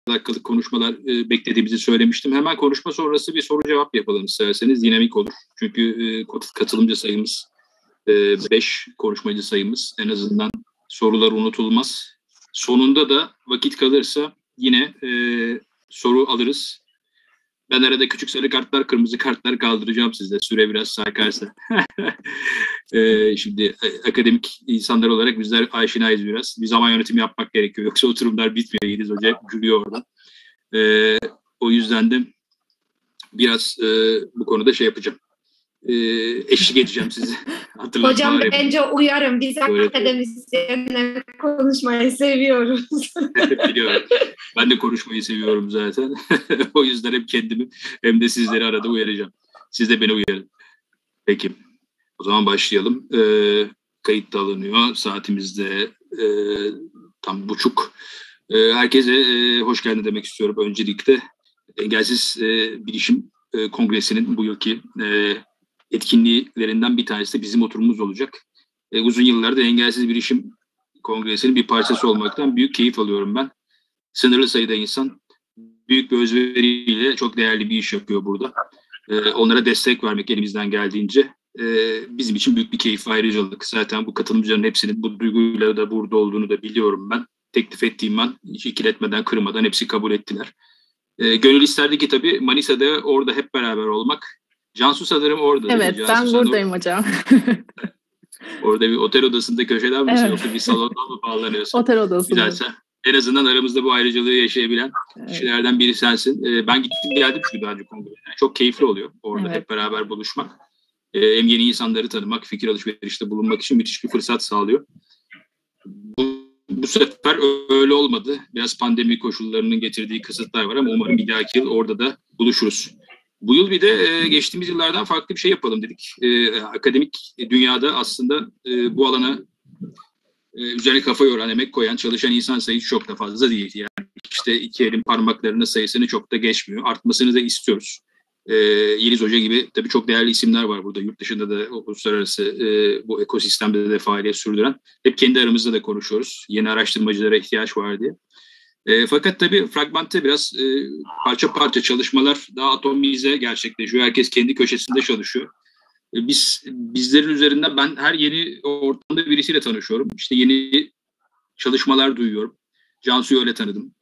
dakikalık konuşmalar beklediğimizi söylemiştim. Hemen konuşma sonrası bir soru cevap yapalım isterseniz. Dinamik olur. Çünkü katılımcı sayımız 5, konuşmacı sayımız. En azından sorular unutulmaz. Sonunda da vakit kalırsa yine soru alırız. Ben arada küçük sarı kartlar, kırmızı kartlar kaldıracağım size. Süre biraz sarkarsa. Şimdi akademik insanlar olarak bizler aşinayız biraz. Bir zaman yönetimi yapmak gerekiyor. Yoksa oturumlar bitmiyor. Yeliz Hoca gülüyor orada. O yüzden de biraz bu konuda şey yapacağım. Eşlik edeceğim size. Hocam bence uyarım. Biz akademisyenler konuşmayı seviyoruz. Biliyorum. Ben de konuşmayı seviyorum zaten. O yüzden hem kendimi hem de sizleri arada uyaracağım. Siz de beni uyarın. Peki. O zaman başlayalım. Kayıt da alınıyor. Saatimizde tam 1:30. Herkese hoş geldin demek istiyorum öncelikle. Engelsiz Bilişim Kongresi'nin bu yılki etkinliklerinden bir tanesi de bizim oturumumuz olacak. Uzun yıllardır Engelsiz Bilişim Kongresi'nin bir parçası olmaktan büyük keyif alıyorum ben. Sınırlı sayıda insan büyük bir özveriyle çok değerli bir iş yapıyor burada. Onlara destek vermek elimizden geldiğince bizim için büyük bir keyif ve ayrıcalık. Zaten bu katılımcıların hepsinin bu duyguyla da burada olduğunu da biliyorum ben. Teklif ettiğim an hiç ikiletmeden, kırmadan hepsi kabul ettiler. Gönül isterdi ki tabii Manisa'da orada hep beraber olmak. Cansu sanırım orada. Evet, Cansu, ben buradayım hocam. Orada bir otel odasında köşeden misin, evet, yoksa bir salonda mı bağlanıyorsun? Otel odasında. Güzelse. En azından aramızda bu ayrıcalığı yaşayabilen kişilerden biri sensin. Ben gittim geldim çünkü daha önce kongreye. Çok keyifli oluyor orada hep beraber buluşmak. Hem yeni insanları tanımak, fikir alışverişte bulunmak için müthiş bir fırsat sağlıyor. Bu sefer öyle olmadı. Biraz pandemi koşullarının getirdiği kısıtlar var ama umarım bir dahaki yıl orada da buluşuruz. Bu yıl bir de geçtiğimiz yıllardan farklı bir şey yapalım dedik. Akademik dünyada aslında bu alana üzerine kafa yoran, emek koyan, çalışan insan sayısı çok da fazla değil. Yani işte iki elin parmaklarının sayısını çok da geçmiyor. Artmasını da istiyoruz. Yeliz Hoca gibi tabii çok değerli isimler var burada. Yurt dışında da uluslararası bu ekosistemde de faaliyet sürdüren. Hep kendi aramızda da konuşuyoruz. Yeni araştırmacılara ihtiyaç var diye. Fakat tabii fragmente biraz parça parça çalışmalar daha atomize gerçekleşiyor. Herkes kendi köşesinde çalışıyor. Bizlerin üzerinden ben her yeni ortamda birisiyle tanışıyorum. İşte yeni çalışmalar duyuyorum. Cansu'yu öyle tanıdım.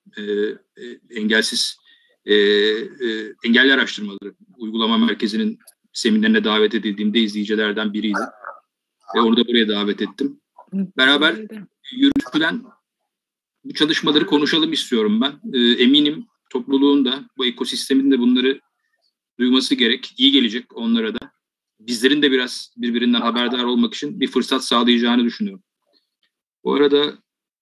Engelli Araştırmaları Uygulama Merkezi'nin seminerine davet edildiğimde izleyicilerden biriydi. Onu da buraya davet ettim. Beraber yürütülen bu çalışmaları konuşalım istiyorum ben. Eminim topluluğun da bu ekosistemin de bunları duyması gerek. İyi gelecek onlara da. Bizlerin de biraz birbirinden haberdar olmak için bir fırsat sağlayacağını düşünüyorum. Bu arada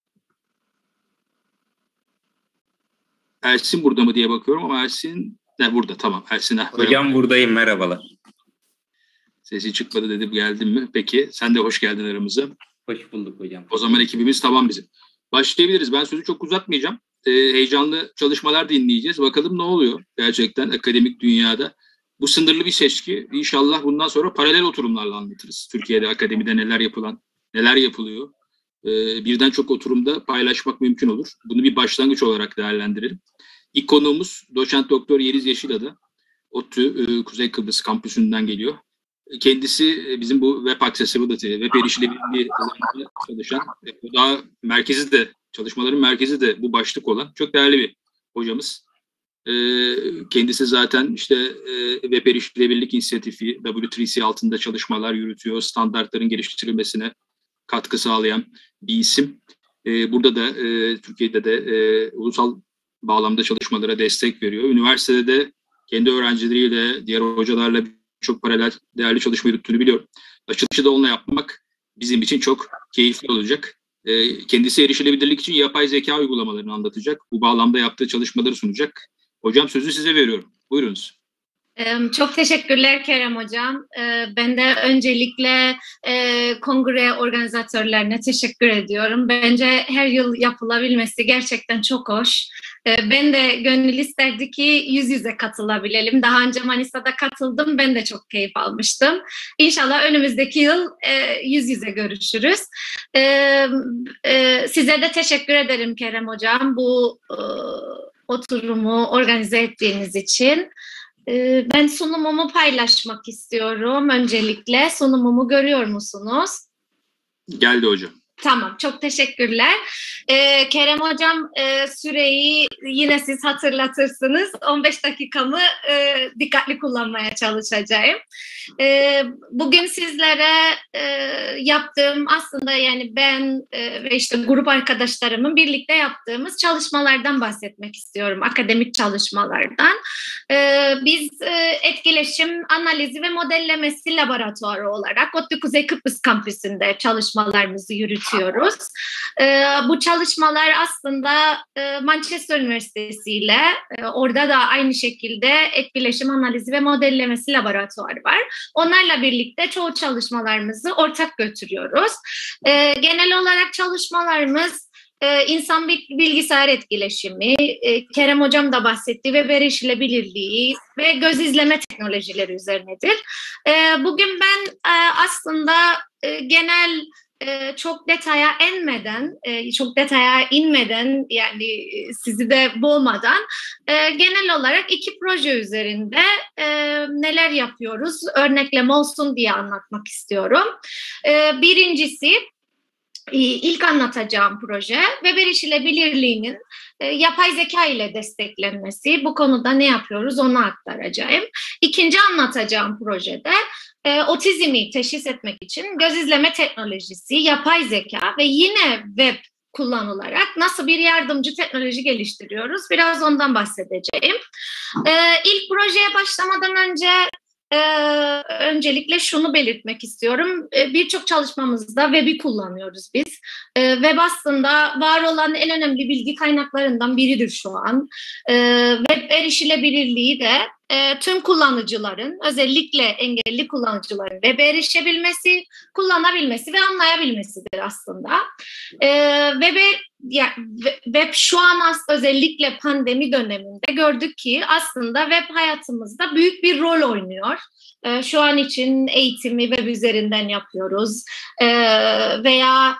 Ersin burada mı diye bakıyorum ama Ersin burada, tamam. Ersin. Hocam buradayım, merhabalar. Sesi çıkmadı dedi, geldin mi? Peki sen de hoş geldin aramıza. Hoş bulduk hocam. O zaman ekibimiz tamam bizim. Başlayabiliriz. Ben sözü çok uzatmayacağım. Heyecanlı çalışmalar dinleyeceğiz. Bakalım ne oluyor gerçekten akademik dünyada. Bu sınırlı bir seçki. İnşallah bundan sonra paralel oturumlarla anlatırız. Türkiye'de akademide neler yapılıyor. Birden çok oturumda paylaşmak mümkün olur. Bunu bir başlangıç olarak değerlendirelim. İlk konuğumuz doçent doktor Yeliz Yeşilada. ODTÜ Kuzey Kıbrıs kampüsünden geliyor. Kendisi bizim bu web accessibility, web erişilebilirliği alanında çalışan, daha merkezi de, çalışmaların merkezi de bu başlık olan çok değerli bir hocamız. Kendisi zaten işte web erişilebilirlik inisiyatifi W3C altında çalışmalar yürütüyor, standartların geliştirilmesine katkı sağlayan bir isim. Burada da Türkiye'de de ulusal bağlamda çalışmalara destek veriyor. Üniversitede de kendi öğrencileriyle, diğer hocalarla çok paralel değerli çalışma yürüttüğünü biliyorum. Açılışı da onunla yapmak bizim için çok keyifli olacak. Kendisi erişilebilirlik için yapay zeka uygulamalarını anlatacak. Bu bağlamda yaptığı çalışmaları sunacak. Hocam sözü size veriyorum. Buyurunuz. Çok teşekkürler Kerem Hocam. Ben de öncelikle kongre organizatörlerine teşekkür ediyorum. Bence her yıl yapılabilmesi gerçekten çok hoş. Ben de gönül isterdi ki yüz yüze katılabilelim. Daha önce Manisa'da katıldım. Ben de çok keyif almıştım. İnşallah önümüzdeki yıl yüz yüze görüşürüz. Size de teşekkür ederim Kerem Hocam. Bu oturumu organize ettiğiniz için. Ben sunumumu paylaşmak istiyorum öncelikle. Sunumumu görüyor musunuz? Geldi hocam. Tamam, çok teşekkürler. Kerem Hocam, süreyi yine siz hatırlatırsınız. 15 dakikamı dikkatli kullanmaya çalışacağım. Bugün sizlere yaptığım aslında yani ben ve işte grup arkadaşlarımın birlikte yaptığımız çalışmalardan bahsetmek istiyorum. Akademik çalışmalardan. Biz etkileşim analizi ve modellemesi laboratuvarı olarak ODTÜ Kuzey Kıbrıs Kampüsü'nde çalışmalarımızı yürütüyoruz. Bu çalışmalar aslında Manchester Üniversitesi ile orada da aynı şekilde etkileşim analizi ve modellemesi laboratuvarı var. Onlarla birlikte çoğu çalışmalarımızı ortak götürüyoruz. Genel olarak çalışmalarımız insan bilgisayar etkileşimi, Kerem Hocam da bahsettiği Web erişilebilirliği ve göz izleme teknolojileri üzerinedir. Bugün ben aslında genel çok detaya inmeden yani sizi de boğmadan genel olarak 2 proje üzerinde neler yapıyoruz örnekleme olsun diye anlatmak istiyorum. Birincisi ilk anlatacağım proje Web erişilebilirliğinin yapay zeka ile desteklenmesi. Bu konuda ne yapıyoruz onu aktaracağım. İkinci anlatacağım projede otizmi teşhis etmek için göz izleme teknolojisi, yapay zeka ve yine web kullanılarak nasıl bir yardımcı teknoloji geliştiriyoruz? Biraz ondan bahsedeceğim. İlk projeye başlamadan önce öncelikle şunu belirtmek istiyorum. Birçok çalışmamızda web'i kullanıyoruz biz. Web aslında var olan en önemli bilgi kaynaklarından biridir şu an. Web erişilebilirliği de tüm kullanıcıların, özellikle engelli kullanıcıların web'e erişebilmesi, kullanabilmesi ve anlayabilmesidir aslında. Web şu an özellikle pandemi döneminde gördük ki aslında web hayatımızda büyük bir rol oynuyor. Şu an için eğitimi web üzerinden yapıyoruz veya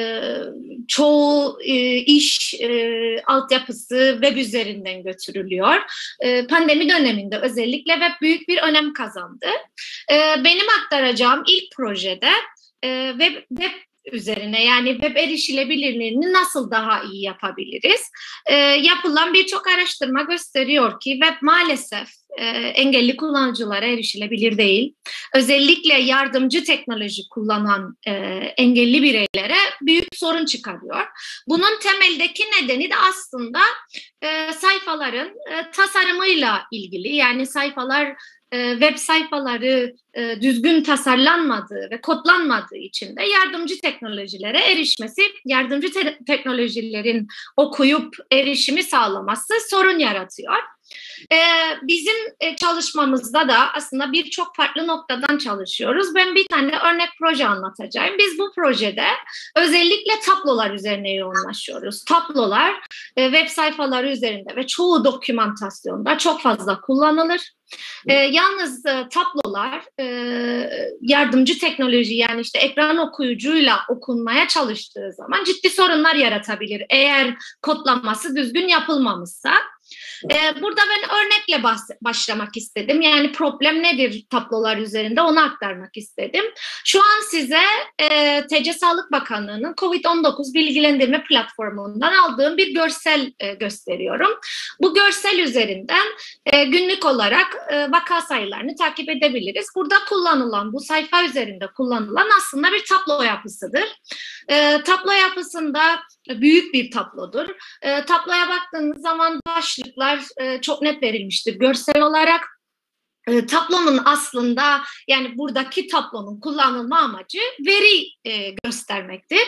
çoğu iş altyapısı web üzerinden götürülüyor. Pandemi döneminde özellikle web büyük bir önem kazandı. Benim aktaracağım ilk projede web üzerine yani web erişilebilirliğini nasıl daha iyi yapabiliriz? Yapılan birçok araştırma gösteriyor ki web maalesef engelli kullanıcılara erişilebilir değil. Özellikle yardımcı teknoloji kullanan engelli bireylere büyük sorun çıkarıyor. Bunun temeldeki nedeni de aslında sayfaların tasarımıyla ilgili. Yani web sayfaları düzgün tasarlanmadığı ve kodlanmadığı için de yardımcı teknolojilere erişmesi, yardımcı teknolojilerin okuyup erişimi sağlaması sorun yaratıyor. Bizim çalışmamızda da aslında birçok farklı noktadan çalışıyoruz. Ben bir tane örnek proje anlatacağım. Biz bu projede özellikle tablolar üzerine yoğunlaşıyoruz. Tablolar web sayfaları üzerinde ve çoğu dokümantasyonda çok fazla kullanılır. Yalnız tablolar yardımcı teknoloji yani işte ekran okuyucuyla okunmaya çalıştığı zaman ciddi sorunlar yaratabilir eğer kodlaması düzgün yapılmamışsa. Burada ben örnekle başlamak istedim. Yani problem nedir tablolar üzerinde onu aktarmak istedim. Şu an size TC Sağlık Bakanlığı'nın COVID-19 bilgilendirme platformundan aldığım bir görsel gösteriyorum. Bu görsel üzerinden günlük olarak vaka sayılarını takip edebiliriz. Burada kullanılan, bu sayfa üzerinde kullanılan aslında bir tablo yapısıdır. Tablo yapısında büyük bir tablodur. Tabloya baktığınız zaman başlıklar çok net verilmiştir görsel olarak. Tablonun aslında yani buradaki tablonun kullanılma amacı veri göstermektir.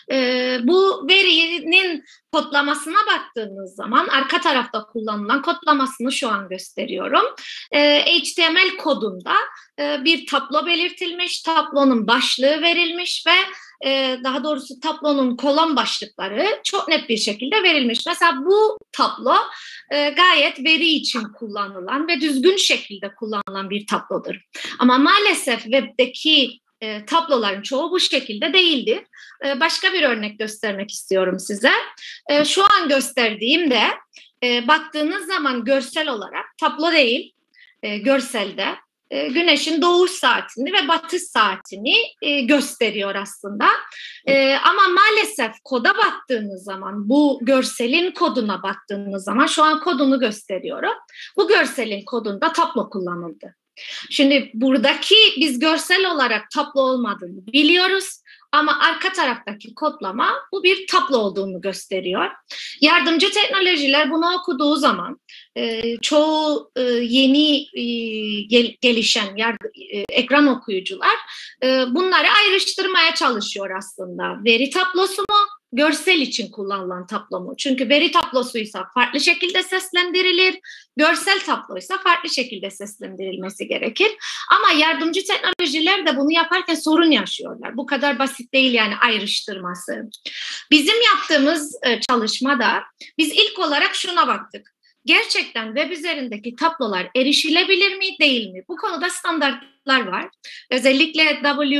Bu verinin kodlamasına baktığınız zaman arka tarafta kullanılan kodlamasını şu an gösteriyorum. HTML kodunda bir tablo belirtilmiş, tablonun başlığı verilmiş ve daha doğrusu tablonun kolon başlıkları çok net bir şekilde verilmiş. Mesela bu tablo gayet veri için kullanılan ve düzgün şekilde kullanılan bir tablodur. Ama maalesef webdeki tabloların çoğu bu şekilde değildir. Başka bir örnek göstermek istiyorum size. Şu an gösterdiğimde baktığınız zaman görsel olarak tablo değil, görselde güneşin doğuş saatini ve batış saatini gösteriyor aslında. Ama maalesef koda baktığınız zaman, bu görselin koduna baktığınız zaman, şu an kodunu gösteriyorum. Bu görselin kodunda tablo kullanıldı. Şimdi buradaki biz görsel olarak tablo olmadığını biliyoruz. Ama arka taraftaki kodlama bu bir tablo olduğunu gösteriyor. Yardımcı teknolojiler bunu okuduğu zaman çoğu yeni gelişen ekran okuyucular bunları ayrıştırmaya çalışıyor aslında. Veri tablosu mu? Görsel için kullanılan tablo mu? Çünkü veri tablosuysa farklı şekilde seslendirilir, görsel tabloysa farklı şekilde seslendirilmesi gerekir. Ama yardımcı teknolojiler de bunu yaparken sorun yaşıyorlar. Bu kadar basit değil yani ayrıştırması. Bizim yaptığımız çalışmada biz ilk olarak şuna baktık. Gerçekten web üzerindeki tablolar erişilebilir mi, değil mi? Bu konuda standartlar var. Özellikle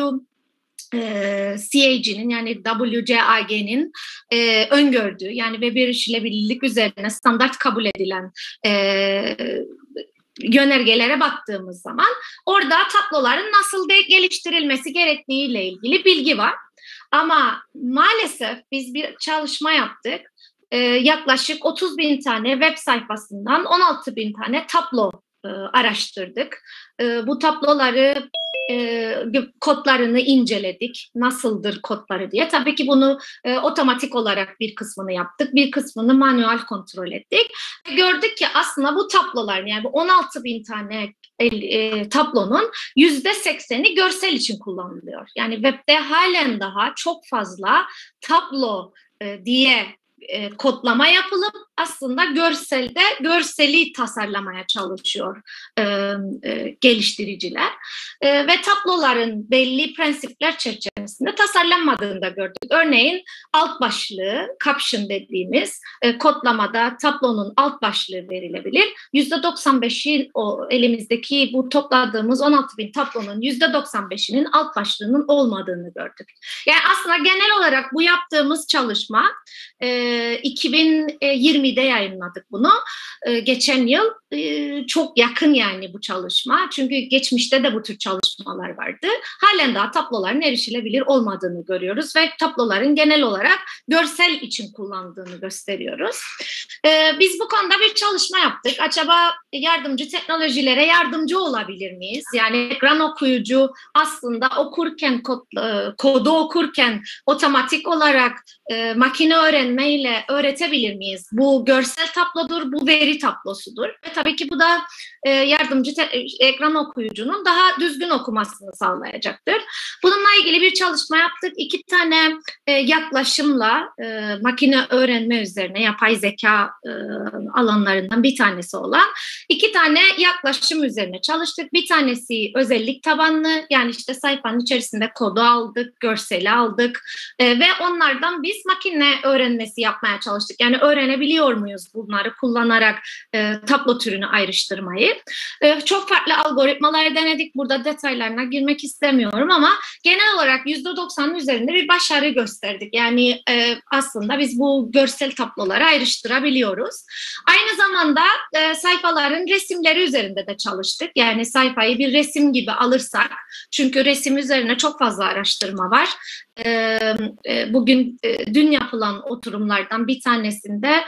CAG'nin yani WCAG'nin öngördüğü yani web erişilebilirlik üzerine standart kabul edilen yönergelere baktığımız zaman orada tabloların nasıl geliştirilmesi gerektiğiyle ilgili bilgi var. Ama maalesef biz bir çalışma yaptık. Yaklaşık 30.000 tane web sayfasından 16.000 tane tablo araştırdık. Bu tabloları kodlarını inceledik. Nasıldır kodları diye. Tabii ki bunu otomatik olarak bir kısmını yaptık. Bir kısmını manuel kontrol ettik. Gördük ki aslında bu tablolar yani bu 16.000 tane tablonun %80'i görsel için kullanılıyor. Yani webde halen daha çok fazla tablo diye kodlama yapılıp aslında görseli tasarlamaya çalışıyor geliştiriciler ve tabloların belli prensipler çerçevesinde tasarlanmadığını da gördük. Örneğin alt başlığı, caption dediğimiz kodlamada tablonun alt başlığı verilebilir. %95'i o elimizdeki bu topladığımız 16.000 tablonun %95'inin alt başlığının olmadığını gördük. Yani aslında genel olarak bu yaptığımız çalışma 2020'de yayınladık bunu. Geçen yıl çok yakın yani bu çalışma. Çünkü geçmişte de bu tür çalışmalar vardı. Halen daha tabloların erişilebilir olmadığını görüyoruz ve tabloların genel olarak görsel için kullandığını gösteriyoruz. Biz bu konuda bir çalışma yaptık. Acaba yardımcı teknolojilere yardımcı olabilir miyiz? Yani ekran okuyucu aslında okurken kodu okurken otomatik olarak makine öğrenmeyle öğretebilir miyiz? Bu görsel tablodur, bu veri tablosudur. Ve tabii ki bu da yardımcı ekran okuyucunun daha düzgün okumasını sağlayacaktır. Bununla ilgili bir çalışma yaptık. 2 tane yaklaşımla makine öğrenme üzerine yapay zeka alanlarından bir tanesi olan 2 tane yaklaşım üzerine çalıştık. Bir tanesi özellik tabanlı, yani işte sayfanın içerisinde kodu aldık, görseli aldık ve onlardan biz makine öğrenmesi yapmaya çalıştık. Yani öğrenebiliyor muyuz bunları kullanarak tablo türünü ayrıştırmayı? Çok farklı algoritmalar denedik. Burada detaylarına girmek istemiyorum ama genel olarak %90'ın üzerinde bir başarı gösterdik. Yani aslında biz bu görsel tabloları ayrıştırabiliyoruz. Aynı zamanda sayfaların resimleri üzerinde de çalıştık. Yani sayfayı bir resim gibi alırsak, çünkü resim üzerine çok fazla araştırma var. Bugün dün yapılan oturumlardan bir tanesinde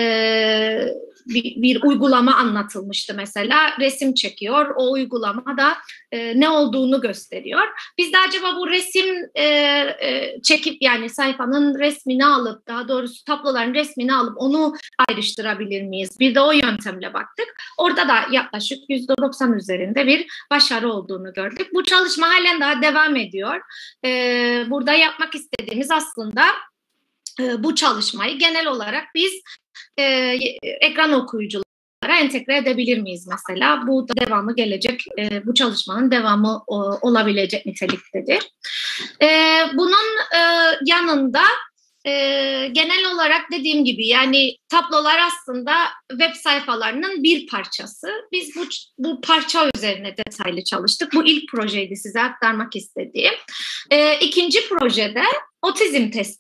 bir uygulama anlatılmıştı mesela. Resim çekiyor, o uygulamada ne olduğunu gösteriyor. Biz de acaba bu resim çekip yani sayfanın resmini alıp, daha doğrusu tabloların resmini alıp onu ayrıştırabilir miyiz? Bir de o yöntemle baktık. Orada da yaklaşık %90 üzerinde bir başarı olduğunu gördük. Bu çalışma halen daha devam ediyor. Burada yapmak istediğimiz aslında bu çalışmayı genel olarak biz ekran okuyuculara entegre edebilir miyiz mesela? Bu da devamı gelecek, bu çalışmanın devamı olabilecek niteliktedir. Bunun yanında genel olarak dediğim gibi yani tablolar aslında web sayfalarının bir parçası. Biz bu parça üzerine detaylı çalıştık. Bu ilk projeydi size aktarmak istediğim. İkinci projede otizm tespiti.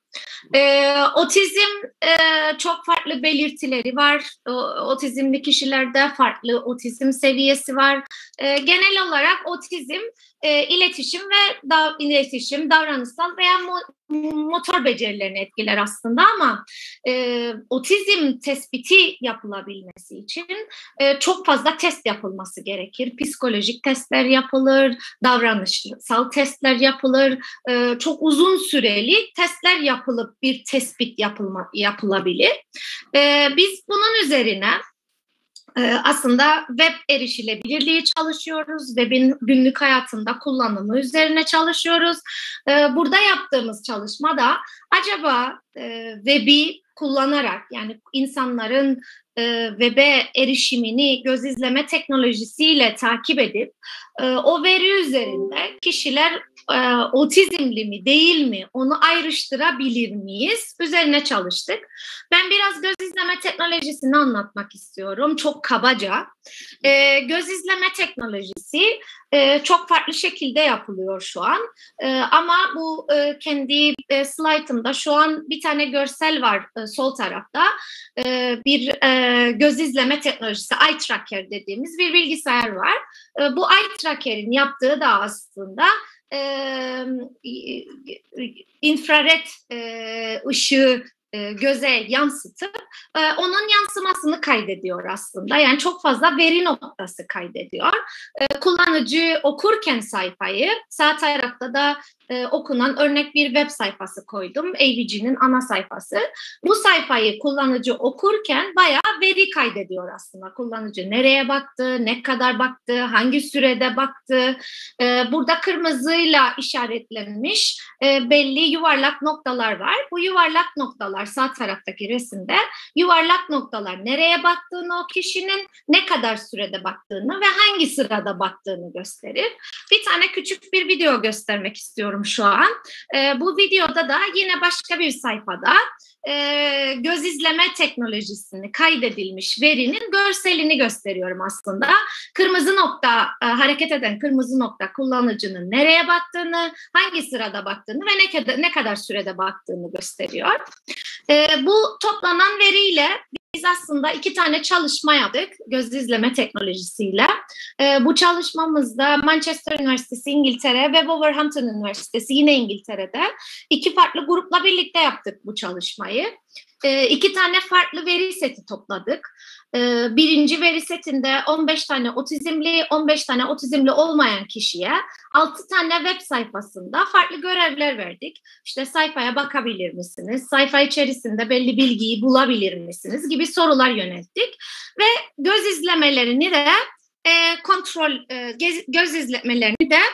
Otizm çok farklı belirtileri var. Otizmli kişilerde farklı otizm seviyesi var. Genel olarak otizm iletişim ve davranışsal veya motor becerilerini etkiler aslında ama otizm tespiti yapılabilmesi için çok fazla test yapılması gerekir. Psikolojik testler yapılır, davranışsal testler yapılır, çok uzun süreli testler yapılıp bir tespit yapılabilir. Biz bunun üzerine aslında web erişilebilirliği çalışıyoruz. Web'in günlük hayatında kullanımı üzerine çalışıyoruz. Burada yaptığımız çalışmada acaba web'i kullanarak yani insanların web'e erişimini göz izleme teknolojisiyle takip edip o veri üzerinde kişiler otizmli mi değil mi onu ayrıştırabilir miyiz? Üzerine çalıştık. Ben biraz göz izleme teknolojisini anlatmak istiyorum. Çok kabaca. Göz izleme teknolojisi çok farklı şekilde yapılıyor şu an. Ama bu kendi slaytımda şu an bir tane görsel var sol tarafta. Bir göz izleme teknolojisi, eye tracker dediğimiz bir bilgisayar var. Bu eye tracker'in yaptığı da aslında infrared ışığı göze yansıtıp onun yansımasını kaydediyor aslında. Yani çok fazla veri noktası kaydediyor. Kullanıcı okurken sayfayı sağ tarafta da okunan örnek bir web sayfası koydum. AVG'nin ana sayfası. Bu sayfayı kullanıcı okurken bayağı veri kaydediyor aslında. Kullanıcı nereye baktı, ne kadar baktı, hangi sürede baktı. Burada kırmızıyla işaretlenmiş belli yuvarlak noktalar var. Bu yuvarlak noktalar sağ taraftaki resimde yuvarlak noktalar nereye baktığını o kişinin ne kadar sürede baktığını ve hangi sırada baktığını gösterir. Bir tane küçük bir video göstermek istiyorum şu an. Bu videoda da yine başka bir sayfada göz izleme teknolojisini kaydedilmiş verinin görselini gösteriyorum aslında. Kırmızı nokta, hareket eden kırmızı nokta kullanıcının nereye baktığını, hangi sırada baktığını ve ne kadar sürede baktığını gösteriyor. Bu toplanan veriyle biz aslında 2 tane çalışma yaptık göz izleme teknolojisiyle. Bu çalışmamızda Manchester Üniversitesi İngiltere ve Wolverhampton Üniversitesi yine İngiltere'de 2 farklı grupla birlikte yaptık bu çalışmayı. 2 tane farklı veri seti topladık. Birinci veri setinde 15 tane otizmli, 15 tane otizmli olmayan kişiye 6 tane web sayfasında farklı görevler verdik. İşte sayfaya bakabilir misiniz? Sayfa içerisinde belli bilgiyi bulabilir misiniz? Gibi sorular yönelttik. Ve göz izlemelerini de göz izlemelerini de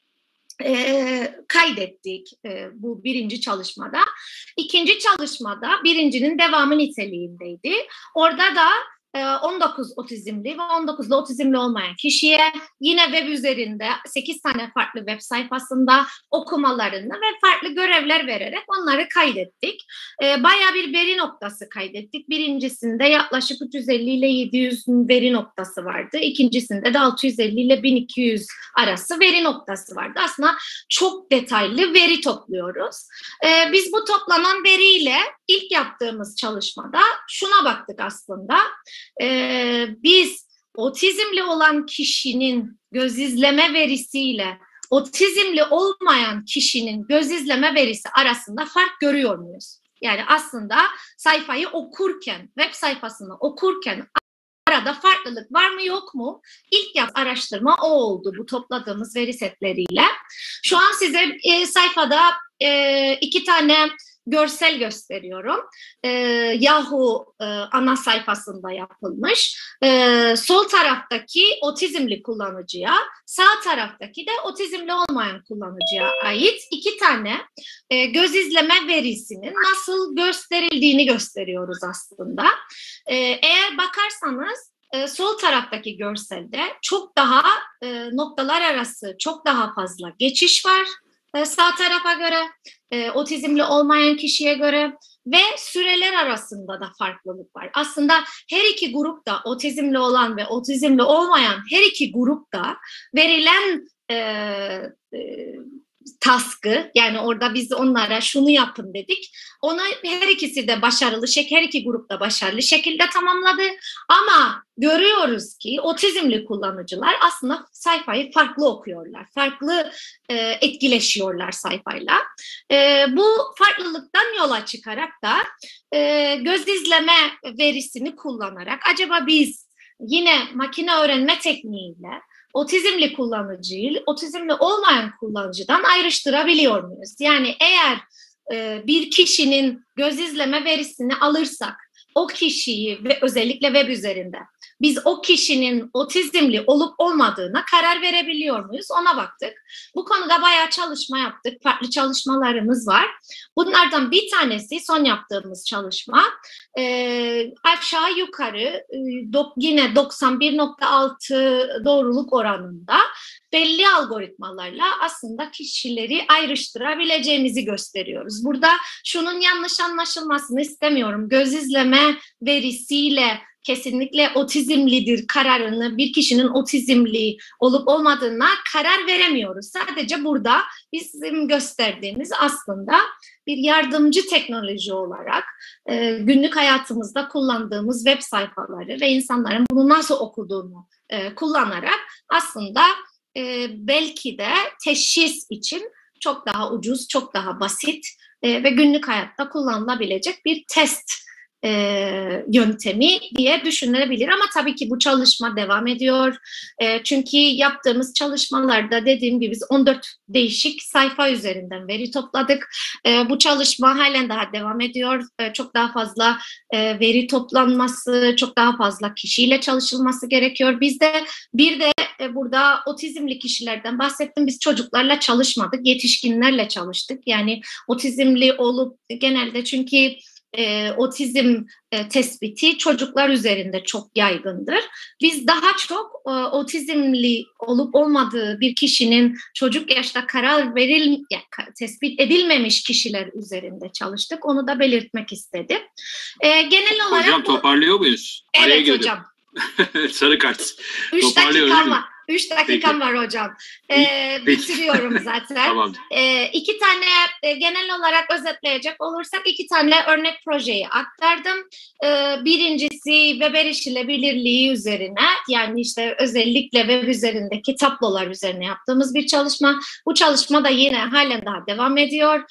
kaydettik bu birinci çalışmada. İkinci çalışmada birincinin devamı niteliğindeydi. Orada da 19 otizmli ve 19'lu otizmli olmayan kişiye yine web üzerinde 8 tane farklı web sayfasında okumalarını ve farklı görevler vererek onları kaydettik. Bayağı bir veri noktası kaydettik. Birincisinde yaklaşık 350 ile 700 veri noktası vardı. İkincisinde de 650 ile 1200 arası veri noktası vardı. Aslında çok detaylı veri topluyoruz. Biz bu toplanan veriyle ilk yaptığımız çalışmada şuna baktık aslında. Biz otizmli olan kişinin göz izleme verisiyle otizmli olmayan kişinin göz izleme verisi arasında fark görüyor muyuz? Yani aslında sayfayı okurken, web sayfasını okurken arada farklılık var mı yok mu? İlk araştırma o oldu bu topladığımız veri setleriyle. Şu an size sayfada 2 tane görsel gösteriyorum. Yahoo ana sayfasında yapılmış. Sol taraftaki otizmli kullanıcıya, sağ taraftaki de otizmli olmayan kullanıcıya ait 2 tane göz izleme verisinin nasıl gösterildiğini gösteriyoruz aslında. Eğer bakarsanız sol taraftaki görselde çok daha noktalar arası çok daha fazla geçiş var. Sağ tarafa göre, otizmli olmayan kişiye göre ve süreler arasında da farklılık var. Aslında her iki grupta otizmli olan ve otizmli olmayan her iki grupta verilen task'ı, yani orada biz onlara şunu yapın dedik. Onu her ikisi de başarılı, her iki grupta başarılı şekilde tamamladı. Ama görüyoruz ki otizmli kullanıcılar aslında sayfayı farklı okuyorlar. Farklı etkileşiyorlar sayfayla. Bu farklılıktan yola çıkarak da göz izleme verisini kullanarak acaba biz yine makine öğrenme tekniğiyle otizmli kullanıcıyı, otizmli olmayan kullanıcıdan ayrıştırabiliyor muyuz? Yani eğer bir kişinin göz izleme verisini alırsak, o kişiyi ve özellikle web üzerinde biz o kişinin otizmli olup olmadığına karar verebiliyor muyuz? Ona baktık. Bu konuda bayağı çalışma yaptık. Farklı çalışmalarımız var. Bunlardan bir tanesi son yaptığımız çalışma. Aşağı yukarı yine 91.6 doğruluk oranında belli algoritmalarla aslında kişileri ayrıştırabileceğimizi gösteriyoruz. Burada şunun yanlış anlaşılmasını istemiyorum. Göz izleme verisiyle kesinlikle otizmlidir kararını, bir kişinin otizmli olup olmadığına karar veremiyoruz. Sadece burada bizim gösterdiğimiz aslında bir yardımcı teknoloji olarak günlük hayatımızda kullandığımız web sayfaları ve insanların bunu nasıl okuduğunu kullanarak aslında belki de teşhis için çok daha ucuz, çok daha basit ve günlük hayatta kullanılabilecek bir test yöntemi diye düşünülebilir. Ama tabii ki bu çalışma devam ediyor. Çünkü yaptığımız çalışmalarda dediğim gibi biz 14 değişik sayfa üzerinden veri topladık. Bu çalışma halen daha devam ediyor. Çok daha fazla veri toplanması, çok daha fazla kişiyle çalışılması gerekiyor. Biz de burada otizmli kişilerden bahsettim. Biz çocuklarla çalışmadık, yetişkinlerle çalıştık. Yani otizmli olup genelde çünkü otizm tespiti çocuklar üzerinde çok yaygındır. Biz daha çok otizmli olup olmadığı bir kişinin çocuk yaşta tespit edilmemiş kişiler üzerinde çalıştık. Onu da belirtmek istedim. Genel olarak hocam toparlıyor muyuz? Evet hocam. Sarı kart. 3 dakikam var. 3 dakikam var hocam. Bitiriyorum zaten. Tamam. 2 tane genel olarak özetleyecek olursak 2 tane örnek projeyi aktardım. Birincisi web erişilebilirliği üzerine, yani işte özellikle web üzerindeki tablolar üzerine yaptığımız bir çalışma. Bu çalışma da yine halen daha devam ediyor.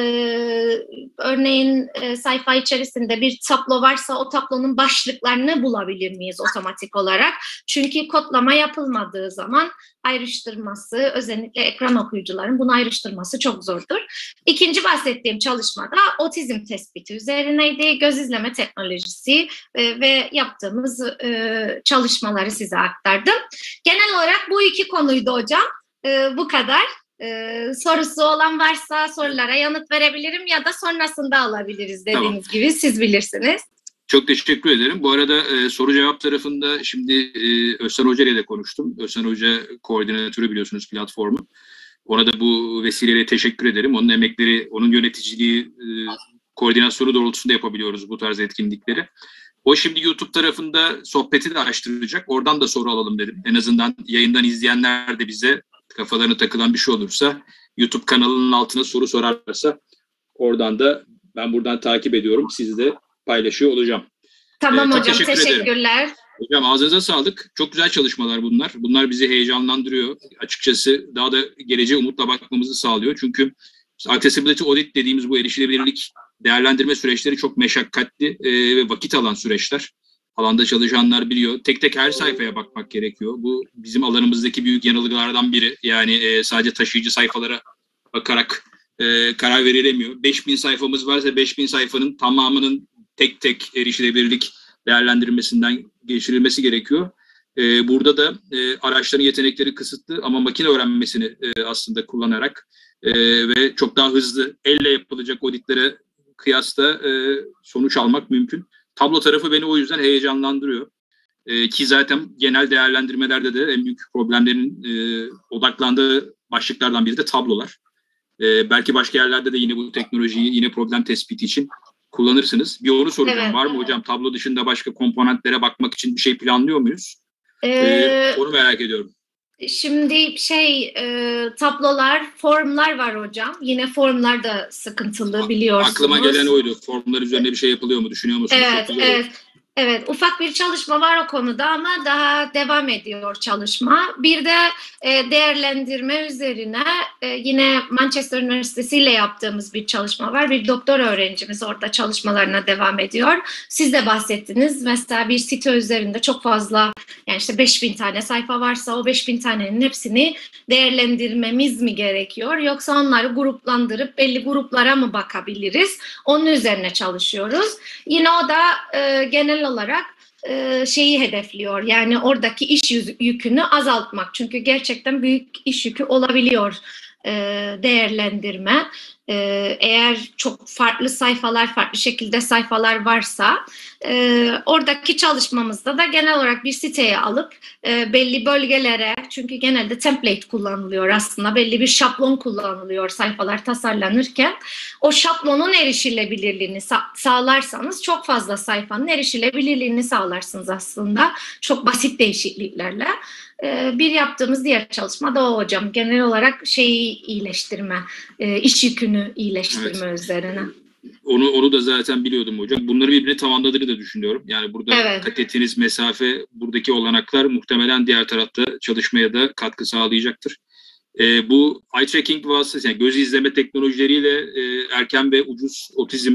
Örneğin sayfa içerisinde bir tablo varsa o tablonun başlıklarını bulabilir miyiz otomatik olarak? Çünkü kodlama yapılmadığı zaman ayrıştırması, özellikle ekran okuyucuların bunu ayrıştırması çok zordur. İkinci bahsettiğim çalışmada otizm tespiti üzerineydi. Göz izleme teknolojisi ve yaptığımız çalışmaları size aktardım. Genel olarak bu 2 konuydu hocam. Bu kadar. Sorusu olan varsa sorulara yanıt verebilirim ya da sonrasında alabiliriz dediğiniz gibi, siz bilirsiniz. Çok teşekkür ederim. Bu arada soru cevap tarafında şimdi Özcan Hoca ile de konuştum. Özcan Hoca koordinatörü biliyorsunuz platformun. Ona da bu vesileyle teşekkür ederim. Onun emekleri, onun yöneticiliği, koordinasyonu doğrultusunda yapabiliyoruz bu tarz etkinlikleri. O şimdi YouTube tarafında sohbeti de açtıracak. Oradan da soru alalım dedim. En azından yayından izleyenler de bize kafalarına takılan bir şey olursa YouTube kanalının altına soru sorarsa oradan da ben buradan takip ediyorum. Siz de paylaşıyor olacağım. Tamam hocam, teşekkürler. Hocam ağzınıza sağlık. Çok güzel çalışmalar bunlar. Bunlar bizi heyecanlandırıyor. Açıkçası daha da geleceğe umutla bakmamızı sağlıyor. Çünkü accessibility audit dediğimiz bu erişilebilirlik değerlendirme süreçleri çok meşakkatli ve vakit alan süreçler. Alanda çalışanlar biliyor. Tek tek her sayfaya bakmak gerekiyor. Bu bizim alanımızdaki büyük yanılgılardan biri. Yani sadece taşıyıcı sayfalara bakarak karar verilemiyor. 5000 sayfamız varsa 5000 sayfanın tamamının tek tek erişilebilirlik değerlendirilmesinden geçirilmesi gerekiyor. Burada da araçların yetenekleri kısıtlı ama makine öğrenmesini aslında kullanarak ve çok daha hızlı elle yapılacak auditlere kıyasla sonuç almak mümkün. Tablo tarafı beni o yüzden heyecanlandırıyor. Ki zaten genel değerlendirmelerde de en büyük problemlerin odaklandığı başlıklardan biri de tablolar. Belki başka yerlerde de yine bu teknolojiyi yine problem tespiti için kullanırsınız. Bir onu soracağım. Evet. Var mı hocam tablo dışında başka komponentlere bakmak için bir şey planlıyor muyuz? Onu merak ediyorum. Şimdi tablolar, formlar var hocam. Yine formlar da sıkıntılı biliyorsunuz. Aklıma gelen oydu. Formlar üzerine bir şey yapılıyor mu? Düşünüyor musunuz? Evet, ufak bir çalışma var o konuda ama daha devam ediyor çalışma. Bir de değerlendirme üzerine yine Manchester Üniversitesi ile yaptığımız bir çalışma var. Bir doktor öğrencimiz orada çalışmalarına devam ediyor. Siz de bahsettiniz. Mesela bir site üzerinde çok fazla, yani işte 5000 tane sayfa varsa o 5000 tanenin hepsini değerlendirmemiz mi gerekiyor? Yoksa onları gruplandırıp belli gruplara mı bakabiliriz? Onun üzerine çalışıyoruz. Yine o da genel olarak şeyi hedefliyor. Yani oradaki iş yükünü azaltmak. Çünkü gerçekten büyük iş yükü olabiliyor değerlendirme. Eğer çok farklı sayfalar, farklı şekilde sayfalar varsa oradaki çalışmamızda da genel olarak bir siteye alıp belli bölgelere, çünkü genelde template kullanılıyor aslında, belli bir şablon kullanılıyor sayfalar tasarlanırken. O şablonun erişilebilirliğini sağlarsanız çok fazla sayfanın erişilebilirliğini sağlarsınız aslında. Çok basit değişikliklerle. Bir yaptığımız diğer çalışma da o hocam. Genel olarak şeyi iyileştirme, iş yükünü iyileştirme üzerine. Onu da zaten biliyordum hocam. Bunları birbirine tamamladığını da düşünüyorum. Yani burada kat ettiğiniz mesafe, buradaki olanaklar muhtemelen diğer tarafta çalışmaya da katkı sağlayacaktır. Bu eye tracking vasıtası, yani göz izleme teknolojileriyle erken ve ucuz otizm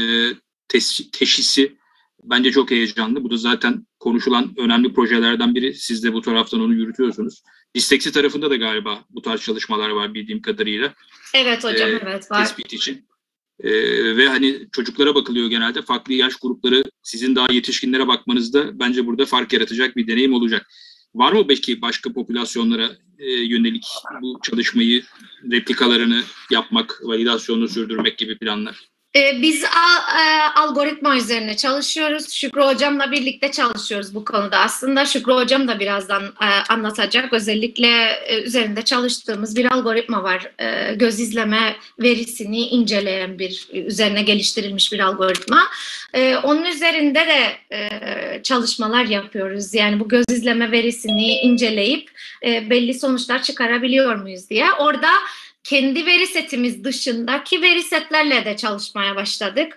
teşhisi bence çok heyecanlı. Bu da zaten konuşulan önemli projelerden biri. Siz de bu taraftan onu yürütüyorsunuz. Disleksi tarafında da galiba bu tarz çalışmalar var bildiğim kadarıyla. Evet hocam, evet var. Tespit için. Ve hani çocuklara bakılıyor genelde. Farklı yaş grupları, sizin daha yetişkinlere bakmanızda bence burada fark yaratacak bir deneyim olacak. Var mı belki başka popülasyonlara yönelik bu çalışmayı, replikalarını yapmak, validasyonunu sürdürmek gibi planlar? Biz algoritma üzerine çalışıyoruz. Şükrü Hocam'la birlikte çalışıyoruz bu konuda. Aslında Şükrü Hocam da birazdan anlatacak. Özellikle üzerinde çalıştığımız bir algoritma var. Göz izleme verisini inceleyen üzerine geliştirilmiş bir algoritma. Onun üzerinde de çalışmalar yapıyoruz. Yani bu göz izleme verisini inceleyip belli sonuçlar çıkarabiliyor muyuz diye. Orada kendi veri setimiz dışındaki veri setlerle de çalışmaya başladık.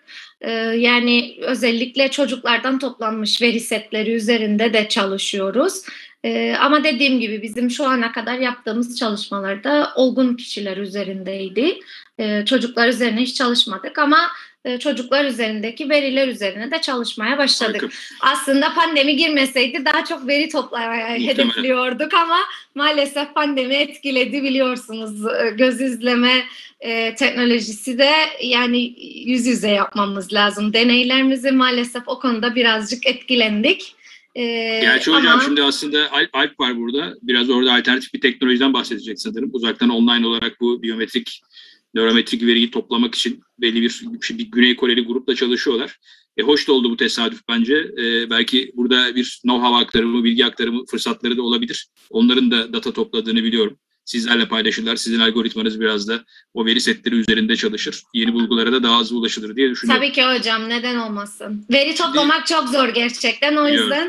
Yani özellikle çocuklardan toplanmış veri setleri üzerinde de çalışıyoruz. Ama dediğim gibi bizim şu ana kadar yaptığımız çalışmalarda olgun kişiler üzerindeydi. Çocuklar üzerine hiç çalışmadık ama çocuklar üzerindeki veriler üzerine de çalışmaya başladık. Harika. Aslında pandemi girmeseydi daha çok veri toplamaya hedefliyorduk ama maalesef pandemi etkiledi, biliyorsunuz. Göz izleme teknolojisi de yani yüz yüze yapmamız lazım. Deneylerimizi maalesef o konuda birazcık etkilendik. Gerçi hocam şimdi aslında Alp var burada. Biraz orada alternatif bir teknolojiden bahsedecek sanırım. Uzaktan online olarak bu nörometrik veriyi toplamak için belli bir Güney Koreli grupla çalışıyorlar. Hoş da oldu bu tesadüf bence. Belki burada bir know-how aktarımı, bilgi aktarımı fırsatları da olabilir. Onların da data topladığını biliyorum. Sizlerle paylaşırlar. Sizin algoritmanız biraz da o veri setleri üzerinde çalışır. Yeni bulgulara da daha hızlı ulaşılır diye düşünüyorum. Tabii ki hocam, neden olmasın? Veri toplamak çok zor gerçekten, o yüzden.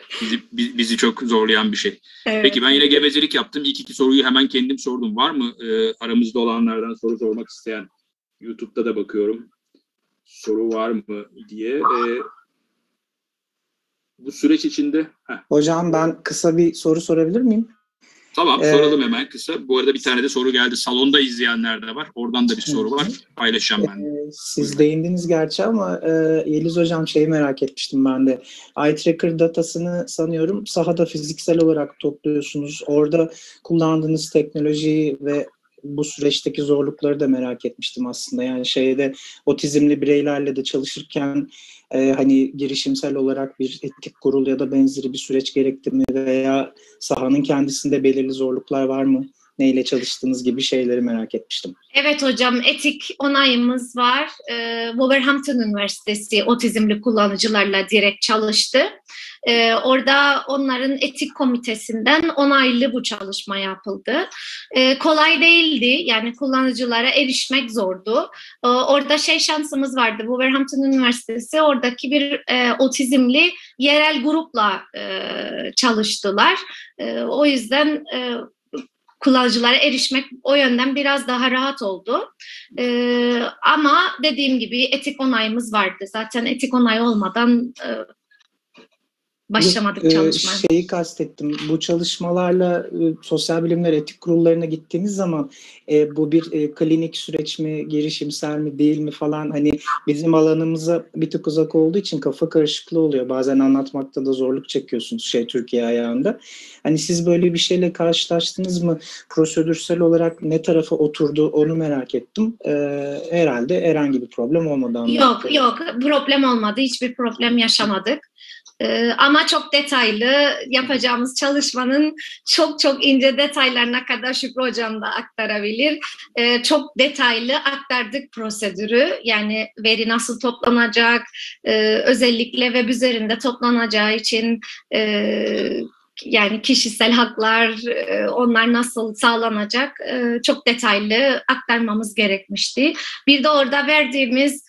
Bizi çok zorlayan bir şey. Evet. Peki ben yine gevezelik yaptım. İlk iki soruyu hemen kendim sordum. Var mı aramızda olanlardan soru sormak isteyen? YouTube'da da bakıyorum. Soru var mı diye. Bu süreç içinde... Hocam ben kısa bir soru sorabilir miyim? Tamam, soralım hemen kısa. Bu arada bir tane de soru geldi. Salonda izleyenler de var. Oradan da bir soru var. Paylaşacağım ben de. Siz değindiniz gerçi ama Yeliz Hocam şeyi merak etmiştim ben de. Eye tracker datasını sanıyorum sahada fiziksel olarak topluyorsunuz. Orada kullandığınız teknolojiyi ve bu süreçteki zorlukları da merak etmiştim aslında. Yani otizmli bireylerle de çalışırken hani girişimsel olarak bir etik kurul ya da benzeri bir süreç gerekti mi veya sahanın kendisinde belirli zorluklar var mı? Neyle çalıştığınız gibi şeyleri merak etmiştim. Evet hocam, etik onayımız var. Wolverhampton Üniversitesi otizmli kullanıcılarla direkt çalıştı. Orada onların etik komitesinden onaylı bu çalışma yapıldı. Kolay değildi, yani kullanıcılara erişmek zordu. Orada şansımız vardı, Wolverhampton Üniversitesi oradaki bir otizmli yerel grupla çalıştılar. O yüzden kullanıcılara erişmek o yönden biraz daha rahat oldu. Ama dediğim gibi etik onayımız vardı. Zaten etik onay olmadan başlamadık çalışmaya. Şeyi kastettim. Bu çalışmalarla sosyal bilimler etik kurullarına gittiğiniz zaman bu bir klinik süreç mi, girişimsel mi, değil mi falan, hani bizim alanımıza bir tık uzak olduğu için kafa karışıklığı oluyor. Bazen anlatmakta da zorluk çekiyorsunuz Türkiye ayağında. Hani siz böyle bir şeyle karşılaştınız mı? Prosedürsel olarak ne tarafa oturdu onu merak ettim. Herhalde herhangi bir problem olmadı. Yok, problem olmadı. Hiçbir problem yaşamadık. Ama çok detaylı, yapacağımız çalışmanın çok ince detaylarına kadar Şükrü Hocam da aktarabilir. Çok detaylı aktardık prosedürü. Yani veri nasıl toplanacak, özellikle web üzerinde toplanacağı için yani kişisel haklar, onlar nasıl sağlanacak, çok detaylı aktarmamız gerekmişti. Bir de orada verdiğimiz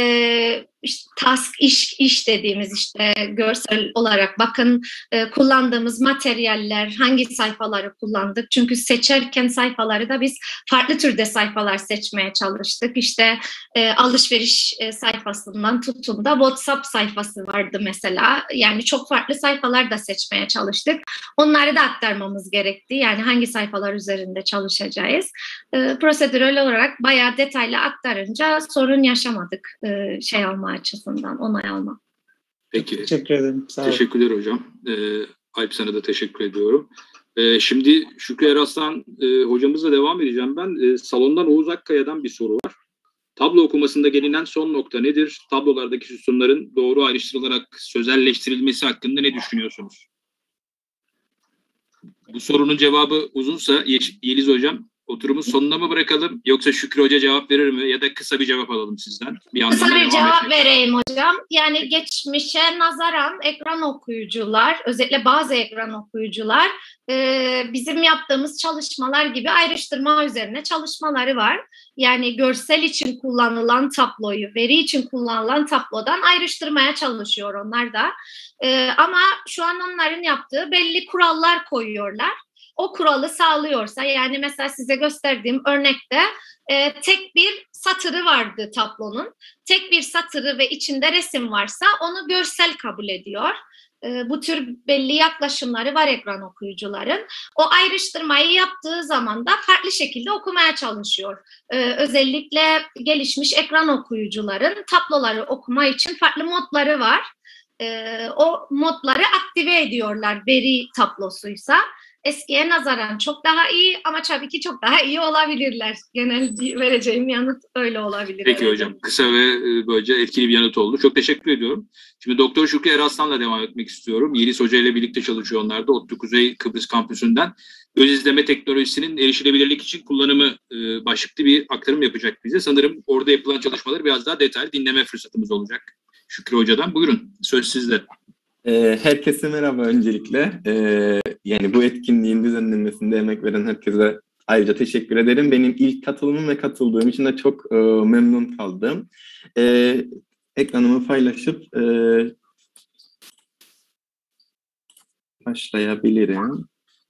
task iş dediğimiz görsel olarak bakın kullandığımız materyaller, hangi sayfaları kullandık, çünkü seçerken sayfaları da biz farklı türde sayfalar seçmeye çalıştık. Alışveriş sayfasından tutun da WhatsApp sayfası vardı mesela, yani çok farklı sayfalar da seçmeye çalıştık. Onları da aktarmamız gerekti, yani hangi sayfalar üzerinde çalışacağız. Prosedürel olarak bayağı detaylı aktarınca sorun yaşamadık alma açısından, onay alma. Peki. Teşekkür ederim. Sağ olun. Teşekkürler hocam. Alp, sana da teşekkür ediyorum. Şimdi Şükrü Eraslan hocamızla devam edeceğim ben. Salondan Oğuz Akkaya'dan bir soru var. Tablo okumasında gelinen son nokta nedir? Tablolardaki sütunların doğru ayrıştırılarak sözelleştirilmesi hakkında ne düşünüyorsunuz? Bu sorunun cevabı uzunsa Yeliz hocam, oturumu sonuna mı bırakalım, yoksa Şükrü Hoca cevap verir mi, ya da kısa bir cevap alalım sizden? Kısa bir cevap vereyim hocam. Yani geçmişe nazaran ekran okuyucular, özellikle bazı ekran okuyucular bizim yaptığımız çalışmalar gibi ayrıştırma üzerine çalışmaları var. Yani görsel için kullanılan tabloyu, veri için kullanılan tablodan ayrıştırmaya çalışıyor onlar da. Ama şu an onların yaptığı belli kurallar koyuyorlar. O kuralı sağlıyorsa, yani mesela size gösterdiğim örnekte tek bir satırı vardı tablonun. Tek bir satırı ve içinde resim varsa onu görsel kabul ediyor. Bu tür belli yaklaşımları var ekran okuyucuların. O ayrıştırmayı yaptığı zaman da farklı şekilde okumaya çalışıyor. Özellikle gelişmiş ekran okuyucuların tabloları okuma için farklı modları var. O modları aktive ediyorlar veri tablosuysa. Eskiye nazaran çok daha iyi, ama tabii ki çok daha iyi olabilirler. Genel vereceğim yanıt öyle olabilir. Peki hocam, kısa ve böylece etkili bir yanıt oldu. Çok teşekkür ediyorum. Şimdi Doktor Şükrü Eraslan'la devam etmek istiyorum. Yeliz Hoca ile birlikte çalışıyor onlar da. ODTÜ Kuzey Kıbrıs Kampüsü'nden göz izleme teknolojisinin erişilebilirlik için kullanımı başlıklı bir aktarım yapacak bize. Sanırım orada yapılan çalışmaları biraz daha detaylı dinleme fırsatımız olacak Şükrü Hoca'dan. Buyurun, söz sizde. Herkese merhaba öncelikle. Yani bu etkinliğin düzenlenmesinde emek veren herkese ayrıca teşekkür ederim. Benim ilk katılımım ve katıldığım için de çok memnun kaldım. Ekranımı paylaşıp başlayabilirim.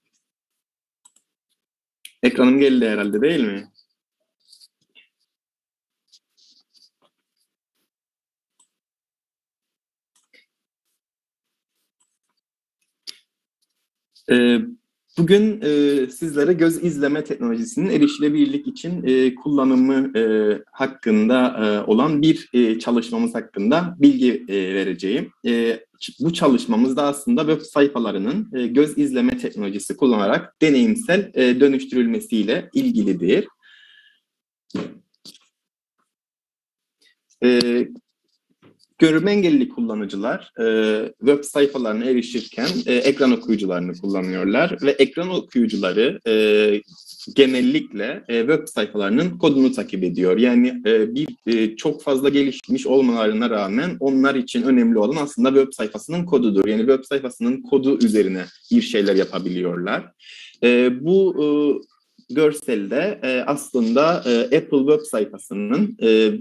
Ekranım geldi herhalde, değil mi? Bugün sizlere göz izleme teknolojisinin erişilebilirlik için kullanımı hakkında olan bir çalışmamız hakkında bilgi vereceğim. Bu çalışmamızda aslında web sayfalarının göz izleme teknolojisi kullanarak deneyimsel dönüştürülmesiyle ilgilidir. Görme engelli kullanıcılar web sayfalarına erişirken ekran okuyucularını kullanıyorlar ve ekran okuyucuları genellikle web sayfalarının kodunu takip ediyor. Yani çok fazla gelişmiş olmalarına rağmen onlar için önemli olan aslında web sayfasının kodudur. Yani web sayfasının kodu üzerine bir şeyler yapabiliyorlar. Bu görselde aslında Apple web sayfasının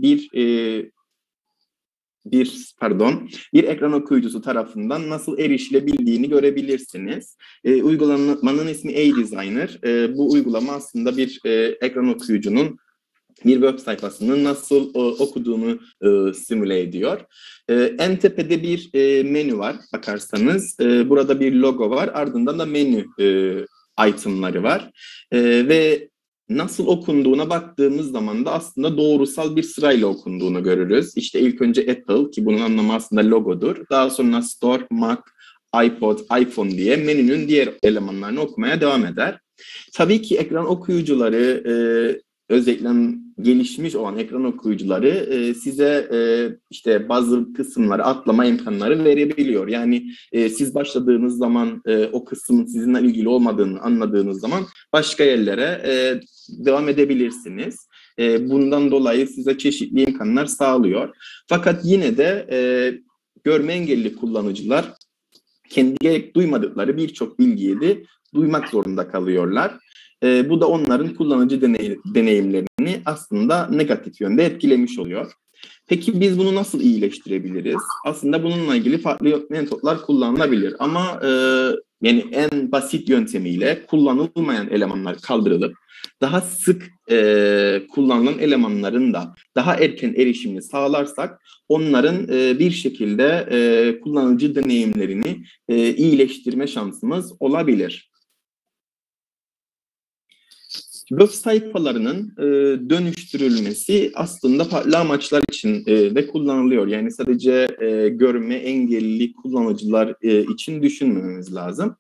bir ekran okuyucusu tarafından nasıl erişilebildiğini görebilirsiniz. Uygulamanın ismi A-Designer. Bu uygulama aslında bir ekran okuyucunun bir web sayfasının nasıl okuduğunu simüle ediyor. En tepede bir menü var bakarsanız. Burada bir logo var. Ardından da menü itemları var. Ve nasıl okunduğuna baktığımız zaman da aslında doğrusal bir sırayla okunduğunu görürüz. İşte ilk önce Apple, ki bunun anlamı aslında logodur. Daha sonra Store, Mac, iPod, iPhone diye menünün diğer elemanlarını okumaya devam eder. Tabii ki ekran okuyucuları, özellikle gelişmiş olan ekran okuyucuları size işte bazı kısımları atlama imkanları verebiliyor. Yani siz başladığınız zaman o kısmın sizinle ilgili olmadığını anladığınız zaman başka yerlere devam edebilirsiniz. Bundan dolayı size çeşitli imkanlar sağlıyor. Fakat yine de görme engelli kullanıcılar kendi gerek duymadıkları birçok bilgiyi de duymak zorunda kalıyorlar. Bu da onların kullanıcı deneyimlerini aslında negatif yönde etkilemiş oluyor. Peki biz bunu nasıl iyileştirebiliriz? Aslında bununla ilgili farklı metotlar kullanılabilir ama yani en basit yöntemiyle kullanılmayan elemanlar kaldırılıp daha sık kullanılan elemanların da daha erken erişimini sağlarsak onların bir şekilde kullanıcı deneyimlerini iyileştirme şansımız olabilir. Web sayfalarının dönüştürülmesi aslında farklı amaçlar için de kullanılıyor. Yani sadece görme engelli kullanıcılar için düşünmememiz lazım.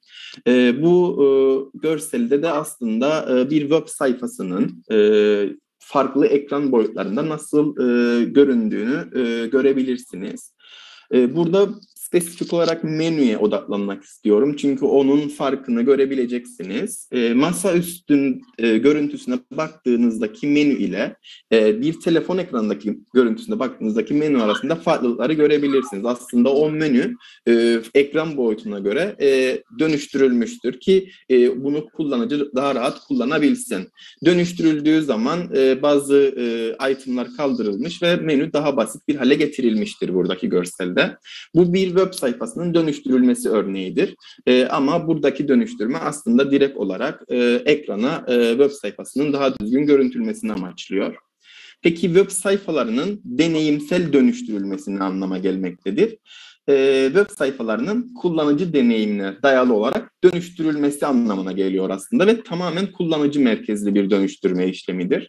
Bu görselde de aslında bir web sayfasının farklı ekran boyutlarında nasıl göründüğünü görebilirsiniz. Burada spesifik olarak menüye odaklanmak istiyorum. Çünkü onun farkını görebileceksiniz. Masaüstün görüntüsüne baktığınızdaki menü ile bir telefon ekranındaki görüntüsüne baktığınızdaki menü arasında farklılıkları görebilirsiniz. Aslında o menü ekran boyutuna göre dönüştürülmüştür ki bunu kullanıcı daha rahat kullanabilsin. Dönüştürüldüğü zaman bazı itemler kaldırılmış ve menü daha basit bir hale getirilmiştir buradaki görselde. Bu bir web sayfasının dönüştürülmesi örneğidir. Ama buradaki dönüştürme aslında direkt olarak ekrana web sayfasının daha düzgün görüntülenmesini amaçlıyor. Peki web sayfalarının deneyimsel dönüştürülmesini anlama gelmektedir. Web sayfalarının kullanıcı deneyimine dayalı olarak dönüştürülmesi anlamına geliyor aslında ve tamamen kullanıcı merkezli bir dönüştürme işlemidir.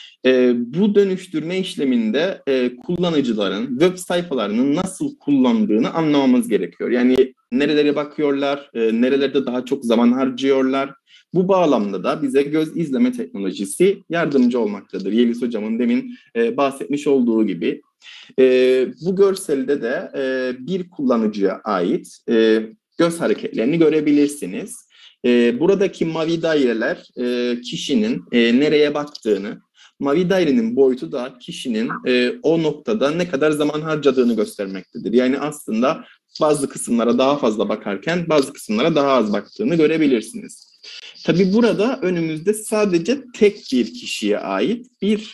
Bu dönüştürme işleminde kullanıcıların web sayfalarının nasıl kullandığını anlamamız gerekiyor. Yani nerelere bakıyorlar, nerelerde daha çok zaman harcıyorlar. Bu bağlamda da bize göz izleme teknolojisi yardımcı olmaktadır. Yeliz Hocam'ın demin bahsetmiş olduğu gibi. Bu görselde de bir kullanıcıya ait göz hareketlerini görebilirsiniz. Buradaki mavi daireler kişinin nereye baktığını, mavi dairenin boyutu da kişinin o noktada ne kadar zaman harcadığını göstermektedir. Yani aslında bazı kısımlara daha fazla bakarken bazı kısımlara daha az baktığını görebilirsiniz. Tabii burada önümüzde sadece tek bir kişiye ait bir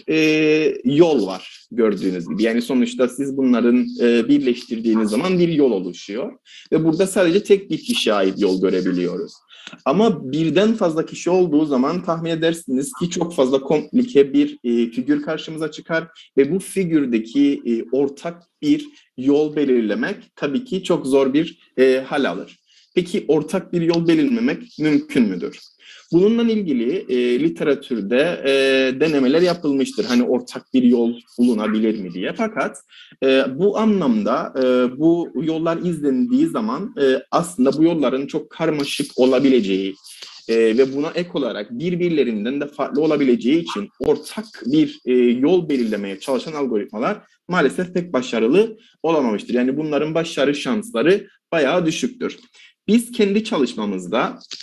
yol var gördüğünüz gibi. Yani sonuçta siz bunların birleştirdiğiniz zaman bir yol oluşuyor. Ve burada sadece tek bir kişiye ait yol görebiliyoruz. Ama birden fazla kişi olduğu zaman tahmin edersiniz ki çok fazla komplike bir figür karşımıza çıkar ve bu figürdeki ortak bir yol belirlemek tabii ki çok zor bir hal alır. Peki ortak bir yol belirlemek mümkün müdür? Bununla ilgili literatürde denemeler yapılmıştır. Hani ortak bir yol bulunabilir mi diye. Fakat bu anlamda bu yollar izlendiği zaman aslında bu yolların çok karmaşık olabileceği ve buna ek olarak birbirlerinden de farklı olabileceği için ortak bir yol belirlemeye çalışan algoritmalar maalesef pek başarılı olamamıştır. Yani bunların başarı şansları bayağı düşüktür. Biz kendi çalışmamızda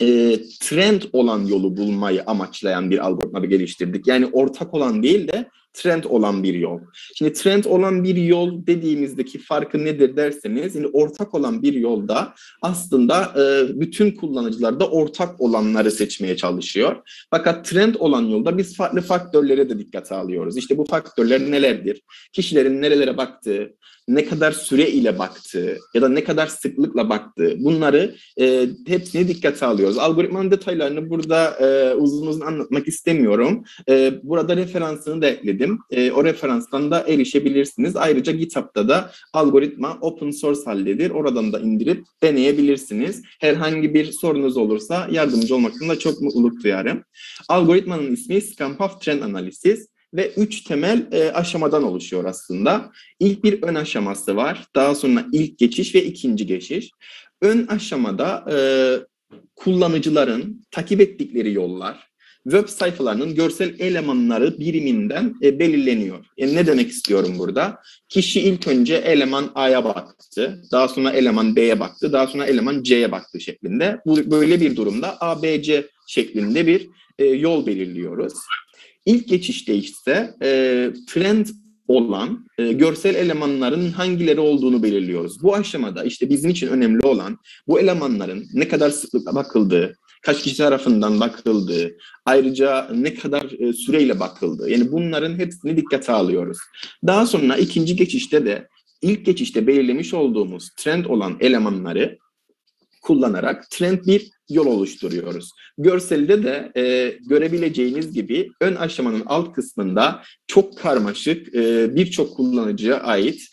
trend olan yolu bulmayı amaçlayan bir algoritma geliştirdik. Yani ortak olan değil de trend olan bir yol. Şimdi trend olan bir yol dediğimizdeki farkı nedir derseniz, şimdi ortak olan bir yolda aslında bütün kullanıcılar da ortak olanları seçmeye çalışıyor. Fakat trend olan yolda biz farklı faktörlere de dikkate alıyoruz. İşte bu faktörler nelerdir? Kişilerin nerelere baktığı, ne kadar süre ile baktığı ya da ne kadar sıklıkla baktığı, bunları hepsini dikkate alıyoruz. Algoritmanın detaylarını burada uzun uzun anlatmak istemiyorum. Burada referansını da ekledim. O referanstan da erişebilirsiniz. Ayrıca GitHub'da da algoritma open source haldedir. Oradan da indirip deneyebilirsiniz. Herhangi bir sorunuz olursa yardımcı olmaktan da çok mutluluk duyarım. Algoritmanın ismi Scam-Path Trend Analysis ve 3 temel aşamadan oluşuyor aslında. İlk bir ön aşaması var. Daha sonra ilk geçiş ve ikinci geçiş. Ön aşamada kullanıcıların takip ettikleri yollar, web sayfalarının görsel elemanları biriminden belirleniyor. Yani ne demek istiyorum burada? Kişi ilk önce eleman A'ya baktı, daha sonra eleman B'ye baktı, daha sonra eleman C'ye baktı şeklinde. Böyle bir durumda A, B, C şeklinde bir yol belirliyoruz. İlk geçişte ise trend olan görsel elemanların hangileri olduğunu belirliyoruz. Bu aşamada işte bizim için önemli olan bu elemanların ne kadar sıklıkla bakıldığı, kaç kişi tarafından bakıldığı, ayrıca ne kadar süreyle bakıldığı, yani bunların hepsini dikkate alıyoruz. Daha sonra ikinci geçişte de ilk geçişte belirlemiş olduğumuz trend olan elemanları kullanarak trend bir yol oluşturuyoruz. Görselde de görebileceğiniz gibi ön aşamanın alt kısmında çok karmaşık birçok kullanıcıya ait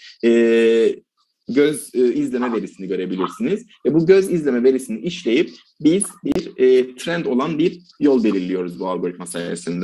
göz izleme verisini görebilirsiniz. Ve bu göz izleme verisini işleyip biz bir trend olan bir yol belirliyoruz bu algoritma sayesinde.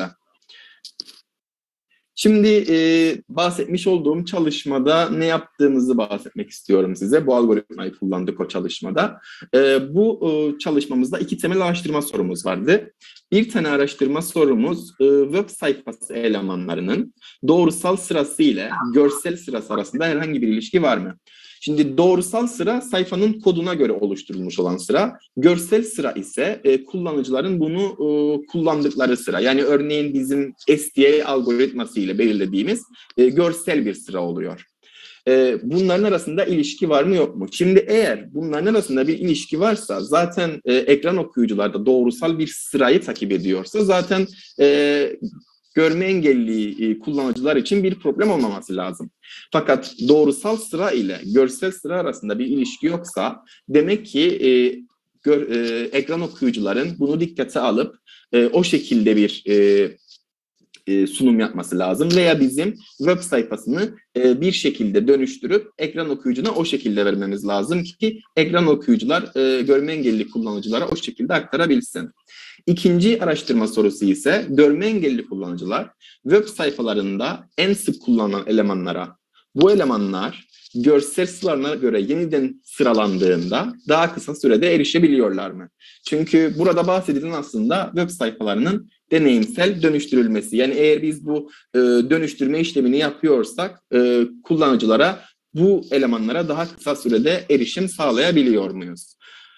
Şimdi bahsetmiş olduğum çalışmada ne yaptığımızı bahsetmek istiyorum size. Bu algoritmayı kullandık o çalışmada. Bu çalışmamızda 2 temel araştırma sorumuz vardı. Bir tane araştırma sorumuz web sayfası elemanlarının doğrusal sırası ile görsel sırası arasında herhangi bir ilişki var mı? Şimdi doğrusal sıra sayfanın koduna göre oluşturulmuş olan sıra. Görsel sıra ise kullanıcıların bunu kullandıkları sıra. Yani örneğin bizim STA algoritması ile belirlediğimiz görsel bir sıra oluyor. Bunların arasında ilişki var mı yok mu? Şimdi eğer bunların arasında bir ilişki varsa zaten ekran okuyucularda doğrusal bir sırayı takip ediyorsa zaten görme engelli kullanıcılar için bir problem olmaması lazım. Fakat doğrusal sıra ile görsel sıra arasında bir ilişki yoksa demek ki ekran okuyucuların bunu dikkate alıp o şekilde bir sunum yapması lazım veya bizim web sayfasını bir şekilde dönüştürüp ekran okuyucuna o şekilde vermemiz lazım ki ekran okuyucular görme engelli kullanıcılara o şekilde aktarabilsin. İkinci araştırma sorusu ise görme engelli kullanıcılar web sayfalarında en sık kullanılan elemanlara, bu elemanlar görsel sıralarına göre yeniden sıralandığında daha kısa sürede erişebiliyorlar mı? Çünkü burada bahsedilen aslında web sayfalarının deneyimsel dönüştürülmesi. Yani eğer biz bu dönüştürme işlemini yapıyorsak kullanıcılara bu elemanlara daha kısa sürede erişim sağlayabiliyor muyuz?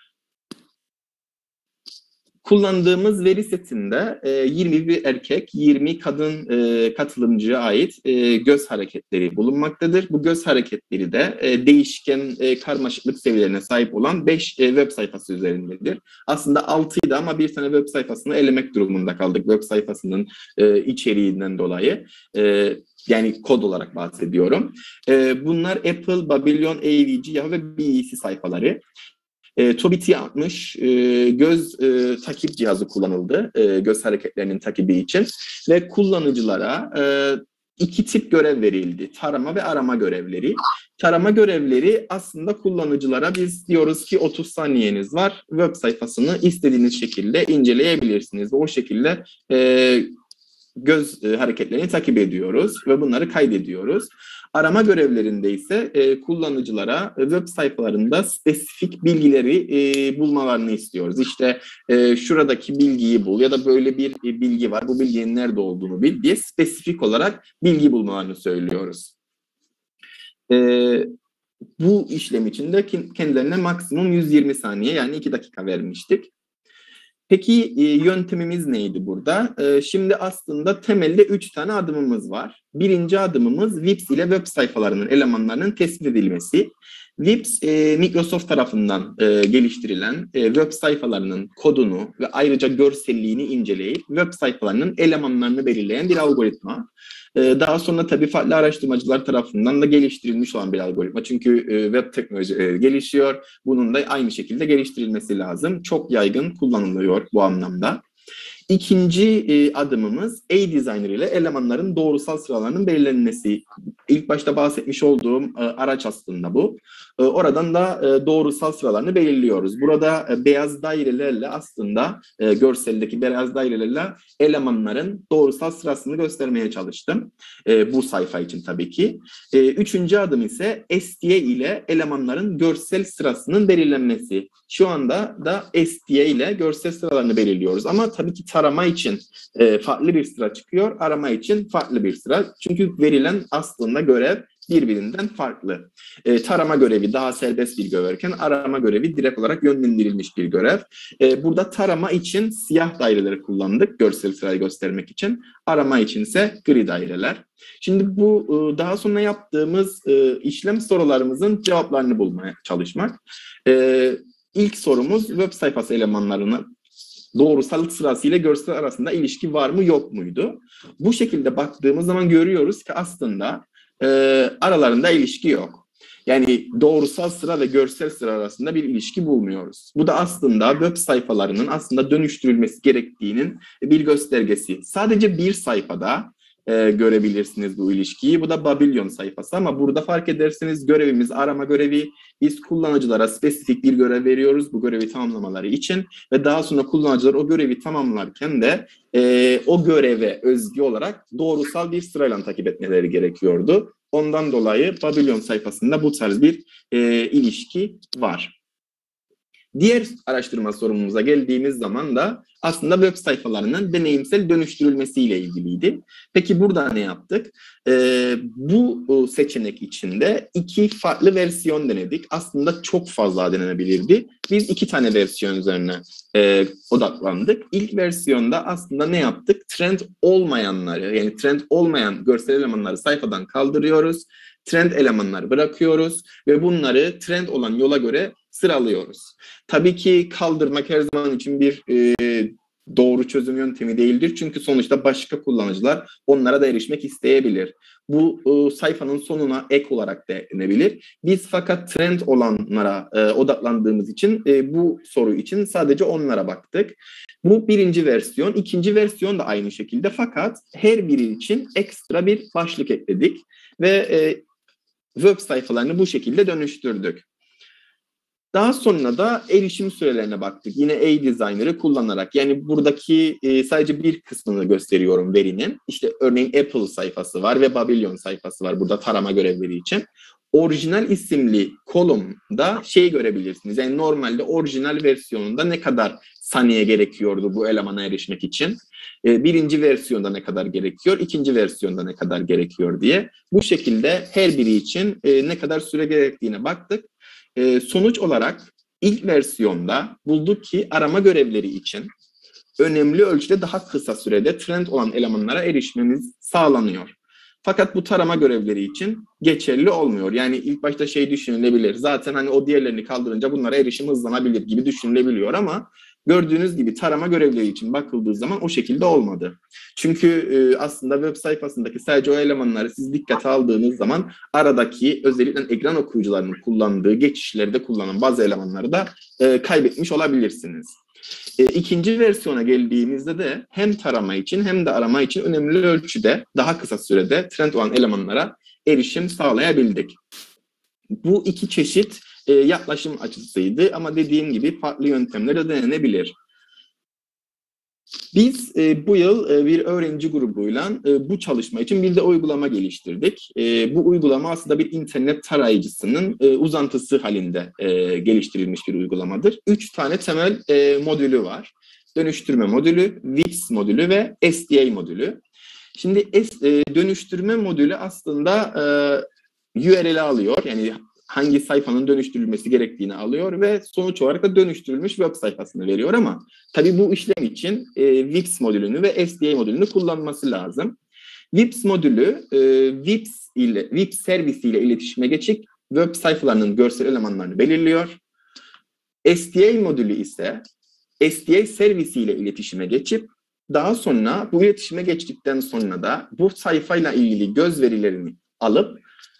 Kullandığımız veri setinde 21 erkek, 20 kadın katılımcıya ait göz hareketleri bulunmaktadır. Bu göz hareketleri de değişken karmaşıklık seviyelerine sahip olan 5 web sayfası üzerindedir. Aslında 6'ydı ama bir tane web sayfasını elemek durumunda kaldık web sayfasının içeriğinden dolayı. Yani kod olarak bahsediyorum. Bunlar Apple, Babylon, AVG, Yahoo ve BEC sayfaları. Tobit 60 göz takip cihazı kullanıldı göz hareketlerinin takibi için ve kullanıcılara 2 tip görev verildi. Tarama ve arama görevleri. Tarama görevleri aslında kullanıcılara biz diyoruz ki 30 saniyeniz var. Web sayfasını istediğiniz şekilde inceleyebilirsiniz. O şekilde göz hareketlerini takip ediyoruz ve bunları kaydediyoruz. Arama görevlerinde ise kullanıcılara web sayfalarında spesifik bilgileri bulmalarını istiyoruz. İşte şuradaki bilgiyi bul ya da böyle bir bilgi var, bu bilginin nerede olduğunu bil diye spesifik olarak bilgi bulmalarını söylüyoruz. Bu işlem için de kendilerine maksimum 120 saniye yani 2 dakika vermiştik. Peki yöntemimiz neydi burada? Şimdi aslında temelde 3 tane adımımız var. Birinci adımımız WIPS ile web sayfalarının elemanlarının tespit edilmesi. WIPS Microsoft tarafından geliştirilen web sayfalarının kodunu ve ayrıca görselliğini inceleyip web sayfalarının elemanlarını belirleyen bir algoritma. Daha sonra tabii farklı araştırmacılar tarafından da geliştirilmiş olan bir algoritma. Çünkü web teknoloji gelişiyor. Bunun da aynı şekilde geliştirilmesi lazım. Çok yaygın kullanılıyor bu anlamda. İkinci adımımız A-Designer ile elemanların doğrusal sıralarının belirlenmesi. İlk başta bahsetmiş olduğum araç aslında bu. Oradan da doğrusal sıralarını belirliyoruz. Burada beyaz dairelerle aslında görseldeki beyaz dairelerle elemanların doğrusal sırasını göstermeye çalıştım. Bu sayfa için tabii ki. Üçüncü adım ise STA ile elemanların görsel sırasının belirlenmesi. Şu anda da STA ile görsel sıralarını belirliyoruz. Ama tabii ki tarama için farklı bir sıra çıkıyor, arama için farklı bir sıra. Çünkü verilen aslında görev birbirinden farklı. Tarama görevi daha serbest bir görevken arama görevi direkt olarak yönlendirilmiş bir görev. Burada tarama için siyah daireleri kullandık görsel sırayı göstermek için. Arama için ise gri daireler. Şimdi bu daha sonra yaptığımız işlem sorularımızın cevaplarını bulmaya çalışmak. İlk sorumuz web sayfası elemanlarının doğrusal sırası ile görsel arasında ilişki var mı yok muydu? Bu şekilde baktığımız zaman görüyoruz ki aslında aralarında ilişki yok. Yani doğrusal sıra ve görsel sıra arasında bir ilişki bulmuyoruz. Bu da aslında web sayfalarının aslında dönüştürülmesi gerektiğinin bir göstergesi. Sadece bir sayfada görebilirsiniz bu ilişkiyi. Bu da Babylon sayfası ama burada fark ederseniz görevimiz arama görevi. Biz kullanıcılara spesifik bir görev veriyoruz bu görevi tamamlamaları için ve daha sonra kullanıcılar o görevi tamamlarken de o göreve özgü olarak doğrusal bir sırayla takip etmeleri gerekiyordu. Ondan dolayı Babylon sayfasında bu tarz bir ilişki var. Diğer araştırma sorumumuza geldiğimiz zaman da aslında web sayfalarının deneyimsel dönüştürülmesiyle ilgiliydi. Peki burada ne yaptık? Bu seçenek içinde 2 farklı versiyon denedik. Aslında çok fazla denenebilirdi. Biz 2 tane versiyon üzerine odaklandık. İlk versiyonda aslında ne yaptık? Trend olmayanları, yani trend olmayan görsel elemanları sayfadan kaldırıyoruz. Trend elemanları bırakıyoruz ve bunları trend olan yola göre sıralıyoruz. Tabii ki kaldırmak her zaman için bir doğru çözüm yöntemi değildir. Çünkü sonuçta başka kullanıcılar onlara da erişmek isteyebilir. Bu sayfanın sonuna ek olarak da eklenebilir. Biz fakat trend olanlara odaklandığımız için bu soru için sadece onlara baktık. Bu birinci versiyon. İkinci versiyon da aynı şekilde fakat her biri için ekstra bir başlık ekledik ve web sayfalarını bu şekilde dönüştürdük. Daha sonra da erişim sürelerine baktık. Yine A-Designer'ı kullanarak. Yani buradaki sadece bir kısmını gösteriyorum verinin. İşte örneğin Apple sayfası var ve Babylon sayfası var burada tarama görevleri için. Orijinal isimli kolumda görebilirsiniz. Yani normalde orijinal versiyonunda ne kadar saniye gerekiyordu bu elemana erişmek için. Birinci versiyonda ne kadar gerekiyor, ikinci versiyonda ne kadar gerekiyor diye. Bu şekilde her biri için ne kadar süre gerektiğine baktık. Sonuç olarak ilk versiyonda bulduk ki arama görevleri için önemli ölçüde daha kısa sürede trend olan elemanlara erişmemiz sağlanıyor. Fakat bu tarama görevleri için geçerli olmuyor. Yani ilk başta düşünülebilir. Zaten hani o diğerlerini kaldırınca bunlara erişim hızlanabilir gibi düşünülebiliyor ama gördüğünüz gibi tarama görevleri için bakıldığı zaman o şekilde olmadı. Çünkü aslında web sayfasındaki sadece o elemanları siz dikkate aldığınız zaman aradaki özellikle ekran okuyucularının kullandığı geçişlerde kullanan bazı elemanları da kaybetmiş olabilirsiniz. İkinci versiyona geldiğimizde de hem tarama için hem de arama için önemli ölçüde daha kısa sürede trend olan elemanlara erişim sağlayabildik. Bu 2 çeşit yaklaşım açısıydı ama dediğim gibi farklı yöntemler de denenebilir. Biz bu yıl bir öğrenci grubuyla bu çalışma için bir de uygulama geliştirdik. Bu uygulama aslında bir internet tarayıcısının uzantısı halinde geliştirilmiş bir uygulamadır. 3 tane temel modülü var. Dönüştürme modülü, WIPS modülü ve STA modülü. Şimdi dönüştürme modülü aslında URL'i alıyor. Yani hangi sayfanın dönüştürülmesi gerektiğini alıyor ve sonuç olarak da dönüştürülmüş web sayfasını veriyor ama tabii bu işlem için VIPS modülünü ve SDA modülünü kullanması lazım. VIPS modülü VIPS servisiyle iletişime geçip web sayfalarının görsel elemanlarını belirliyor. SDA modülü ise SDA servisiyle iletişime geçip daha sonra bu iletişime geçtikten sonra da bu sayfayla ilgili göz verilerini alıp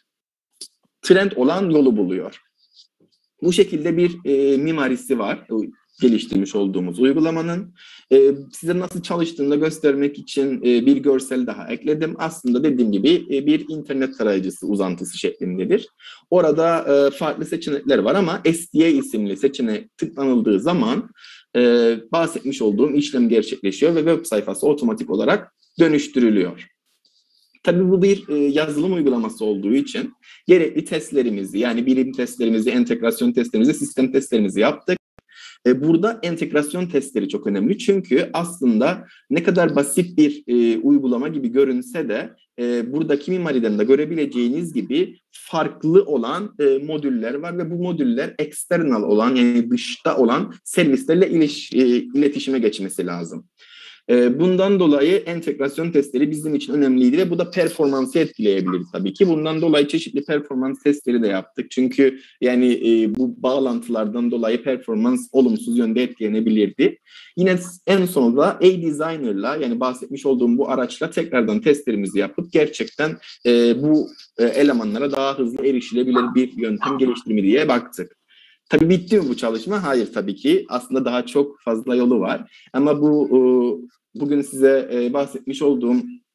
trend olan yolu buluyor. Bu şekilde bir mimarisi var geliştirmiş olduğumuz uygulamanın. Size nasıl çalıştığını da göstermek için bir görsel daha ekledim. Aslında dediğim gibi bir internet tarayıcısı uzantısı şeklindedir. Orada farklı seçenekler var ama SDA isimli seçeneğe tıklanıldığı zaman bahsetmiş olduğum işlem gerçekleşiyor ve web sayfası otomatik olarak dönüştürülüyor. Tabii bu bir yazılım uygulaması olduğu için gerekli testlerimizi, yani birim testlerimizi, entegrasyon testlerimizi, sistem testlerimizi yaptık. Burada entegrasyon testleri çok önemli çünkü aslında ne kadar basit bir uygulama gibi görünse de buradaki mimariden de görebileceğiniz gibi farklı olan modüller var ve bu modüller external olan, yani dışta olan servislerle iletişime geçmesi lazım. Bundan dolayı entegrasyon testleri bizim için önemliydi ve bu da performansı etkileyebilir tabii ki. Bundan dolayı çeşitli performans testleri de yaptık. Çünkü yani bu bağlantılardan dolayı performans olumsuz yönde etkilenebilirdi. Yine en sonunda A-Designer'la, yani bahsetmiş olduğum bu araçla tekrardan testlerimizi yapıp gerçekten bu elemanlara daha hızlı erişilebilir bir yöntem geliştirme diye baktık. Tabii bitti mi bu çalışma? Hayır tabii ki. Aslında daha çok fazla yolu var. Ama bugün size bahsetmiş olduğum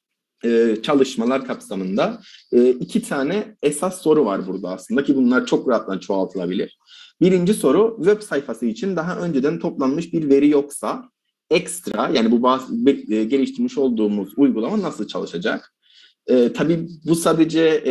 çalışmalar kapsamında 2 tane esas soru var burada aslında ki bunlar çok rahatla çoğaltılabilir. Birinci soru, web sayfası için daha önceden toplanmış bir veri yoksa ekstra, yani bu geliştirmiş olduğumuz uygulama nasıl çalışacak? Tabii bu sadece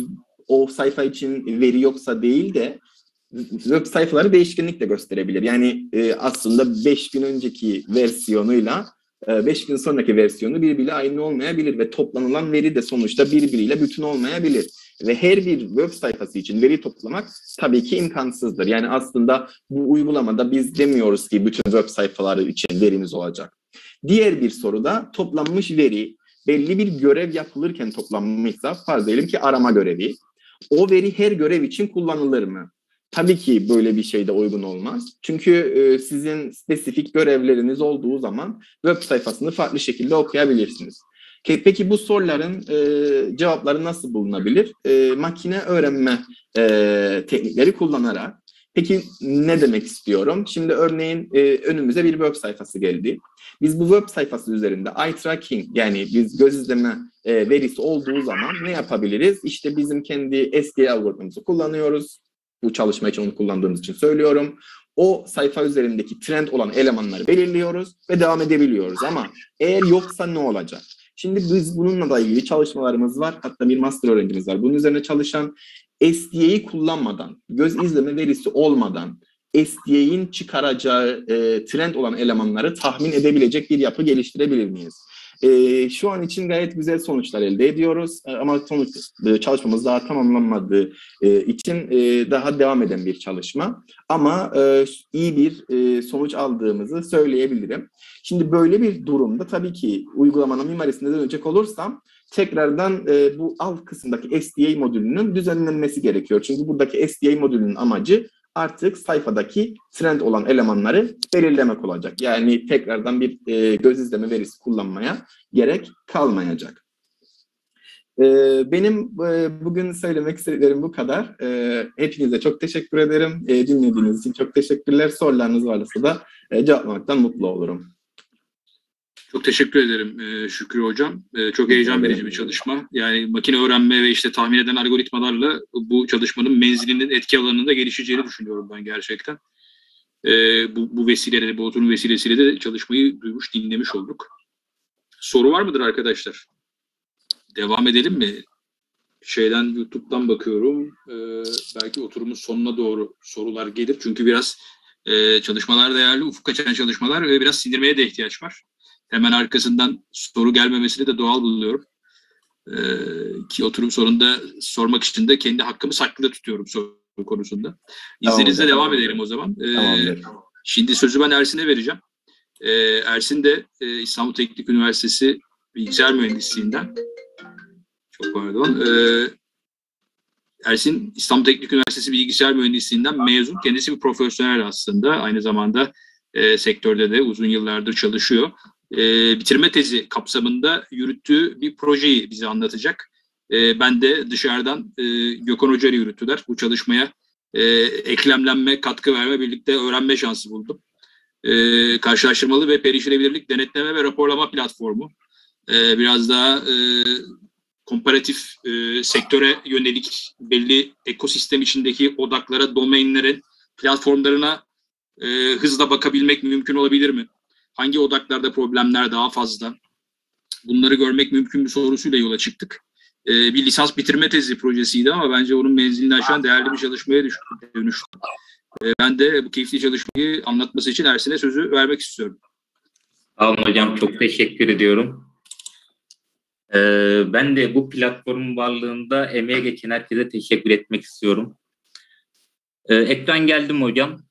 o sayfa için veri yoksa değil de web sayfaları değişkenlik de gösterebilir. Yani aslında 5 gün önceki versiyonuyla 5 gün sonraki versiyonu birbiriyle aynı olmayabilir ve toplanılan veri de sonuçta birbiriyle bütün olmayabilir. Ve her bir web sayfası için veri toplamak tabii ki imkansızdır. Yani aslında bu uygulamada biz demiyoruz ki bütün web sayfaları için verimiz olacak. Diğer bir soruda toplanmış veri belli bir görev yapılırken toplanmışsa, farz edelim ki arama görevi. O veri her görev için kullanılır mı? Tabii ki böyle bir şey de uygun olmaz. Çünkü sizin spesifik görevleriniz olduğu zaman web sayfasını farklı şekilde okuyabilirsiniz. Peki bu soruların cevapları nasıl bulunabilir? Makine öğrenme teknikleri kullanarak. Peki ne demek istiyorum? Şimdi örneğin önümüze bir web sayfası geldi. Biz bu web sayfası üzerinde eye tracking, yani biz göz izleme verisi olduğu zaman ne yapabiliriz? İşte bizim kendi SDA algoritmamızı kullanıyoruz. Bu çalışma için onu kullandığımız için söylüyorum. O sayfa üzerindeki trend olan elemanları belirliyoruz ve devam edebiliyoruz. Ama eğer yoksa ne olacak? Şimdi biz bununla da ilgili çalışmalarımız var. Hatta bir master öğrencimiz var. Bunun üzerine çalışan, SDA'yı kullanmadan, göz izleme verisi olmadan SDA'nin çıkaracağı trend olan elemanları tahmin edebilecek bir yapı geliştirebilir miyiz? Şu an için gayet güzel sonuçlar elde ediyoruz ama çalışmamız daha tamamlanmadığı için daha devam eden bir çalışma. Ama iyi bir sonuç aldığımızı söyleyebilirim. Şimdi böyle bir durumda tabii ki uygulamanın mimarisine dönecek olursam tekrardan bu alt kısımdaki SDA modülünün düzenlenmesi gerekiyor. Çünkü buradaki SDA modülünün amacı artık sayfadaki trend olan elemanları belirlemek olacak. Yani tekrardan bir göz izleme verisi kullanmaya gerek kalmayacak. Benim bugün söylemek istediklerim bu kadar. Hepinize çok teşekkür ederim. Dinlediğiniz için çok teşekkürler. Sorularınız varsa da cevaplamaktan mutlu olurum. Çok teşekkür ederim Şükrü Hocam. Çok heyecan verici bir çalışma. Yani makine öğrenme ve işte tahmin eden algoritmalarla bu çalışmanın menzilinin etki alanının da gelişeceğini düşünüyorum ben gerçekten. Bu vesileyle, bu oturum vesilesiyle de çalışmayı duymuş, dinlemiş olduk. Soru var mıdır arkadaşlar? Devam edelim mi? YouTube'dan bakıyorum. Belki oturumun sonuna doğru sorular gelir. Çünkü biraz çalışmalar değerli, ufuk açan çalışmalar ve biraz sindirmeye de ihtiyaç var. Hemen arkasından soru gelmemesini de doğal buluyorum. Ki oturum sonunda sormak için de kendi hakkımı saklı tutuyorum konusunda. İzninizle devam edelim o zaman. Tamamdır. Şimdi sözü ben Ersin'e vereceğim. Ersin de İstanbul Teknik Üniversitesi Bilgisayar Mühendisliğinden, çok pardon, Ersin İstanbul Teknik Üniversitesi Bilgisayar Mühendisliğinden mezun. Kendisi bir profesyonel aslında. Aynı zamanda sektörde de uzun yıllardır çalışıyor. Bitirme tezi kapsamında yürüttüğü bir projeyi bize anlatacak. Ben de dışarıdan Gökhan Hoca ile yürüttüler. Bu çalışmaya eklemlenme, katkı verme, birlikte öğrenme şansı buldum. Karşılaştırmalı ve perişilebilirlik denetleme ve raporlama platformu. Biraz daha komparatif sektöre yönelik belli ekosistem içindeki odaklara, domainlerin, platformlarına hızla bakabilmek mümkün olabilir mi? Hangi odaklarda problemler daha fazla? Bunları görmek mümkün bir sorusuyla yola çıktık. Bir lisans bitirme tezi projesiydi ama bence onun menzilini aşan değerli bir çalışmaya dönüştü. Ben de bu keyifli çalışmayı anlatması için Ersin'e sözü vermek istiyorum. Sağ olun hocam, çok teşekkür ediyorum. Ben de bu platformun varlığında emeğe geçen herkese teşekkür etmek istiyorum. Ekran geldi mi hocam?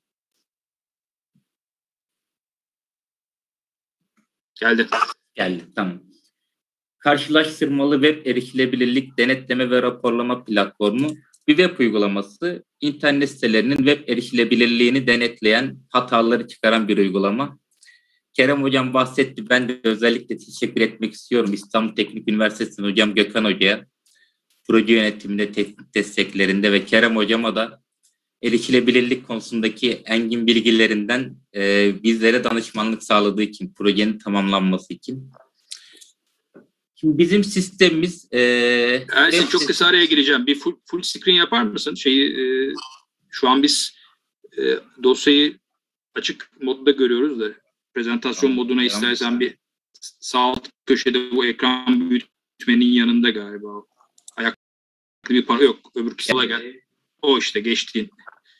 Geldi. Geldi, tamam. Karşılaştırmalı web erişilebilirlik denetleme ve raporlama platformu bir web uygulaması. İnternet sitelerinin web erişilebilirliğini denetleyen, hataları çıkaran bir uygulama. Kerem hocam bahsetti. Ben de özellikle teşekkür etmek istiyorum İstanbul Teknik Üniversitesi'nin hocam Gökhan Hoca'ya, proje yönetiminde, teknik desteklerinde ve Kerem hocama da erişilebilirlik konusundaki engin bilgilerinden bizlere danışmanlık sağladığı için, projenin tamamlanması için. Şimdi bizim sistemimiz... Ersin, çok kısa araya gireceğim. Bir full screen yapar mısın? Şu an biz dosyayı açık modda görüyoruz da prezentasyon moduna istersen bir sağ alt köşede bu ekran büyütmenin yanında galiba. Ayaklı bir parça yok. Öbür sola gel. O işte geçtiğin.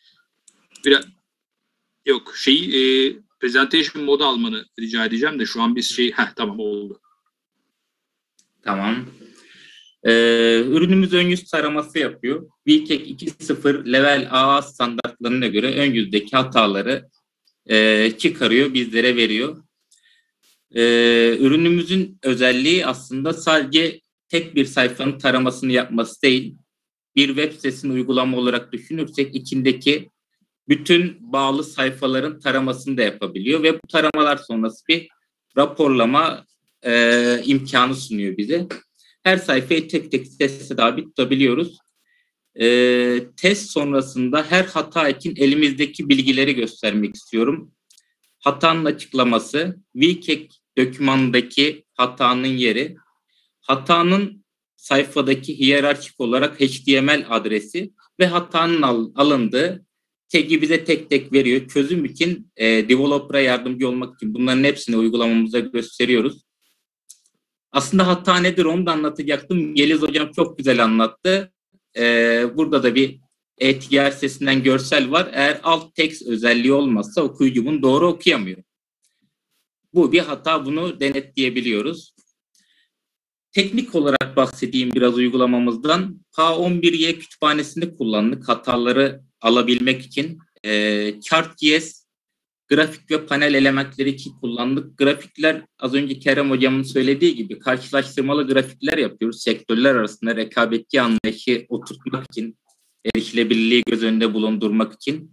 Yok presentation modu almanı rica edeceğim de şu an biz tamam oldu. Tamam. Ürünümüz ön yüz taraması yapıyor. VKEK 2.0 Level AA standartlarına göre ön yüzdeki hataları çıkarıyor, bizlere veriyor. Ürünümüzün özelliği aslında sadece tek bir sayfanın taramasını yapması değil. Bir web sitesini uygulama olarak düşünürsek içindeki bütün bağlı sayfaların taramasını da yapabiliyor ve bu taramalar sonrası bir raporlama imkanı sunuyor bize. Her sayfayı tek tek teste tabi tutabiliyoruz. Test sonrasında her hata için elimizdeki bilgileri göstermek istiyorum. Hatanın açıklaması, VKEK dokümanındaki hatanın yeri, hatanın sayfadaki hiyerarşik olarak HTML adresi ve hatanın alındığı tag'i bize tek tek veriyor. Çözüm için developer'a yardımcı olmak için bunların hepsini uygulamamıza gösteriyoruz. Aslında hata nedir onu da anlatacaktım. Yeliz hocam çok güzel anlattı. Burada da bir ETR sitesinden görsel var. Eğer alt text özelliği olmazsa okuyucu bunu doğru okuyamıyor. Bu bir hata, bunu denetleyebiliyoruz. Teknik olarak bahsedeyim biraz uygulamamızdan. K11Y kütüphanesini kullandık hataları alabilmek için. Chart.js grafik ve panel elementleri için kullandık. Grafikler az önce Kerem hocamın söylediği gibi karşılaştırmalı grafikler yapıyoruz. Sektörler arasında rekabetçi anlayışı oturtmak için, erişilebilirliği göz önünde bulundurmak için.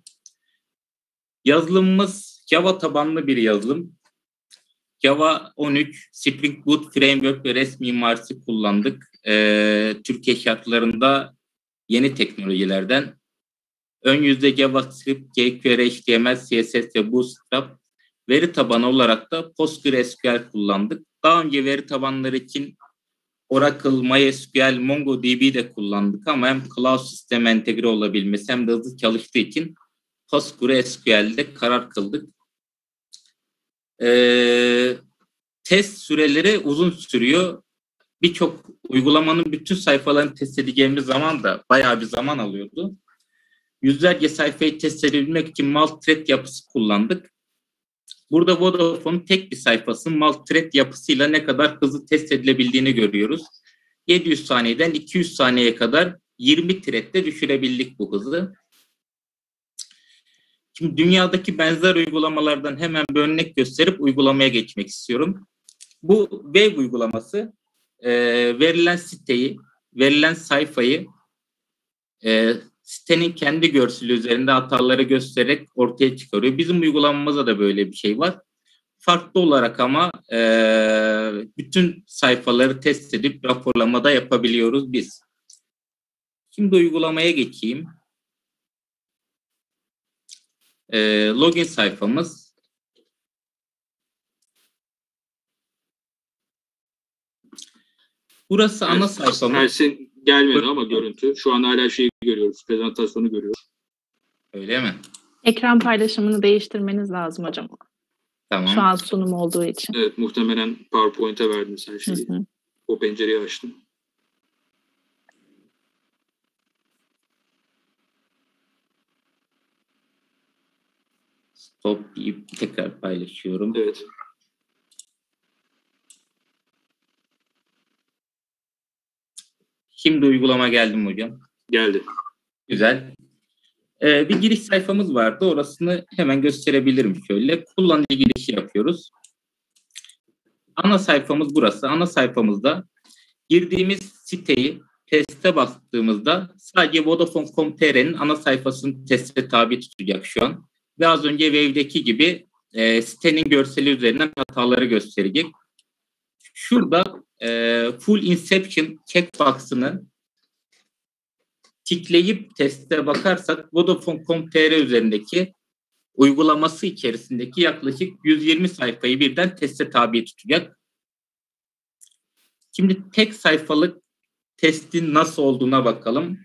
Yazılımımız Java tabanlı bir yazılım. Java 13, Spring Boot Framework ve REST mimarisi kullandık. Türkiye şartlarında yeni teknolojilerden. Ön yüzde JavaScript, jQuery, HTML, CSS ve Bootstrap. Veri tabanı olarak da PostgreSQL kullandık. Daha önce veri tabanları için Oracle, MySQL, MongoDB de kullandık ama hem cloud sisteme entegre olabilmesi hem de hızlı çalıştığı için PostgreSQL'de karar kıldık. Test süreleri uzun sürüyor. Birçok uygulamanın bütün sayfalarını test edeceğimiz zaman da bayağı bir zaman alıyordu. Yüzlerce sayfayı test edebilmek için multithread yapısı kullandık. Burada Vodafone'un tek bir sayfasının multithread yapısıyla ne kadar hızlı test edilebildiğini görüyoruz. 700 saniyeden 200 saniyeye kadar 20 thread'de düşürebildik bu hızı. Şimdi dünyadaki benzer uygulamalardan hemen bir örnek gösterip uygulamaya geçmek istiyorum. Bu web uygulaması verilen siteyi, verilen sayfayı sitenin kendi görseli üzerinde hataları göstererek ortaya çıkarıyor. Bizim uygulamamızda da böyle bir şey var. Farklı olarak ama bütün sayfaları test edip raporlamada yapabiliyoruz biz. Şimdi uygulamaya geçeyim. Login sayfamız. Burası ana sayfamız. Ersin gelmedi ama görüntü. Şu an hala şeyi görüyoruz. Prezentasyonu görüyoruz. Öyle mi? Ekran paylaşımını değiştirmeniz lazım hocam. Tamam. Şu an sunum olduğu için. Evet, muhtemelen PowerPoint'e verdin sen şeyi. Hı hı. O pencereyi açtım. Stop deyip tekrar paylaşıyorum. Evet. Şimdi uygulama geldim hocam. Geldi. Güzel. Bir giriş sayfamız vardı. Orasını hemen gösterebilirim şöyle. Kullanıcı girişi yapıyoruz. Ana sayfamız burası. Ana sayfamızda girdiğimiz siteyi teste bastığımızda sadece Vodafone.com.tr'nin ana sayfasını teste tabi tutacak şu an. Ve az önce Wave'deki gibi sitenin görseli üzerinden hataları gösterecek. Şurada Full Inception checkbox'ını tıklayıp teste bakarsak Vodafone.com.tr üzerindeki uygulaması içerisindeki yaklaşık 120 sayfayı birden teste tabi tutacak. Şimdi tek sayfalık testin nasıl olduğuna bakalım.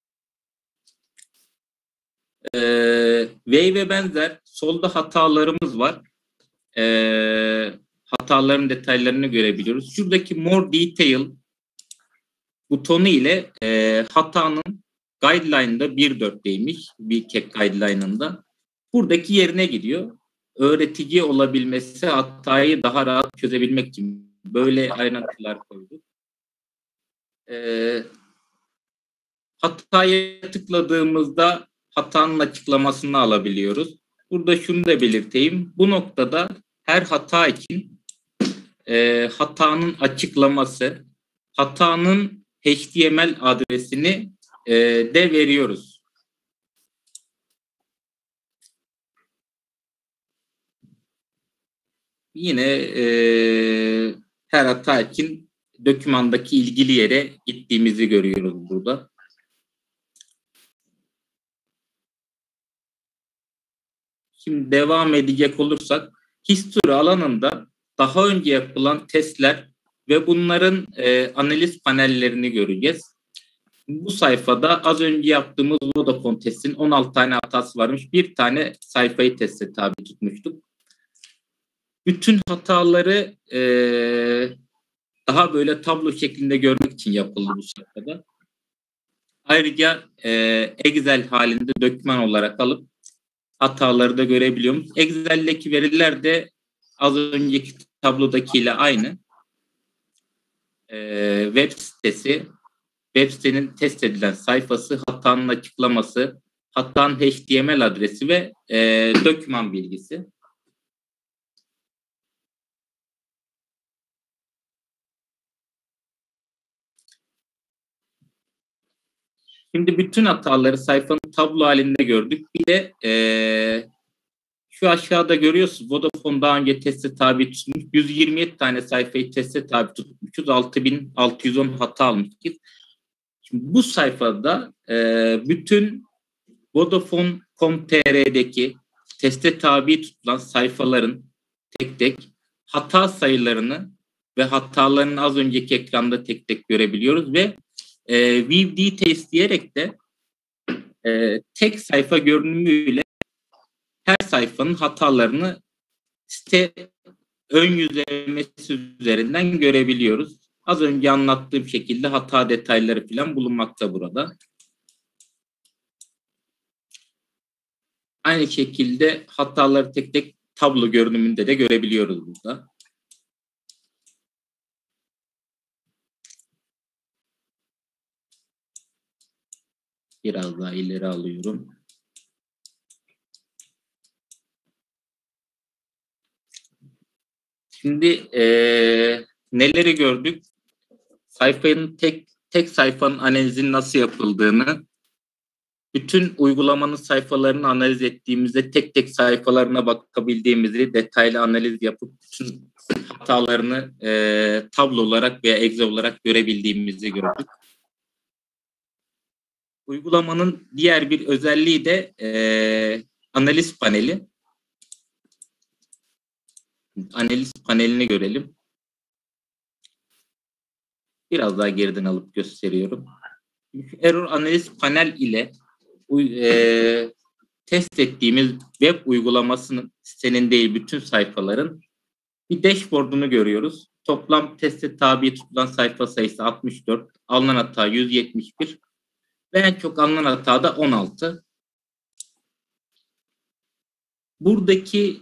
Wave'e benzer solda hatalarımız var. Hataların detaylarını görebiliyoruz. Şuradaki More Detail butonu ile hatanın guideline'da 1.4'teymiş. BCAC guideline'ında. Buradaki yerine gidiyor. Öğretici olabilmesi, hatayı daha rahat çözebilmek için böyle ayrıntılar koyduk. Hataya tıkladığımızda hatanın açıklamasını alabiliyoruz. Burada şunu da belirteyim. Bu noktada her hata için hatanın açıklaması, hatanın HTML adresini de veriyoruz. Yine her hata için dokümandaki ilgili yere gittiğimizi görüyoruz burada. Şimdi devam edecek olursak history alanında daha önce yapılan testler ve bunların analiz panellerini göreceğiz. Bu sayfada az önce yaptığımız Vodafone testin 16 tane hatası varmış. Bir tane sayfayı teste tabi tutmuştuk. Bütün hataları daha böyle tablo şeklinde görmek için yapıldı bu sayfada. Ayrıca Excel halinde doküman olarak alıp hataları da görebiliyoruz. Excel'deki veriler de az önceki tablodakiyle aynı. Web sitesi, web sitenin test edilen sayfası, hatanın açıklaması, hatanın HTML adresi ve doküman bilgisi. Şimdi bütün hataları sayfanın tablo halinde gördük. Bir de şu aşağıda görüyorsunuz Vodafone daha önce teste tabi tutmuş. 127 tane sayfayı teste tabi tutmuşuz. 6610 hata almışız. Şimdi bu sayfada bütün Vodafone.com.tr'deki teste tabi tutulan sayfaların tek tek hata sayılarını ve hatalarını az önceki ekranda tek tek görebiliyoruz ve View Details diyerek de tek sayfa görünümüyle her sayfanın hatalarını site ön yüzlemesi üzerinden görebiliyoruz. Az önce anlattığım şekilde hata detayları falan bulunmakta burada. Aynı şekilde hataları tek tek tablo görünümünde de görebiliyoruz burada. Biraz daha ileri alıyorum. Şimdi neleri gördük? Sayfanın tek sayfanın analizinin nasıl yapıldığını, bütün uygulamanın sayfalarını analiz ettiğimizde tek tek sayfalarına bakabildiğimizi, detaylı analiz yapıp bütün hatalarını tablo olarak veya Excel olarak görebildiğimizi gördük. Uygulamanın diğer bir özelliği de analiz paneli. Analiz panelini görelim. Biraz daha geriden alıp gösteriyorum. Error analiz panel ile test ettiğimiz web uygulamasının, sitenin değil bütün sayfaların bir dashboard'unu görüyoruz. Toplam teste tabi tutulan sayfa sayısı 64, alınan hata 171 ve en çok alınan hata da 16. Buradaki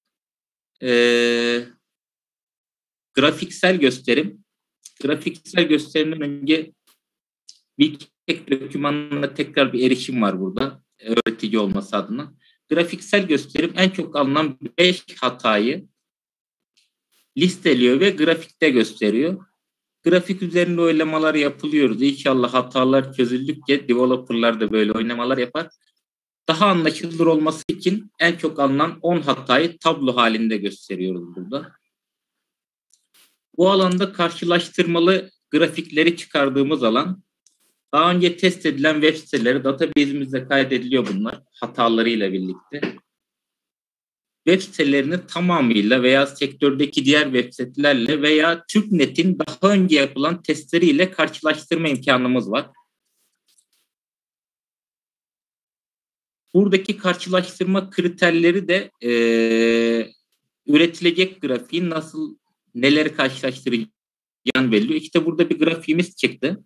grafiksel gösterimden önce bir dokümanına tekrar bir erişim var burada, öğretici olması adına. Grafiksel gösterim en çok alınan 5 hatayı listeliyor ve grafikte gösteriyor. Grafik üzerinde oynamalar yapılıyoruz. İnşallah hatalar çözüldükçe developerlar da böyle oynamalar yapar. Daha anlaşılır olması için en çok alınan 10 hatayı tablo halinde gösteriyoruz burada. Bu alanda karşılaştırmalı grafikleri çıkardığımız alan. Daha önce test edilen web siteleri database'imizde kaydediliyor bunlar hatalarıyla birlikte. Web sitelerini tamamıyla veya sektördeki diğer web sitelerle veya TürkNet'in daha önce yapılan testleriyle karşılaştırma imkanımız var. Buradaki karşılaştırma kriterleri de üretilecek grafiğin neleri karşılaştıracağını belirliyor. İşte burada bir grafiğimiz çıktı.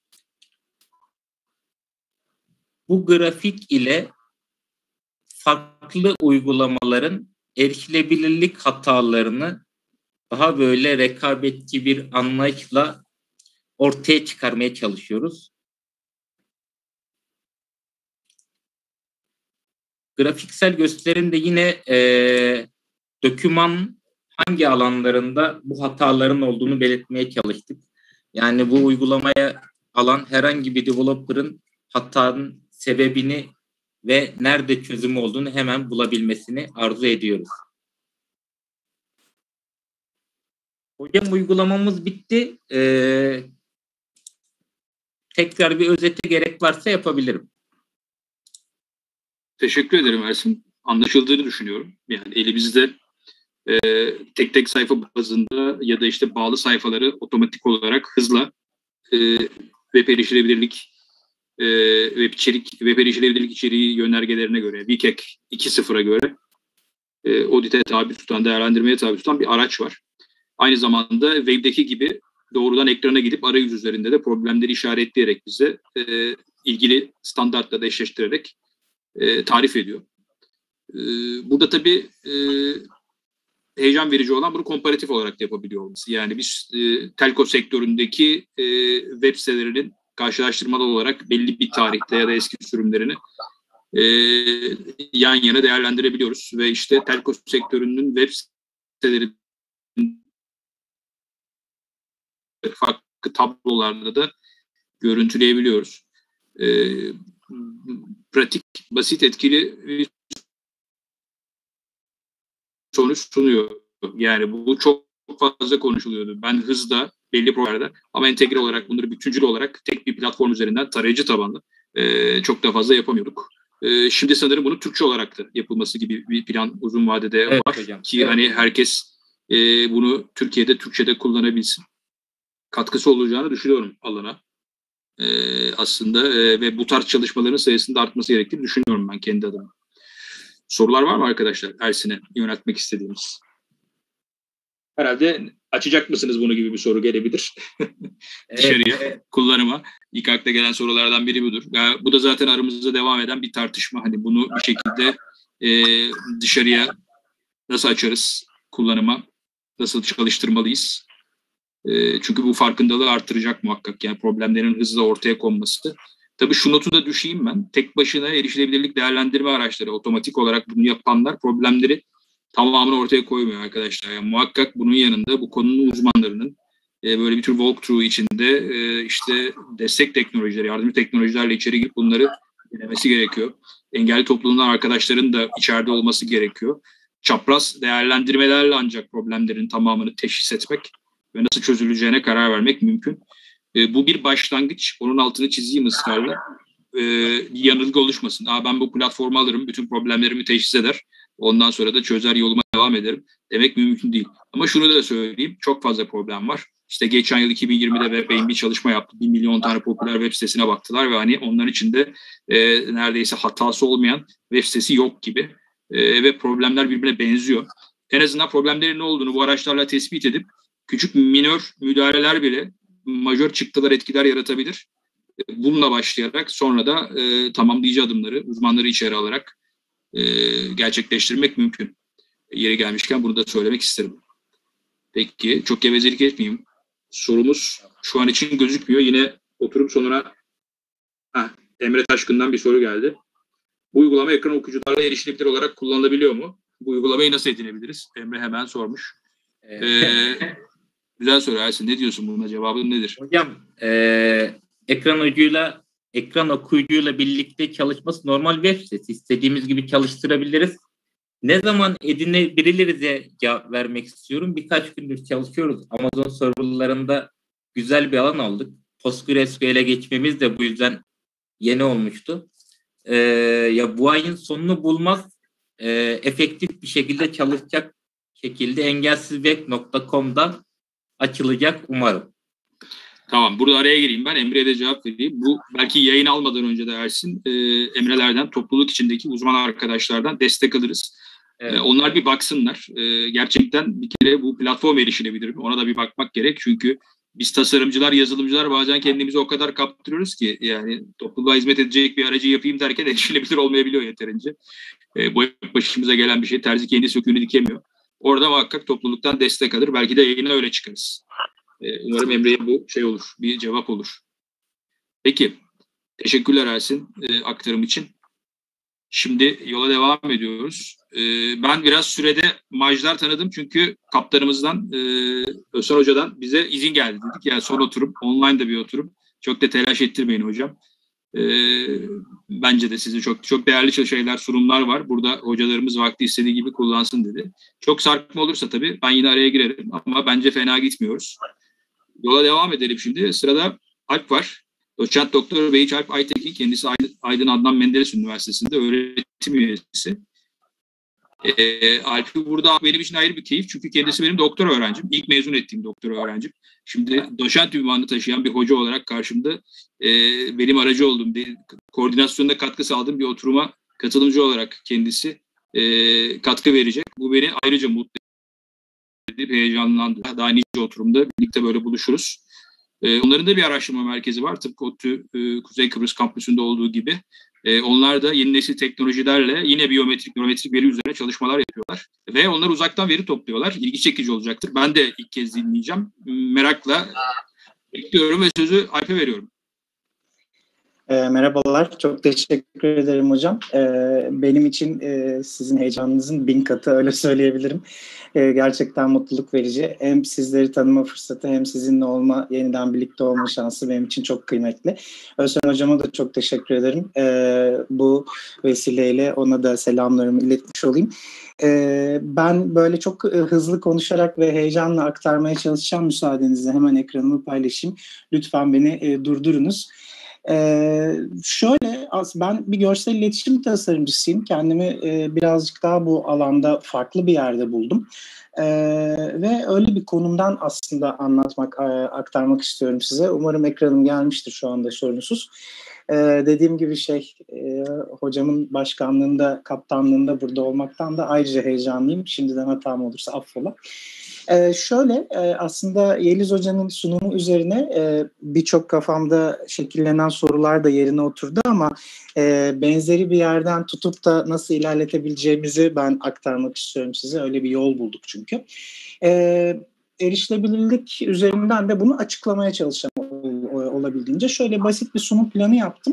Bu grafik ile farklı uygulamaların erişilebilirlik hatalarını daha böyle rekabetçi bir anlayışla ortaya çıkarmaya çalışıyoruz. Grafiksel gösterimde yine doküman hangi alanlarında bu hataların olduğunu belirtmeye çalıştık. Yani bu uygulamaya alan herhangi bir developer'ın hatanın sebebini ve nerede çözümü olduğunu hemen bulabilmesini arzu ediyoruz. Hocam uygulamamız bitti. Tekrar bir özete gerek varsa yapabilirim. Teşekkür ederim Ersin. Anlaşıldığını düşünüyorum. Yani elimizde tek tek sayfa bazında ya da işte bağlı sayfaları otomatik olarak hızla web erişilebilirlik web erişilebilirlik içeriği yönergelerine göre, WCAG 2.0'a göre audite tabi tutan, değerlendirmeye tabi tutan bir araç var. Aynı zamanda web'deki gibi doğrudan ekrana gidip arayüz üzerinde de problemleri işaretleyerek bize ilgili standartla da eşleştirerek tarif ediyor. Burada tabii heyecan verici olan bunu komparatif olarak da yapabiliyor olması. Yani biz telko sektöründeki web sitelerinin karşılaştırmalı olarak belli bir tarihte ya da eski sürümlerini yan yana değerlendirebiliyoruz. Ve işte telko sektörünün web siteleri farklı tablolarda da görüntüleyebiliyoruz. Pratik, basit, etkili bir sonuç sunuyor. Yani bu çok fazla konuşuluyordu. Ben hızda, belli programlarda ama entegre olarak bunları bütüncül olarak tek bir platform üzerinden tarayıcı tabanlı çok da fazla yapamıyorduk. Şimdi sanırım bunun Türkçe olarak da yapılması gibi bir plan uzun vadede var hocam. Ki hani herkes bunu Türkiye'de Türkçe'de kullanabilsin. Katkısı olacağını düşünüyorum alana. Aslında ve bu tarz çalışmaların sayısında artması gerektiğini düşünüyorum ben kendi adıma. Sorular var mı arkadaşlar Ersin'e yöneltmek istediğimiz? Herhalde açacak mısınız bunu gibi bir soru gelebilir. Dışarıya, kullanıma. İlk akla gelen sorulardan biri budur. Bu da zaten aramızda devam eden bir tartışma. Hani bunu bir şekilde dışarıya nasıl açarız kullanıma, nasıl çalıştırmalıyız? Çünkü bu farkındalığı artıracak muhakkak. Yani problemlerin hızla ortaya konması. Tabii şu notu da düşeyim ben. Tek başına erişilebilirlik değerlendirme araçları otomatik olarak bunu yapanlar problemleri tamamını ortaya koymuyor arkadaşlar. Yani muhakkak bunun yanında bu konunun uzmanlarının böyle bir tür walkthrough içinde işte destek teknolojileri, yardımcı teknolojilerle içeri girip bunları denemesi gerekiyor. Engelli topluluğundan arkadaşların da içeride olması gerekiyor. Çapraz değerlendirmelerle ancak problemlerin tamamını teşhis etmek ve nasıl çözüleceğine karar vermek mümkün. Bu bir başlangıç. Onun altını çizeyim ısrarla. Bir yanılgı oluşmasın. Ben bu platformu alırım, bütün problemlerimi teşhis eder. Ondan sonra da çözer, yoluma devam ederim demek mümkün değil. Ama şunu da söyleyeyim, çok fazla problem var. İşte geçen yıl 2020'de WebAIM bir çalışma yaptı. 1 milyon tane popüler web sitesine baktılar ve hani onların içinde neredeyse hatası olmayan web sitesi yok gibi. Ve problemler birbirine benziyor. En azından problemlerin ne olduğunu bu araçlarla tespit edip küçük minör müdahaleler bile majör çıktılar, etkiler yaratabilir. Bununla başlayarak sonra da tamamlayıcı adımları uzmanları içeri alarak gerçekleştirmek mümkün. Yeri gelmişken bunu da söylemek isterim. Peki, çok gevezelik etmeyeyim. Sorumuz şu an için gözükmüyor. Yine oturum sonuna Emre Taşkın'dan bir soru geldi. Bu uygulama ekran okuyucularla erişilebilir olarak kullanılabiliyor mu? Bu uygulamayı nasıl edinebiliriz? Emre hemen sormuş. Güzel soru Ersin. Ne diyorsun buna? Cevabın nedir? Hocam ekran okuyucuyla birlikte çalışması normal web sitesi. İstediğimiz gibi çalıştırabiliriz. Ne zaman edinebiliriz cevap vermek istiyorum. Birkaç gündür çalışıyoruz. Amazon serverlarında güzel bir alan aldık. PostgreSQL'e geçmemiz de bu yüzden yeni olmuştu. Ya bu ayın sonunu bulmaz efektif bir şekilde çalışacak şekilde engelsizweb.com'da açılacak umarım. Tamam, burada araya gireyim ben. Emre'ye de cevap vereyim. Bu belki yayın almadan önce de Ersin, Emre'lerden, topluluk içindeki uzman arkadaşlardan destek alırız. Evet. Onlar bir baksınlar. Gerçekten bir kere bu platform erişilebilir mi? Ona da bir bakmak gerek. Çünkü biz tasarımcılar, yazılımcılar bazen kendimizi o kadar kaptırıyoruz ki yani topluluğa hizmet edecek bir aracı yapayım derken erişilebilir olmayabiliyor yeterince. Bu başımıza gelen bir şey. Terzi kendi söküğünü dikemiyor. Orada muhakkak topluluktan destek alır. Belki de yayına öyle çıkarız. Umarım Emre'ye bu şey olur. Bir cevap olur. Peki. Teşekkürler Ersin aktarım için. Şimdi yola devam ediyoruz. Ben biraz sürede majlar tanıdım çünkü kaptanımızdan Özcan Hoca'dan bize izin geldi dedik. Yani son oturum, online de bir oturum. Çok da telaş ettirmeyin hocam. Bence de sizi çok değerli şeyler, sunumlar var. Burada hocalarımız vakti istediği gibi kullansın dedi. Çok sarkma olursa tabii ben yine araya girerim ama bence fena gitmiyoruz. Yola devam edelim şimdi. Sırada Alp var. Doçent Doktor Behiç Alp Aytekin, kendisi Aydın Adnan Menderes Üniversitesi'nde öğretim üyesi. Alp'i burada benim için ayrı bir keyif çünkü kendisi benim doktora öğrencim. İlk mezun ettiğim doktora öğrencim. Şimdi doçent ünvanını taşıyan bir hoca olarak karşımda benim aracı olduğum, koordinasyonda katkı sağladığım bir oturuma katılımcı olarak kendisi katkı verecek. Bu beni ayrıca mutlu edip heyecanlandırdı. Daha nice oturumda birlikte böyle buluşuruz. Onların da bir araştırma merkezi var. Tıpkı ODTÜ Kuzey Kıbrıs kampüsünde olduğu gibi. Onlar da yeni nesil teknolojilerle yine nörometrik veri üzerine çalışmalar yapıyorlar. Ve onlar uzaktan veri topluyorlar. İlgi çekici olacaktır. Ben de ilk kez dinleyeceğim. Merakla bekliyorum ve sözü Alp'e veriyorum. Merhabalar, çok teşekkür ederim hocam. Benim için sizin heyecanınızın 1000 katı, öyle söyleyebilirim. Gerçekten mutluluk verici. Hem sizleri tanıma fırsatı hem sizinle yeniden birlikte olma şansı benim için çok kıymetli. Özcan hocama da çok teşekkür ederim. Bu vesileyle ona da selamlarımı iletmiş olayım. Ben böyle çok hızlı konuşarak ve heyecanla aktarmaya çalışacağım, müsaadenizle hemen ekranımı paylaşayım. Lütfen beni durdurunuz. Şöyle, ben bir görsel iletişim tasarımcısıyım. Kendimi birazcık daha bu alanda farklı bir yerde buldum. Ve öyle bir konumdan aslında aktarmak istiyorum size. Umarım ekranım gelmiştir şu anda sorunsuz. Dediğim gibi hocamın başkanlığında, kaptanlığında burada olmaktan da ayrıca heyecanlıyım. Şimdiden hatam olursa affola. Aslında Yeliz Hoca'nın sunumu üzerine birçok kafamda şekillenen sorular da yerine oturdu ama benzeri bir yerden tutup da nasıl ilerletebileceğimizi ben aktarmak istiyorum size. Öyle bir yol bulduk çünkü. Erişilebilirlik üzerinden de bunu açıklamaya çalışacağım olabildiğince. Şöyle basit bir sunum planı yaptım.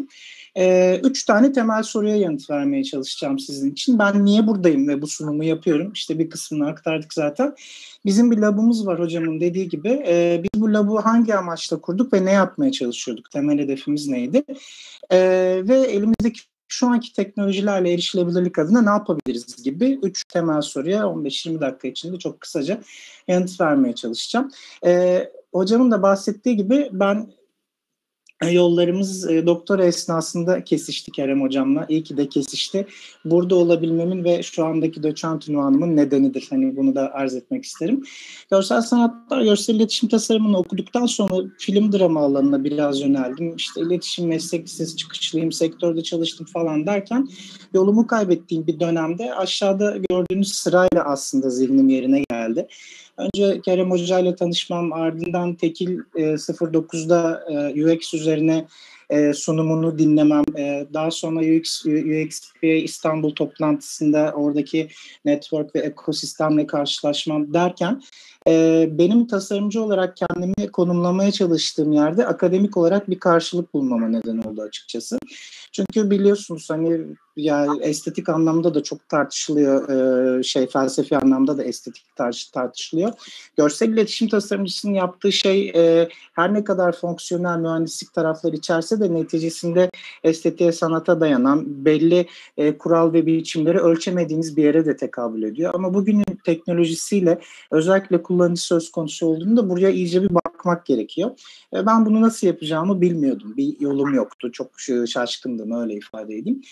Üç tane temel soruya yanıt vermeye çalışacağım sizin için. Ben niye buradayım ve bu sunumu yapıyorum? İşte bir kısmını aktardık zaten. Bizim bir labımız var hocamın dediği gibi. Biz bu labı hangi amaçla kurduk ve ne yapmaya çalışıyorduk? Temel hedefimiz neydi? Ve elimizdeki şu anki teknolojilerle erişilebilirlik adına ne yapabiliriz gibi 3 temel soruya 15-20 dakika içinde çok kısaca yanıt vermeye çalışacağım. Hocamın da bahsettiği gibi ben yollarımız doktora esnasında kesişti Kerem Hocam'la. İyi ki de kesişti. Burada olabilmemin ve şu andaki doçent unvanımın nedenidir. Hani bunu da arz etmek isterim. Görsel sanatlar, görsel iletişim tasarımını okuduktan sonra film drama alanına biraz yöneldim. İşte iletişim meslek lisesi çıkışlıyım, sektörde çalıştım falan derken yolumu kaybettiğim bir dönemde aşağıda gördüğünüz sırayla aslında zihnim yerine geldi. Önce Kerem Hoca ile tanışmam, ardından Tekil 09'da UX üzerine sunumunu dinlemem, daha sonra UXPA İstanbul toplantısında oradaki network ve ekosistemle karşılaşmam derken benim tasarımcı olarak kendimi konumlamaya çalıştığım yerde akademik olarak bir karşılık bulmama neden oldu açıkçası. Çünkü biliyorsunuz hani yani estetik anlamda da çok tartışılıyor, felsefi anlamda da estetik tartışılıyor. Görsel iletişim tasarımcısının yaptığı şey her ne kadar fonksiyonel mühendislik tarafları içerse de neticesinde estetiğe, sanata dayanan belli kural ve biçimleri ölçemediğiniz bir yere de tekabül ediyor. Ama bugünün teknolojisiyle özellikle kullanıcı söz konusu olduğunda buraya iyice bir bakmak gerekiyor. Ben bunu nasıl yapacağımı bilmiyordum. Bir yolum yoktu. Çok şaşkındım, öyle ifade edeyim.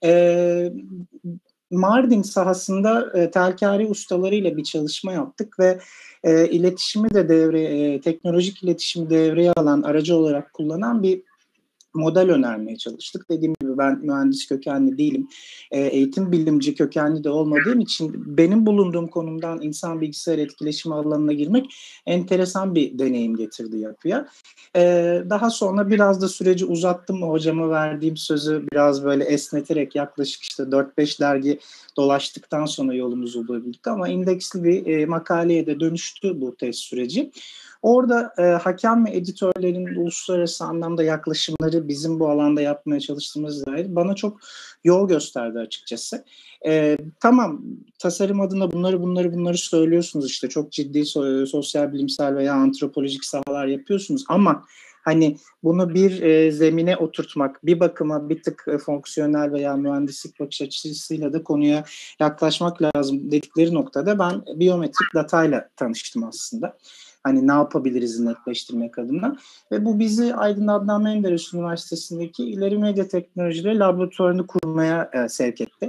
Mardin sahasında telkari ustalarıyla bir çalışma yaptık ve iletişimi de teknolojik iletişimi devreye alan, aracı olarak kullanan bir model önermeye çalıştık. Dediğim gibi ben mühendis kökenli değilim. Eğitim bilimci kökenli de olmadığım için benim bulunduğum konumdan insan bilgisayar etkileşimi alanına girmek enteresan bir deneyim getirdi yapıya. Daha sonra biraz da süreci uzattım. Hocama verdiğim sözü biraz böyle esneterek yaklaşık işte 4-5 dergi dolaştıktan sonra yolumuzu bulabildik ama indeksli bir makaleye de dönüştü bu test süreci. Orada hakem ve editörlerin uluslararası anlamda yaklaşımları bizim bu alanda yapmaya çalıştığımız dair bana çok yol gösterdi açıkçası. Tamam, tasarım adına bunları söylüyorsunuz, işte çok ciddi sosyal bilimsel veya antropolojik sahalar yapıyorsunuz ama hani bunu bir zemine oturtmak, bir bakıma bir tık fonksiyonel veya mühendislik bakış açısıyla da konuya yaklaşmak lazım dedikleri noktada ben biyometrik datayla tanıştım aslında. Hani ne yapabiliriz netleştirmek adına. Ve bu bizi Aydın Adnan Menderes Üniversitesi'ndeki İleri Medya Teknolojileri Laboratuvarını kurmaya sevk etti.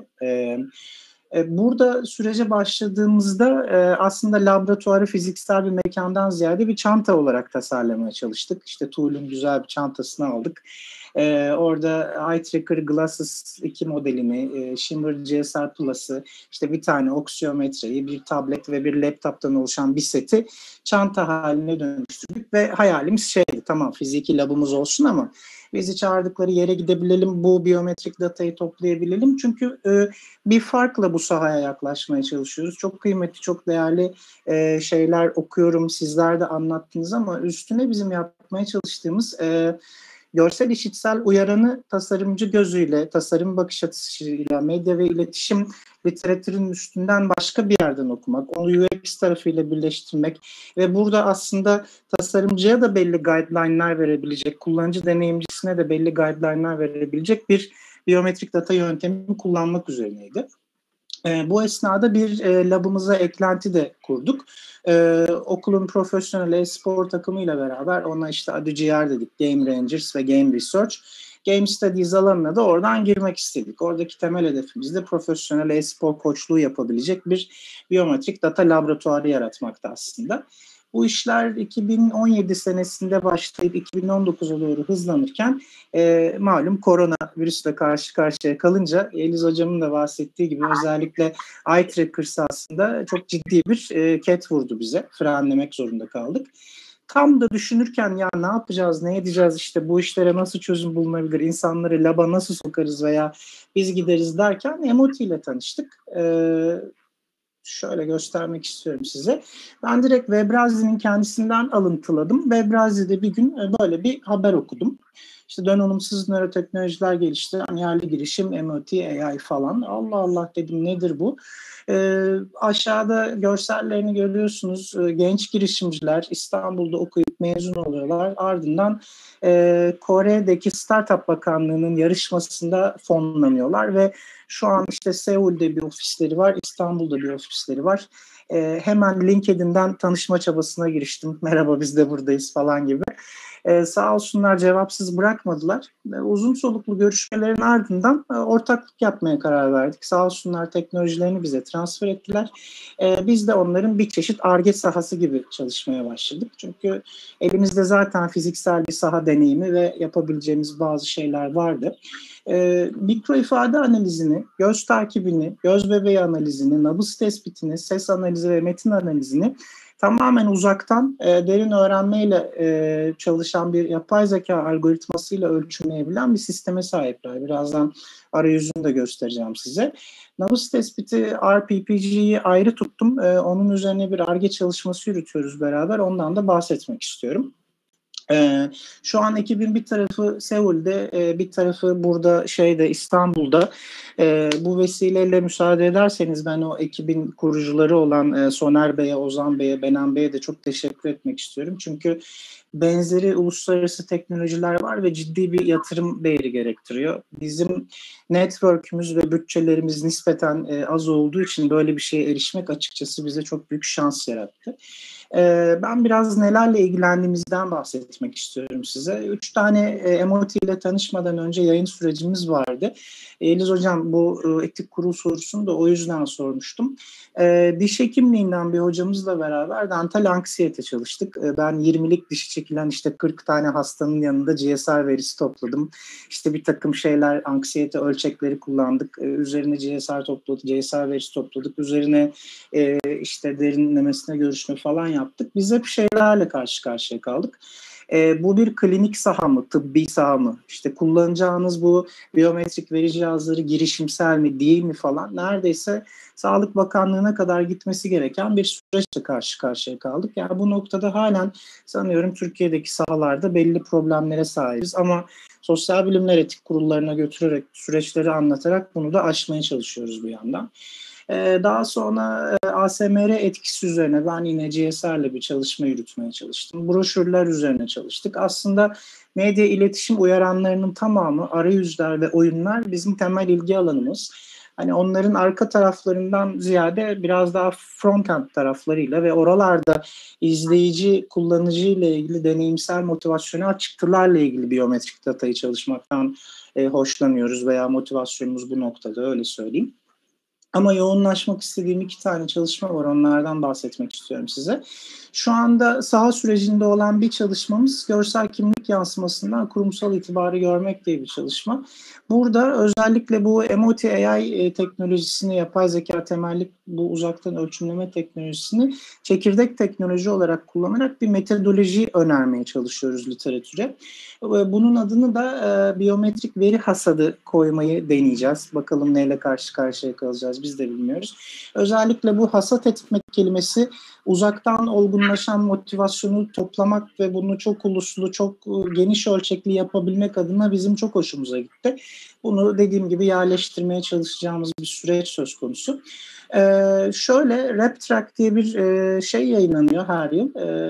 Burada sürece başladığımızda aslında laboratuvarı fiziksel bir mekandan ziyade bir çanta olarak tasarlamaya çalıştık. İşte Tool'un güzel bir çantasını aldık. Orada Eye Tracker Glasses 2 modelini, Shimmer GSR Plus'ı, işte bir tane oksiyometreyi, bir tablet ve bir laptoptan oluşan bir seti çanta haline dönüştürdük ve hayalimiz şeydi, tamam fiziki labımız olsun ama bizi çağırdıkları yere gidebilelim, bu biyometrik datayı toplayabilelim. Çünkü bir farkla bu sahaya yaklaşmaya çalışıyoruz. Çok kıymetli, çok değerli şeyler okuyorum, sizler de anlattınız ama üstüne bizim yapmaya çalıştığımız görsel işitsel uyaranı tasarımcı gözüyle, tasarım bakış açısıyla, medya ve iletişim literatürünün üstünden başka bir yerden okumak, onu UX tarafıyla birleştirmek ve burada aslında tasarımcıya da belli guideline'lar verebilecek, kullanıcı deneyimcisine de belli guideline'lar verebilecek bir biyometrik data yöntemi kullanmak üzerineydi. Bu esnada bir labımıza eklenti de kurduk. Okulun profesyonel e-spor takımıyla beraber ona işte ADGR dedik, Game Rangers ve Game Research. Game Studies alanına da oradan girmek istedik. Oradaki temel hedefimiz de profesyonel e-spor koçluğu yapabilecek bir biyometrik data laboratuvarı yaratmakta aslında. Bu işler 2017 senesinde başlayıp 2019'a doğru hızlanırken malum koronavirüsle karşı karşıya kalınca Yeliz Hocam'ın da bahsettiği gibi özellikle Eye Tracker aslında çok ciddi bir ket vurdu bize. Frenlemek zorunda kaldık. Tam da düşünürken ya ne yapacağız, ne edeceğiz, işte bu işlere nasıl çözüm bulunabilir, insanları laba nasıl sokarız veya biz gideriz derken Emoti ile tanıştık. Şöyle göstermek istiyorum size. Ben direkt Webrazi'nin kendisinden alıntıladım. Webrazi'de bir gün böyle bir haber okudum. İşte donanımsız nöroteknolojiler gelişti. Yani yerli girişim, MOT, AI falan. Allah Allah dedim, nedir bu? Aşağıda görsellerini görüyorsunuz. Genç girişimciler İstanbul'da okuyup mezun oluyorlar. Ardından Kore'deki Startup Bakanlığı'nın yarışmasında fonlanıyorlar ve şu an işte Seul'de bir ofisleri var, İstanbul'da bir ofisleri var. Hemen LinkedIn'den tanışma çabasına giriştim. Merhaba, biz de buradayız falan gibi. Sağ olsunlar, cevapsız bırakmadılar. Uzun soluklu görüşmelerin ardından ortaklık yapmaya karar verdik. Sağ olsunlar, teknolojilerini bize transfer ettiler. Biz de onların bir çeşit Ar-Ge sahası gibi çalışmaya başladık. Çünkü elimizde zaten fiziksel bir saha deneyimi ve yapabileceğimiz bazı şeyler vardı. Mikro ifade analizini, göz takibini, göz bebeği analizini, nabız tespitini, ses analizi ve metin analizini tamamen uzaktan derin öğrenmeyle çalışan bir yapay zeka algoritmasıyla ölçümleyebilen bir sisteme sahipler. Birazdan arayüzünü de göstereceğim size. Nabız tespiti RPPG'yi ayrı tuttum. Onun üzerine bir Ar-Ge çalışması yürütüyoruz beraber. Ondan da bahsetmek istiyorum. Şu an ekibin bir tarafı Seul'de, bir tarafı burada İstanbul'da. Bu vesileyle müsaade ederseniz ben o ekibin kurucuları olan Soner Bey'e, Ozan Bey'e, Benan Bey'e de çok teşekkür etmek istiyorum. Çünkü benzeri uluslararası teknolojiler var ve ciddi bir yatırım değeri gerektiriyor. Bizim network'ümüz ve bütçelerimiz nispeten az olduğu için böyle bir şeye erişmek açıkçası bize çok büyük şans yarattı. Ben biraz nelerle ilgilendiğimizden bahsetmek istiyorum size. 3 tane MOT ile tanışmadan önce yayın sürecimiz vardı. Eliz Hocam bu etik kurul sorusunu da o yüzden sormuştum. Diş hekimliğinden bir hocamızla beraber dental anksiyete çalıştık. Ben 20'lik dişi çekilen işte 40 tane hastanın yanında GSR verisi topladım. İşte bir takım şeyler, anksiyete ölçekleri kullandık. Üzerine GSR topladık, GSR verisi topladık. Üzerine işte derinlemesine görüşme falan yaptık. Biz hep şeylerle karşı karşıya kaldık. Bu bir klinik saha mı, tıbbi saha mı? İşte kullanacağınız bu biyometrik veri cihazları girişimsel mi, değil mi falan. Neredeyse Sağlık Bakanlığı'na kadar gitmesi gereken bir süreçle karşı karşıya kaldık. Yani bu noktada halen sanıyorum Türkiye'deki sahalarda belli problemlere sahibiz. Ama sosyal bilimler etik kurullarına götürerek, süreçleri anlatarak bunu da aşmaya çalışıyoruz bir yandan. Daha sonra ASMR etkisi üzerine ben yine GSR'le bir çalışma yürütmeye çalıştım. Broşürler üzerine çalıştık. Aslında medya iletişim uyaranlarının tamamı, arayüzler ve oyunlar bizim temel ilgi alanımız. Hani onların arka taraflarından ziyade biraz daha front-end taraflarıyla ve oralarda izleyici, kullanıcı ile ilgili deneyimsel motivasyonel çıktılarla ilgili biyometrik datayı çalışmaktan hoşlanıyoruz veya motivasyonumuz bu noktada, öyle söyleyeyim. Ama yoğunlaşmak istediğim 2 tane çalışma var. Onlardan bahsetmek istiyorum size. Şu anda saha sürecinde olan bir çalışmamız görsel kimlik yansımasından kurumsal itibarı görmek diye bir çalışma. Burada özellikle bu MOT AI teknolojisini, yapay zeka temelli bu uzaktan ölçümleme teknolojisini çekirdek teknoloji olarak kullanarak bir metodoloji önermeye çalışıyoruz literatüre. Bunun adını da biyometrik veri hasadı koymayı deneyeceğiz. Bakalım neyle karşı karşıya kalacağız, biz de bilmiyoruz. Özellikle bu hasat etmek kelimesi uzaktan olgunlaşan motivasyonu toplamak ve bunu çok uluslu, çok geniş ölçekli yapabilmek adına bizim çok hoşumuza gitti. Bunu dediğim gibi yerleştirmeye çalışacağımız bir süreç söz konusu. Şöyle RepTrak diye bir şey yayınlanıyor her yıl.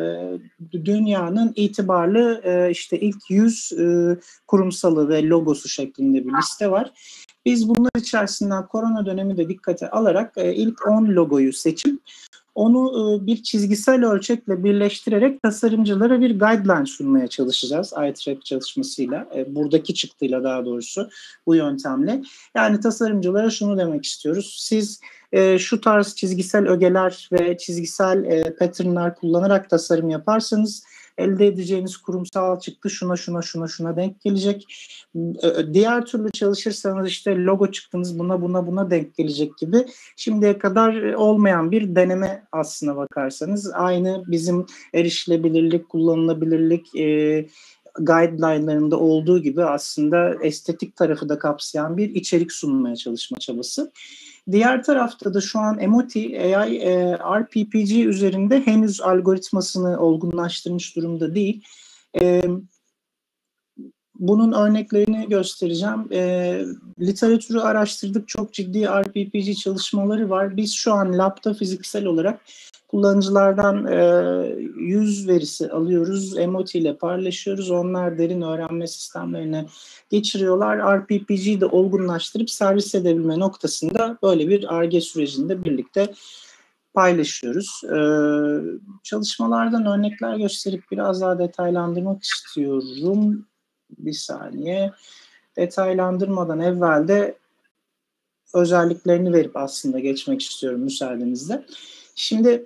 Dünyanın itibarlı işte ilk 100 kurumsalı ve logosu şeklinde bir liste var. Biz bunlar içerisinden korona dönemi de dikkate alarak ilk 10 logoyu seçip onu bir çizgisel ölçekle birleştirerek tasarımcılara bir guideline sunmaya çalışacağız. iTrack çalışmasıyla, buradaki çıktıyla daha doğrusu bu yöntemle. Yani tasarımcılara şunu demek istiyoruz. Siz şu tarz çizgisel ögeler ve çizgisel patternlar kullanarak tasarım yaparsanız elde edeceğiniz kurumsal çıktı şuna denk gelecek. Diğer türlü çalışırsanız işte logo çıktınız buna denk gelecek gibi şimdiye kadar olmayan bir deneme aslına bakarsanız. Aynı bizim erişilebilirlik, kullanılabilirlik guideline'larında olduğu gibi aslında estetik tarafı da kapsayan bir içerik sunmaya çalışma çabası. Diğer tarafta da şu an MOT AI RPPG üzerinde henüz algoritmasını olgunlaştırmış durumda değil. bunun örneklerini göstereceğim. Literatürü araştırdık. Çok ciddi RPPG çalışmaları var. Biz şu an lab'da fiziksel olarak kullanıcılardan yüz verisi alıyoruz. Emoji ile paylaşıyoruz. Onlar derin öğrenme sistemlerine geçiriyorlar. RPPG'yi de olgunlaştırıp servis edebilme noktasında böyle bir Ar-Ge sürecinde birlikte paylaşıyoruz. Çalışmalardan örnekler gösterip biraz daha detaylandırmak istiyorum. Bir saniye. Detaylandırmadan evvel de özelliklerini verip aslında geçmek istiyorum müsaadenizle. Şimdi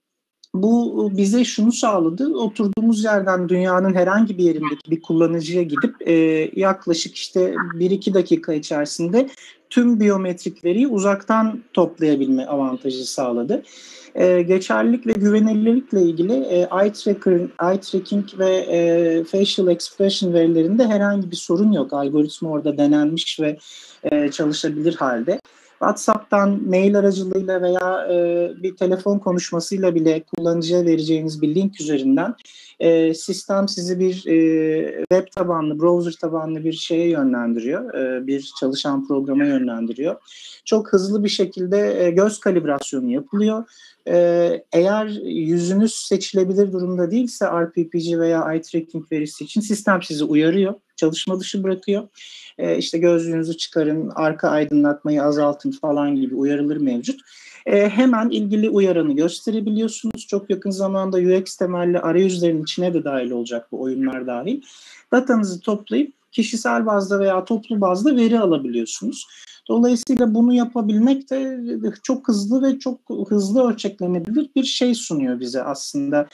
bu bize şunu sağladı. Oturduğumuz yerden dünyanın herhangi bir yerindeki bir kullanıcıya gidip yaklaşık işte 1-2 dakika içerisinde tüm biyometrik veriyi uzaktan toplayabilme avantajı sağladı. Geçerlilik ve güvenilirlikle ilgili eye tracking ve facial expression verilerinde herhangi bir sorun yok. Algoritma orada denenmiş ve çalışabilir halde. WhatsApp'tan, mail aracılığıyla veya bir telefon konuşmasıyla bile kullanıcıya vereceğiniz bir link üzerinden sistem sizi bir web tabanlı, browser tabanlı bir şeye yönlendiriyor. Bir çalışan programa yönlendiriyor. Çok hızlı bir şekilde göz kalibrasyonu yapılıyor. Eğer yüzünüz seçilebilir durumda değilse RPPG veya eye tracking verisi için sistem sizi uyarıyor. Çalışma dışı bırakıyor. İşte gözlüğünüzü çıkarın, arka aydınlatmayı azaltın falan gibi uyarılar mevcut. Hemen ilgili uyaranı gösterebiliyorsunuz. Çok yakın zamanda UX temelli arayüzlerin içine de dahil olacak bu oyunlar dahil. Datanızı toplayıp kişisel bazda veya toplu bazda veri alabiliyorsunuz. Dolayısıyla bunu yapabilmek de çok hızlı ve çok hızlı ölçeklenebilir bir şey sunuyor bize aslında.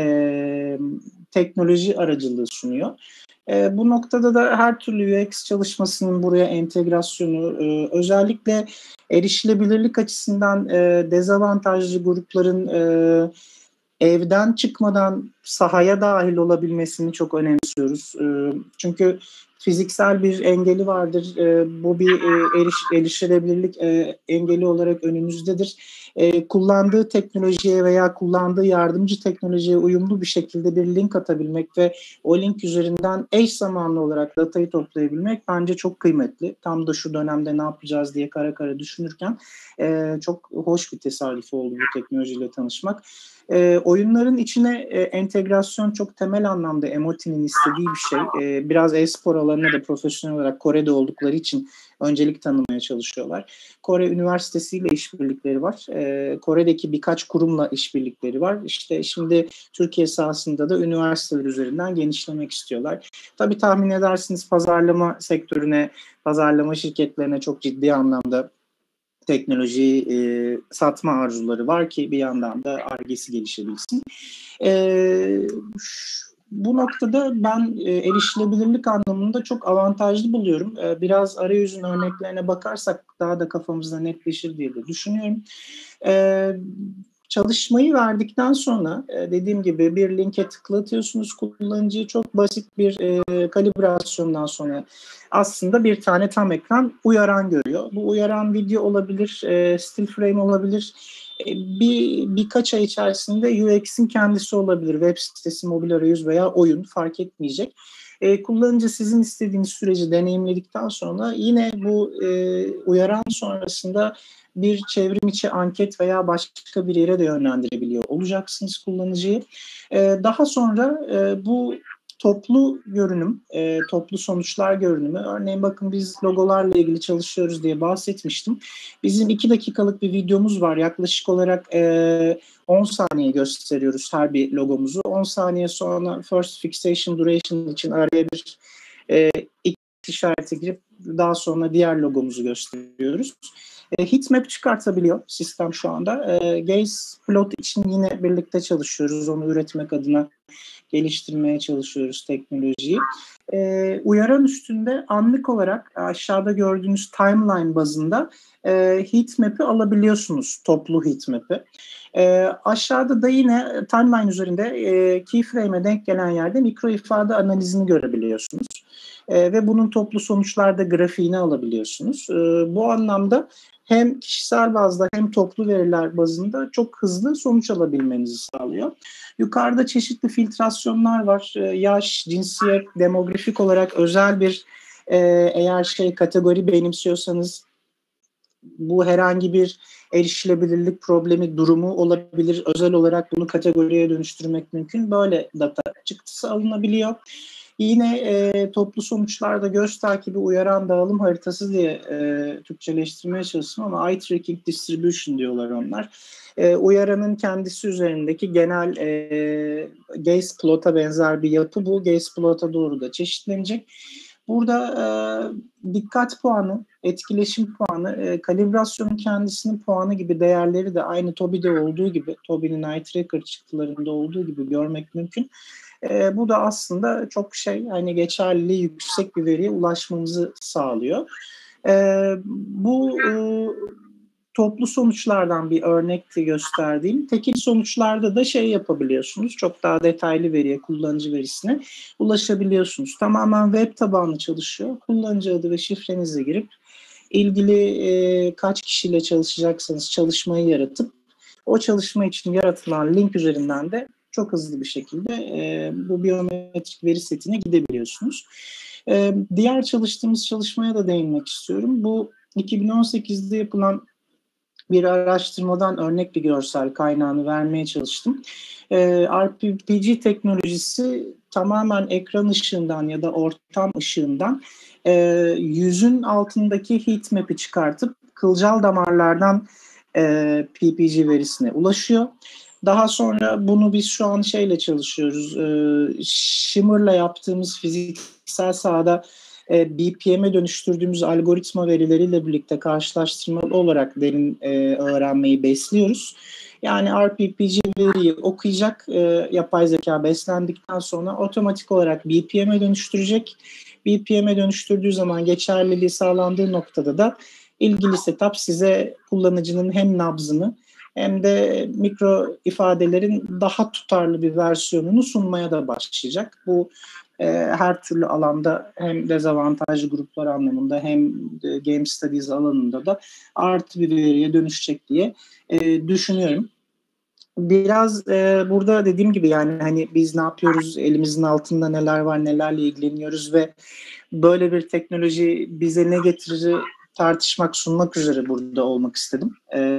Teknoloji aracılığı sunuyor. Bu noktada da her türlü UX çalışmasının buraya entegrasyonu, özellikle erişilebilirlik açısından dezavantajlı grupların evden çıkmadan sahaya dahil olabilmesini çok önemsiyoruz. Çünkü fiziksel bir engeli vardır. Bu bir erişilebilirlik engeli olarak önümüzdedir. Kullandığı teknolojiye veya kullandığı yardımcı teknolojiye uyumlu bir şekilde bir link atabilmek ve o link üzerinden eş zamanlı olarak datayı toplayabilmek bence çok kıymetli. Tam da şu dönemde ne yapacağız diye kara kara düşünürken çok hoş bir tesadüf oldu bu teknolojiyle tanışmak. Oyunların içine entegrasyon çok temel anlamda Emoti'nin istediği bir şey. Biraz e-spor alanına da profesyonel olarak Kore'de oldukları için öncelik tanımaya çalışıyorlar. Kore Üniversitesi ile işbirlikleri var. Kore'deki birkaç kurumla işbirlikleri var. İşte şimdi Türkiye sahasında da üniversiteler üzerinden genişlemek istiyorlar. Tabii tahmin edersiniz pazarlama sektörüne, pazarlama şirketlerine çok ciddi anlamda teknolojiyi satma arzuları var ki bir yandan da Ar-Ge'si gelişebilsin. Bu noktada ben erişilebilirlik anlamında çok avantajlı buluyorum. Biraz arayüzün örneklerine bakarsak daha da kafamızda netleşir diye de düşünüyorum. Çalışmayı verdikten sonra dediğim gibi bir linke tıklatıyorsunuz kullanıcıyı, çok basit bir kalibrasyondan sonra aslında bir tane tam ekran uyaran görüyor. Bu uyaran video olabilir, still frame olabilir. Birkaç ay içerisinde UX'in kendisi olabilir. Web sitesi, mobil arayüz veya oyun fark etmeyecek. Kullanıcı sizin istediğiniz süreci deneyimledikten sonra yine bu uyaran sonrasında bir çevrim içi anket veya başka bir yere de yönlendirebiliyor olacaksınız kullanıcıyı. Daha sonra bu toplu görünüm, toplu sonuçlar görünümü. Örneğin bakın biz logolarla ilgili çalışıyoruz diye bahsetmiştim. Bizim 2 dakikalık bir videomuz var. Yaklaşık olarak 10 saniye gösteriyoruz her bir logomuzu. 10 saniye sonra first fixation duration için araya bir X işareti girip daha sonra diğer logomuzu gösteriyoruz. Heatmap çıkartabiliyor sistem şu anda. Gaze plot için yine birlikte çalışıyoruz. Onu üretmek adına geliştirmeye çalışıyoruz teknolojiyi. Uyaran üstünde anlık olarak aşağıda gördüğünüz timeline bazında heatmap'i alabiliyorsunuz. Toplu heatmap'i. Aşağıda da yine timeline üzerinde keyframe'e denk gelen yerde mikro ifade analizini görebiliyorsunuz. Ve bunun toplu sonuçlarda grafiğini alabiliyorsunuz. Bu anlamda hem kişisel bazda hem toplu veriler bazında çok hızlı sonuç alabilmenizi sağlıyor. Yukarıda çeşitli filtrasyonlar var. Yaş, cinsiyet, demografik olarak özel bir eğer kategori benimsiyorsanız bu herhangi bir erişilebilirlik problemi durumu olabilir. Özel olarak bunu kategoriye dönüştürmek mümkün. Böyle data çıktısı alınabiliyor. Yine toplu sonuçlarda göz takibi uyaran dağılım haritası diye Türkçeleştirmeye çalıştım ama eye tracking distribution diyorlar onlar. Uyaranın kendisi üzerindeki genel gaze plot'a benzer bir yapı bu. Gaze plot'a doğru da çeşitlenecek. Burada dikkat puanı, etkileşim puanı, kalibrasyonun kendisinin puanı gibi değerleri de aynı TOBİ'de olduğu gibi, TOBİ'nin eye tracker çıktılarında olduğu gibi görmek mümkün. Bu da aslında çok geçerliliği yüksek bir veriye ulaşmamızı sağlıyor. Bu toplu sonuçlardan bir örnekti gösterdiğim. Tekil sonuçlarda da yapabiliyorsunuz. Çok daha detaylı veriye, kullanıcı verisine ulaşabiliyorsunuz. Tamamen web tabanlı çalışıyor. Kullanıcı adı ve şifrenizi girip ilgili kaç kişiyle çalışacaksanız çalışmayı yaratıp o çalışma için yaratılan link üzerinden de çok hızlı bir şekilde bu biyometrik veri setine gidebiliyorsunuz. Diğer çalıştığımız çalışmaya da değinmek istiyorum. Bu 2018'de yapılan bir araştırmadan örnek bir görsel kaynağını vermeye çalıştım. RPG teknolojisi tamamen ekran ışığından ya da ortam ışığından yüzün altındaki heat map'i çıkartıp kılcal damarlardan PPG verisine ulaşıyor. Daha sonra bunu biz şu an çalışıyoruz. Shimmer'la yaptığımız fiziksel sahada BPM'e dönüştürdüğümüz algoritma verileriyle birlikte karşılaştırmalı olarak derin öğrenmeyi besliyoruz. Yani RPPG veriyi okuyacak, yapay zeka beslendikten sonra otomatik olarak BPM'e dönüştürecek. BPM'e dönüştürdüğü zaman geçerliliği sağlandığı noktada da ilgili setup size kullanıcının hem nabzını hem de mikro ifadelerin daha tutarlı bir versiyonunu sunmaya da başlayacak. Bu her türlü alanda hem dezavantajlı gruplar anlamında hem game studies alanında da artı bir veriye dönüşecek diye düşünüyorum. Biraz burada dediğim gibi biz ne yapıyoruz, elimizin altında neler var, nelerle ilgileniyoruz ve böyle bir teknoloji bize ne getirir tartışmak, sunmak üzere burada olmak istedim.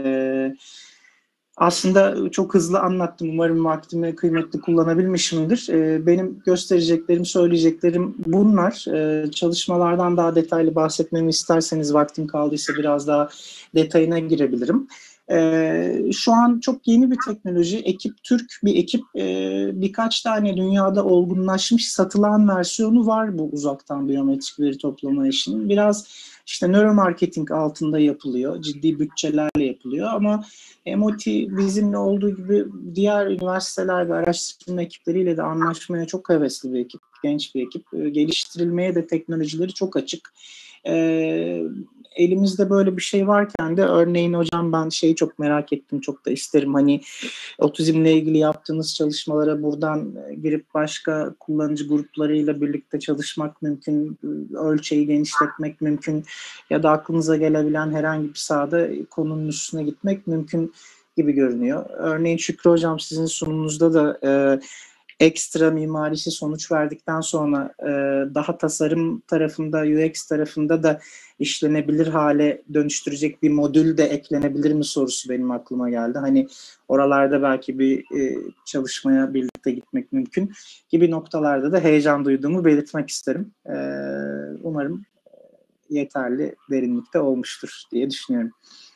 Aslında çok hızlı anlattım. Umarım vaktimi kıymetli kullanabilmişimdir. Benim göstereceklerim, söyleyeceklerim bunlar. Çalışmalardan daha detaylı bahsetmemi isterseniz vaktim kaldıysa biraz daha detayına girebilirim. Şu an çok yeni bir teknoloji. Türk bir ekip birkaç tane dünyada olgunlaşmış satılan versiyonu var bu uzaktan biyometrik veri toplama işinin. Biraz nöromarketing altında yapılıyor. Ciddi bütçelerle yapılıyor ama Emoti bizimle olduğu gibi diğer üniversiteler ve araştırma ekipleriyle de anlaşmaya çok hevesli bir ekip, genç bir ekip. Geliştirilmeye de teknolojileri çok açık. Elimizde böyle bir şey varken de örneğin hocam ben çok merak ettim, çok da isterim. Otizmle ilgili yaptığınız çalışmalara buradan girip başka kullanıcı gruplarıyla birlikte çalışmak mümkün, ölçeği genişletmek mümkün ya da aklınıza gelebilen herhangi bir sahada konunun üstüne gitmek mümkün gibi görünüyor. Örneğin Şükrü hocam sizin sunumunuzda da ekstra mimarisi sonuç verdikten sonra daha tasarım tarafında, UX tarafında da işlenebilir hale dönüştürecek bir modül de eklenebilir mi sorusu benim aklıma geldi. Oralarda belki bir çalışmaya birlikte gitmek mümkün gibi noktalarda da heyecan duyduğumu belirtmek isterim. Umarım yeterli derinlikte olmuştur diye düşünüyorum.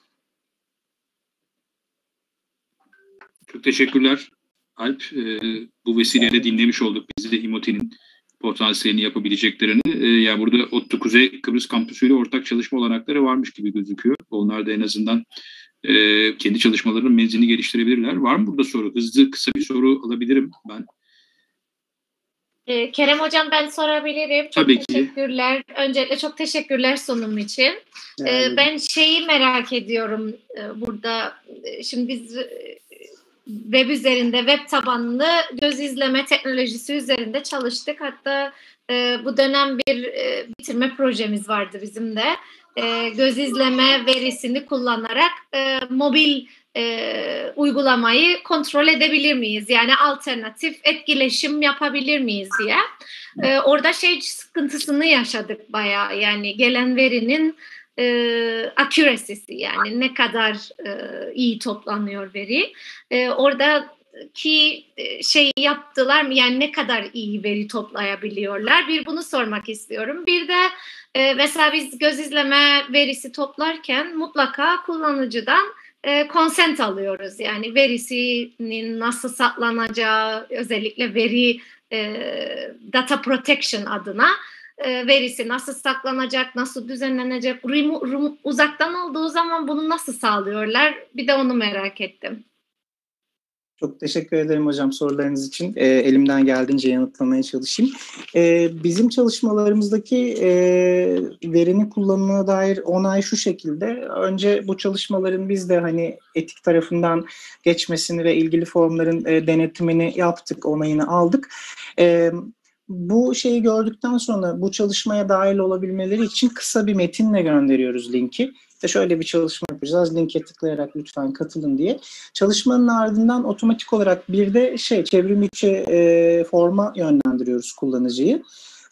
Çok teşekkürler Alp. Bu vesileyle dinlemiş olduk biz de Emoti'nin potansiyelini yapabileceklerini. Yani burada ODTÜ Kuzey Kıbrıs kampüsüyle ortak çalışma olanakları varmış gibi gözüküyor. Onlar da en azından kendi çalışmalarının menzilini geliştirebilirler. Var mı burada soru? Hızlı, kısa bir soru alabilirim ben. Kerem hocam ben sorabilirim. Tabii çok teşekkürler. Öncelikle çok teşekkürler sunum için. Ben merak ediyorum burada. Şimdi biz web üzerinde, web tabanlı göz izleme teknolojisi üzerinde çalıştık. Hatta bu dönem bir bitirme projemiz vardı bizim de. Göz izleme verisini kullanarak mobil uygulamayı kontrol edebilir miyiz? Yani alternatif etkileşim yapabilir miyiz diye. Orada sıkıntısını yaşadık bayağı. Yani gelen verinin accuracy'si, yani ne kadar iyi toplanıyor veri. Oradaki yaptılar mı? Yani ne kadar iyi veri toplayabiliyorlar? Bir bunu sormak istiyorum. Bir de mesela biz göz izleme verisi toplarken mutlaka kullanıcıdan consent alıyoruz. Yani verisinin nasıl saklanacağı, özellikle veri data protection adına verisi nasıl saklanacak, nasıl düzenlenecek, uzaktan olduğu zaman bunu nasıl sağlıyorlar? Bir de onu merak ettim. Çok teşekkür ederim hocam sorularınız için. Elimden geldiğince yanıtlamaya çalışayım. Bizim çalışmalarımızdaki verinin kullanımına dair onay şu şekilde. Önce bu çalışmaların biz de hani etik tarafından geçmesini ve ilgili formların denetimini yaptık, onayını aldık. Bu şeyi gördükten sonra bu çalışmaya dahil olabilmeleri için kısa bir metinle gönderiyoruz linki. İşte şöyle bir çalışma yapacağız, linke tıklayarak lütfen katılın diye. Çalışmanın ardından otomatik olarak bir de çevrim içi forma yönlendiriyoruz kullanıcıyı.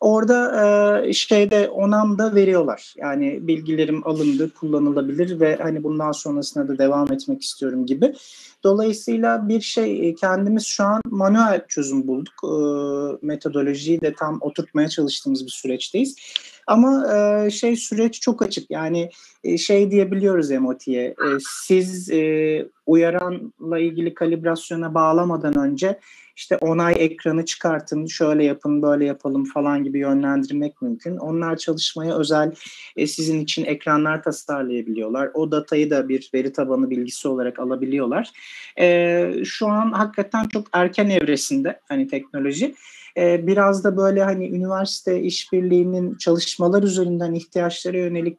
Orada onam da veriyorlar. Yani bilgilerim alındı, kullanılabilir ve hani bundan sonrasında da devam etmek istiyorum gibi. Dolayısıyla kendimiz şu an manuel çözüm bulduk. Metodolojiyi de tam oturtmaya çalıştığımız bir süreçteyiz. Ama süreç çok açık. Yani diyebiliyoruz emotiye. Siz uyaranla ilgili kalibrasyona bağlamadan önce işte onay ekranı çıkartın, şöyle yapın, böyle yapalım falan gibi yönlendirmek mümkün. Onlar çalışmaya özel sizin için ekranlar tasarlayabiliyorlar. O datayı da bir veri tabanı bilgisi olarak alabiliyorlar. Şu an hakikaten çok erken evresinde hani teknoloji. Biraz da böyle hani üniversite işbirliğinin çalışmalar üzerinden ihtiyaçlara yönelik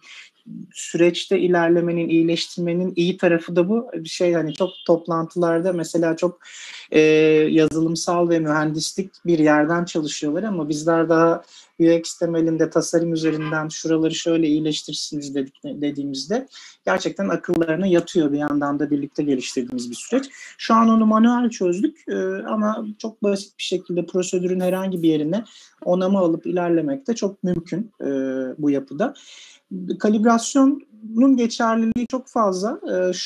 süreçte ilerlemenin, iyileştirmenin iyi tarafı da bu. Hani çok toplantılarda mesela çok yazılımsal ve mühendislik bir yerden çalışıyorlar ama bizler daha UX temelinde tasarım üzerinden şuraları şöyle iyileştirirsiniz dediğimizde gerçekten akıllarına yatıyor, bir yandan da birlikte geliştirdiğimiz bir süreç. Şu an onu manuel çözdük ama çok basit bir şekilde prosedürün herhangi bir yerine onamı alıp ilerlemek de çok mümkün bu yapıda. Kalibrasyonun geçerliliği çok fazla.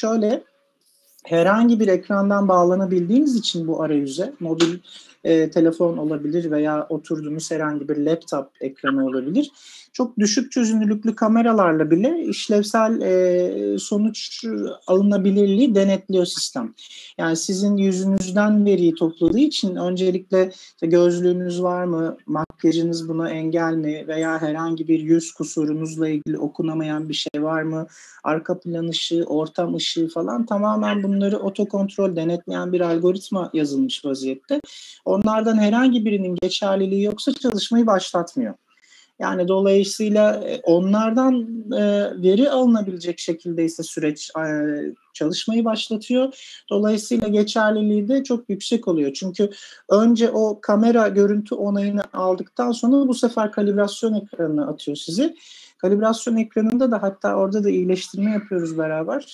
Herhangi bir ekrandan bağlanabildiğiniz için bu arayüze, mobil telefon olabilir veya oturduğunuz herhangi bir laptop ekranı olabilir. Çok düşük çözünürlüklü kameralarla bile işlevsel sonuç alınabilirliği denetliyor sistem. Yani sizin yüzünüzden veriyi topladığı için öncelikle gözlüğünüz var mı, makyajınız buna engel mi veya herhangi bir yüz kusurunuzla ilgili okunamayan bir şey var mı, arka plan ışığı, ortam ışığı falan tamamen bunları otokontrol denetleyen bir algoritma yazılmış vaziyette. Onlardan herhangi birinin geçerliliği yoksa çalışmayı başlatmıyor. Yani dolayısıyla onlardan veri alınabilecek şekilde ise süreç çalışmayı başlatıyor. Dolayısıyla geçerliliği de çok yüksek oluyor. Çünkü önce o kamera görüntü onayını aldıktan sonra bu sefer kalibrasyon ekranına atıyor sizi. Kalibrasyon ekranında da hatta orada da iyileştirme yapıyoruz beraber.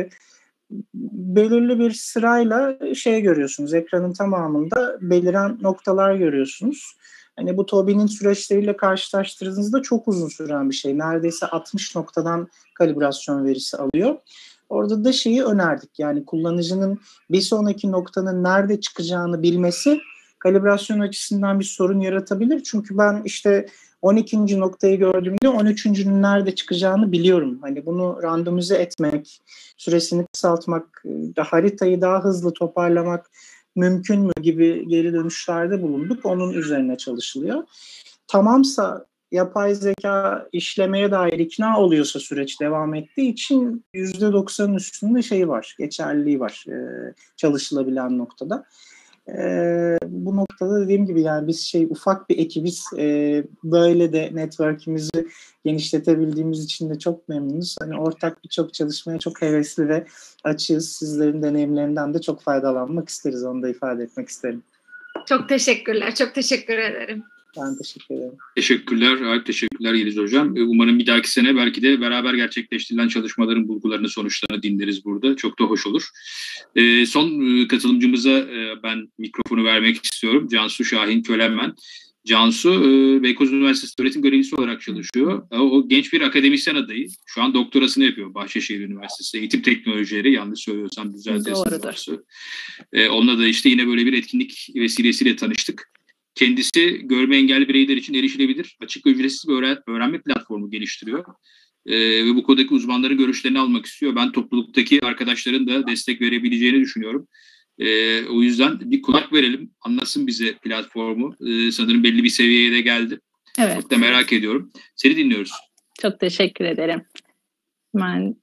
Belirli bir sırayla görüyorsunuz. Ekranın tamamında beliren noktalar görüyorsunuz. Hani bu TOBİ'nin süreçleriyle karşılaştırdığınızda çok uzun süren bir şey. Neredeyse 60 noktadan kalibrasyon verisi alıyor. Orada da önerdik. Yani kullanıcının bir sonraki noktanın nerede çıkacağını bilmesi kalibrasyon açısından bir sorun yaratabilir. Çünkü ben 12. noktayı gördüğümde 13.'nün nerede çıkacağını biliyorum. Hani bunu randomize etmek, süresini kısaltmak, haritayı daha hızlı toparlamak mümkün mü gibi geri dönüşlerde bulunduk. Onun üzerine çalışılıyor. Tamamsa yapay zeka işlemeye dair ikna oluyorsa süreç devam ettiği için %90'ın üstünde var, geçerliliği var çalışılabilen noktada. Bu noktada dediğim gibi yani biz ufak bir ekibiz. Böyle de network'imizi genişletebildiğimiz için de çok memnunuz. Hani ortak birçok çalışmaya çok hevesli ve açığız. Sizlerin deneyimlerinden de çok faydalanmak isteriz. Onu da ifade etmek isterim. Çok teşekkürler. Çok teşekkür ederim. Ben teşekkür ederim. Teşekkürler. Alp, teşekkürler Yeliz Hocam. Umarım bir dahaki sene belki de beraber gerçekleştirilen çalışmaların bulgularını, sonuçlarını dinleriz burada. Çok da hoş olur. Son katılımcımıza ben mikrofonu vermek istiyorum. Cansu Şahin Kölenmen. Cansu, Beykoz Üniversitesi öğretim görevlisi olarak çalışıyor. O genç bir akademisyen adayı. Şu an doktorasını yapıyor Bahçeşehir Üniversitesi. Eğitim teknolojileri, yanlış söylüyorsam düzeltirsiniz. Onunla da işte yine böyle bir etkinlik vesilesiyle tanıştık. Kendisi görme engelli bireyler için erişilebilir, açık ve ücretsiz bir öğrenme platformu geliştiriyor. Ve bu konudaki uzmanların görüşlerini almak istiyor. Ben topluluktaki arkadaşların da destek verebileceğini düşünüyorum. O yüzden bir kulak verelim, anlasın bize platformu. Sanırım belli bir seviyeye de geldi. Evet. Çok da merak ediyorum. Seni dinliyoruz. Çok teşekkür ederim. Ben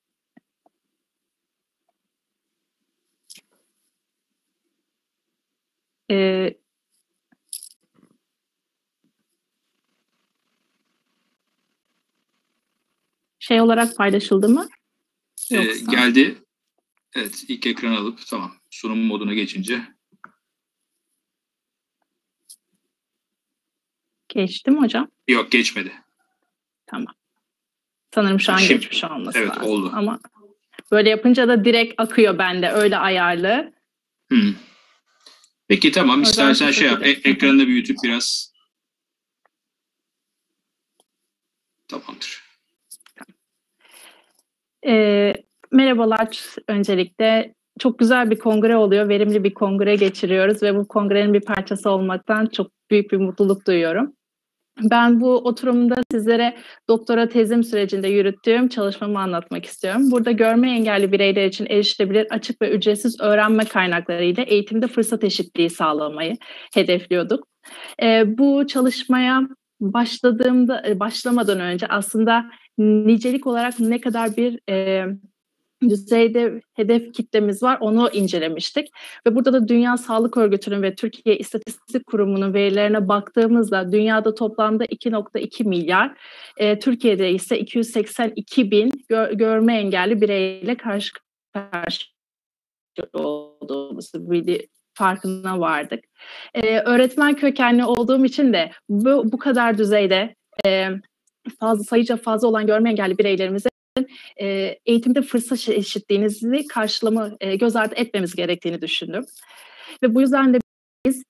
olarak paylaşıldı mı? Yoksa... Geldi. Evet, ilk ekranı alıp tamam. Sunum moduna geçince. Geçti mi hocam? Yok, geçmedi. Tamam. Sanırım şu an Şimdi, geçmiş olması evet, lazım. oldu. Ama böyle yapınca da direkt akıyor bende. Öyle ayarlı. Peki tamam. Hocam, İstersen yap. Ekranını büyütüp biraz. Tamamdır. Merhabalar öncelikle. Çok güzel bir kongre oluyor. Verimli bir kongre geçiriyoruz ve bu kongrenin bir parçası olmaktan çok büyük bir mutluluk duyuyorum. Ben bu oturumda sizlere doktora tezim sürecinde yürüttüğüm çalışmamı anlatmak istiyorum. Burada görme engelli bireyler için erişilebilir, açık ve ücretsiz öğrenme kaynaklarıyla eğitimde fırsat eşitliği sağlamayı hedefliyorduk. Bu çalışmaya başlamadan önce aslında nicelik olarak ne kadar bir düzeyde hedef kitlemiz var, onu incelemiştik. Ve burada da Dünya Sağlık Örgütü'nün ve Türkiye İstatistik Kurumu'nun verilerine baktığımızda dünyada toplamda 2,2 milyar, Türkiye'de ise 282 bin görme engelli bireyle karşı karşıya olduğumuz farkına vardık. Öğretmen kökenli olduğum için de bu kadar düzeyde sayıca fazla olan görme engelli bireylerimize eğitimde fırsat eşitliğinizi göz ardı etmemiz gerektiğini düşündüm. Ve bu yüzden de biz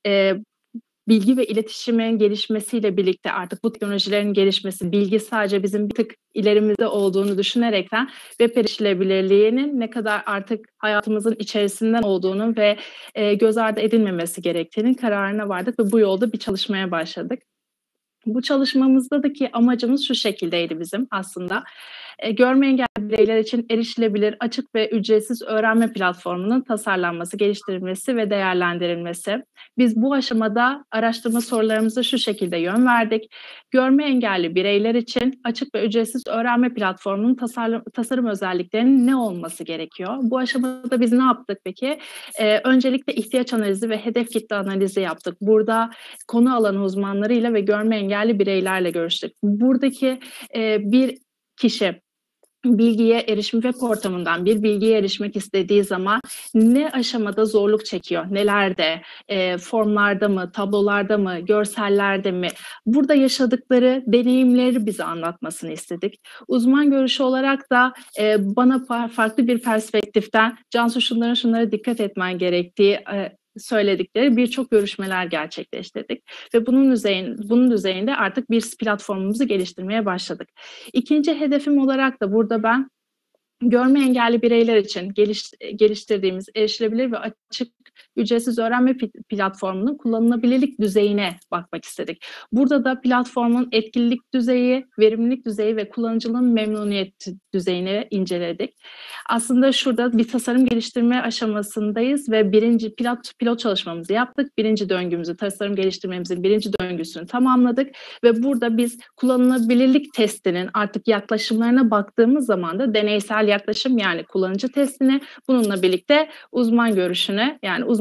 bilgi ve iletişimin gelişmesiyle birlikte artık bu teknolojilerin gelişmesi, bilgi sadece bizim bir tık ilerimizde olduğunu düşünerekten web erişilebilirliğinin ne kadar artık hayatımızın içerisinden olduğunu ve göz ardı edilmemesi gerektiğinin kararına vardık ve bu yolda bir çalışmaya başladık. Bu çalışmamızdaki amacımız şu şekildeydi bizim aslında. Görme engelli bireyler için erişilebilir, açık ve ücretsiz öğrenme platformunun tasarlanması, geliştirilmesi ve değerlendirilmesi. Biz bu aşamada araştırma sorularımıza şu şekilde yön verdik. Görme engelli bireyler için açık ve ücretsiz öğrenme platformunun tasarım özelliklerinin ne olması gerekiyor? Bu aşamada biz ne yaptık peki? Öncelikle ihtiyaç analizi ve hedef kitle analizi yaptık. Burada konu alanı uzmanlarıyla ve görme engelli bireylerle görüştük. Buradaki bir kişi bilgiye erişim web ortamından bir bilgiye erişmek istediği zaman ne aşamada zorluk çekiyor? Nelerde? Formlarda mı? Tablolarda mı? Görsellerde mi? Burada yaşadıkları deneyimleri bize anlatmasını istedik. Uzman görüşü olarak da bana farklı bir perspektiften Cansu şunlara dikkat etmen gerektiği söyledikleri birçok görüşmeler gerçekleştirdik ve bunun düzeyinde artık bir platformumuzu geliştirmeye başladık. İkinci hedefim olarak da burada ben görme engelli bireyler için geliştirdiğimiz erişilebilir ve açık ücretsiz öğrenme platformunun kullanılabilirlik düzeyine bakmak istedik. Burada da platformun etkililik düzeyi, verimlilik düzeyi ve kullanıcının memnuniyet düzeyini inceledik. Aslında şurada bir tasarım geliştirme aşamasındayız ve birinci pilot çalışmamızı yaptık. Tasarım geliştirmemizin birinci döngüsünü tamamladık ve burada biz kullanılabilirlik testinin artık yaklaşımlarına baktığımız zaman da deneysel yaklaşım yani kullanıcı testini bununla birlikte uzman görüşüne yani uzman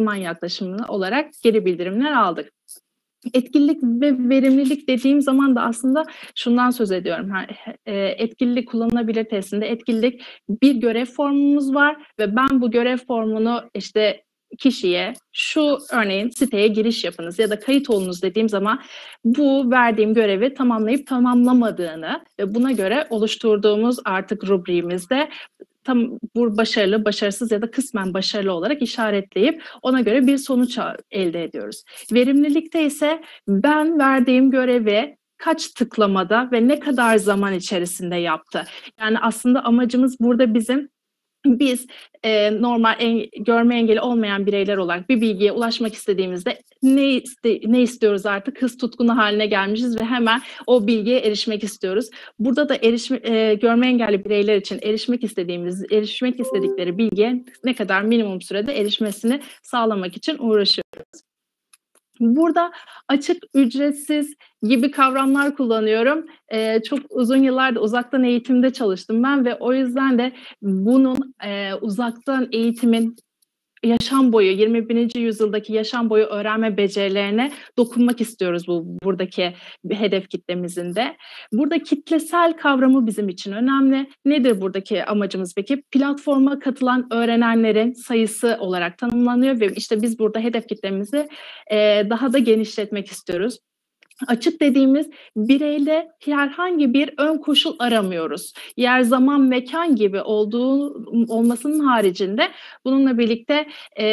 zaman yaklaşımı olarak geri bildirimler aldık. Etkinlik ve verimlilik dediğim zaman da aslında şundan söz ediyorum. Etkinlik kullanılabilir testinde etkinlik bir görev formumuz var ve ben bu görev formunu işte kişiye şu örneğin siteye giriş yapınız ya da kayıt olunuz dediğim zaman bu verdiğim görevi tamamlayıp tamamlamadığını ve buna göre oluşturduğumuz artık rubriğimizde tam bu başarılı, başarısız ya da kısmen başarılı olarak işaretleyip ona göre bir sonuç elde ediyoruz. Verimlilikte ise ben verdiğim görevi kaç tıklamada ve ne kadar zaman içerisinde yaptı. Yani aslında amacımız burada biz normal görme engeli olmayan bireyler olarak bir bilgiye ulaşmak istediğimizde ne istiyoruz artık? Hız tutkunu haline gelmişiz ve hemen o bilgiye erişmek istiyoruz. Burada da görme engelli bireyler için erişmek istedikleri bilgiye ne kadar minimum sürede erişmesini sağlamak için uğraşıyoruz. Burada açık, ücretsiz gibi kavramlar kullanıyorum. Çok uzun yıllarda uzaktan eğitimde çalıştım ben ve o yüzden de bunun uzaktan eğitimin yaşam boyu, 21. yüzyıldaki yaşam boyu öğrenme becerilerine dokunmak istiyoruz buradaki hedef kitlemizin de. Burada kitlesel kavramı bizim için önemli. Nedir buradaki amacımız peki? Platforma katılan öğrenenlerin sayısı olarak tanımlanıyor ve işte biz burada hedef kitlemizi daha da genişletmek istiyoruz. Açık dediğimiz bireyle herhangi bir ön koşul aramıyoruz. Yer, zaman, mekan gibi olmasının haricinde bununla birlikte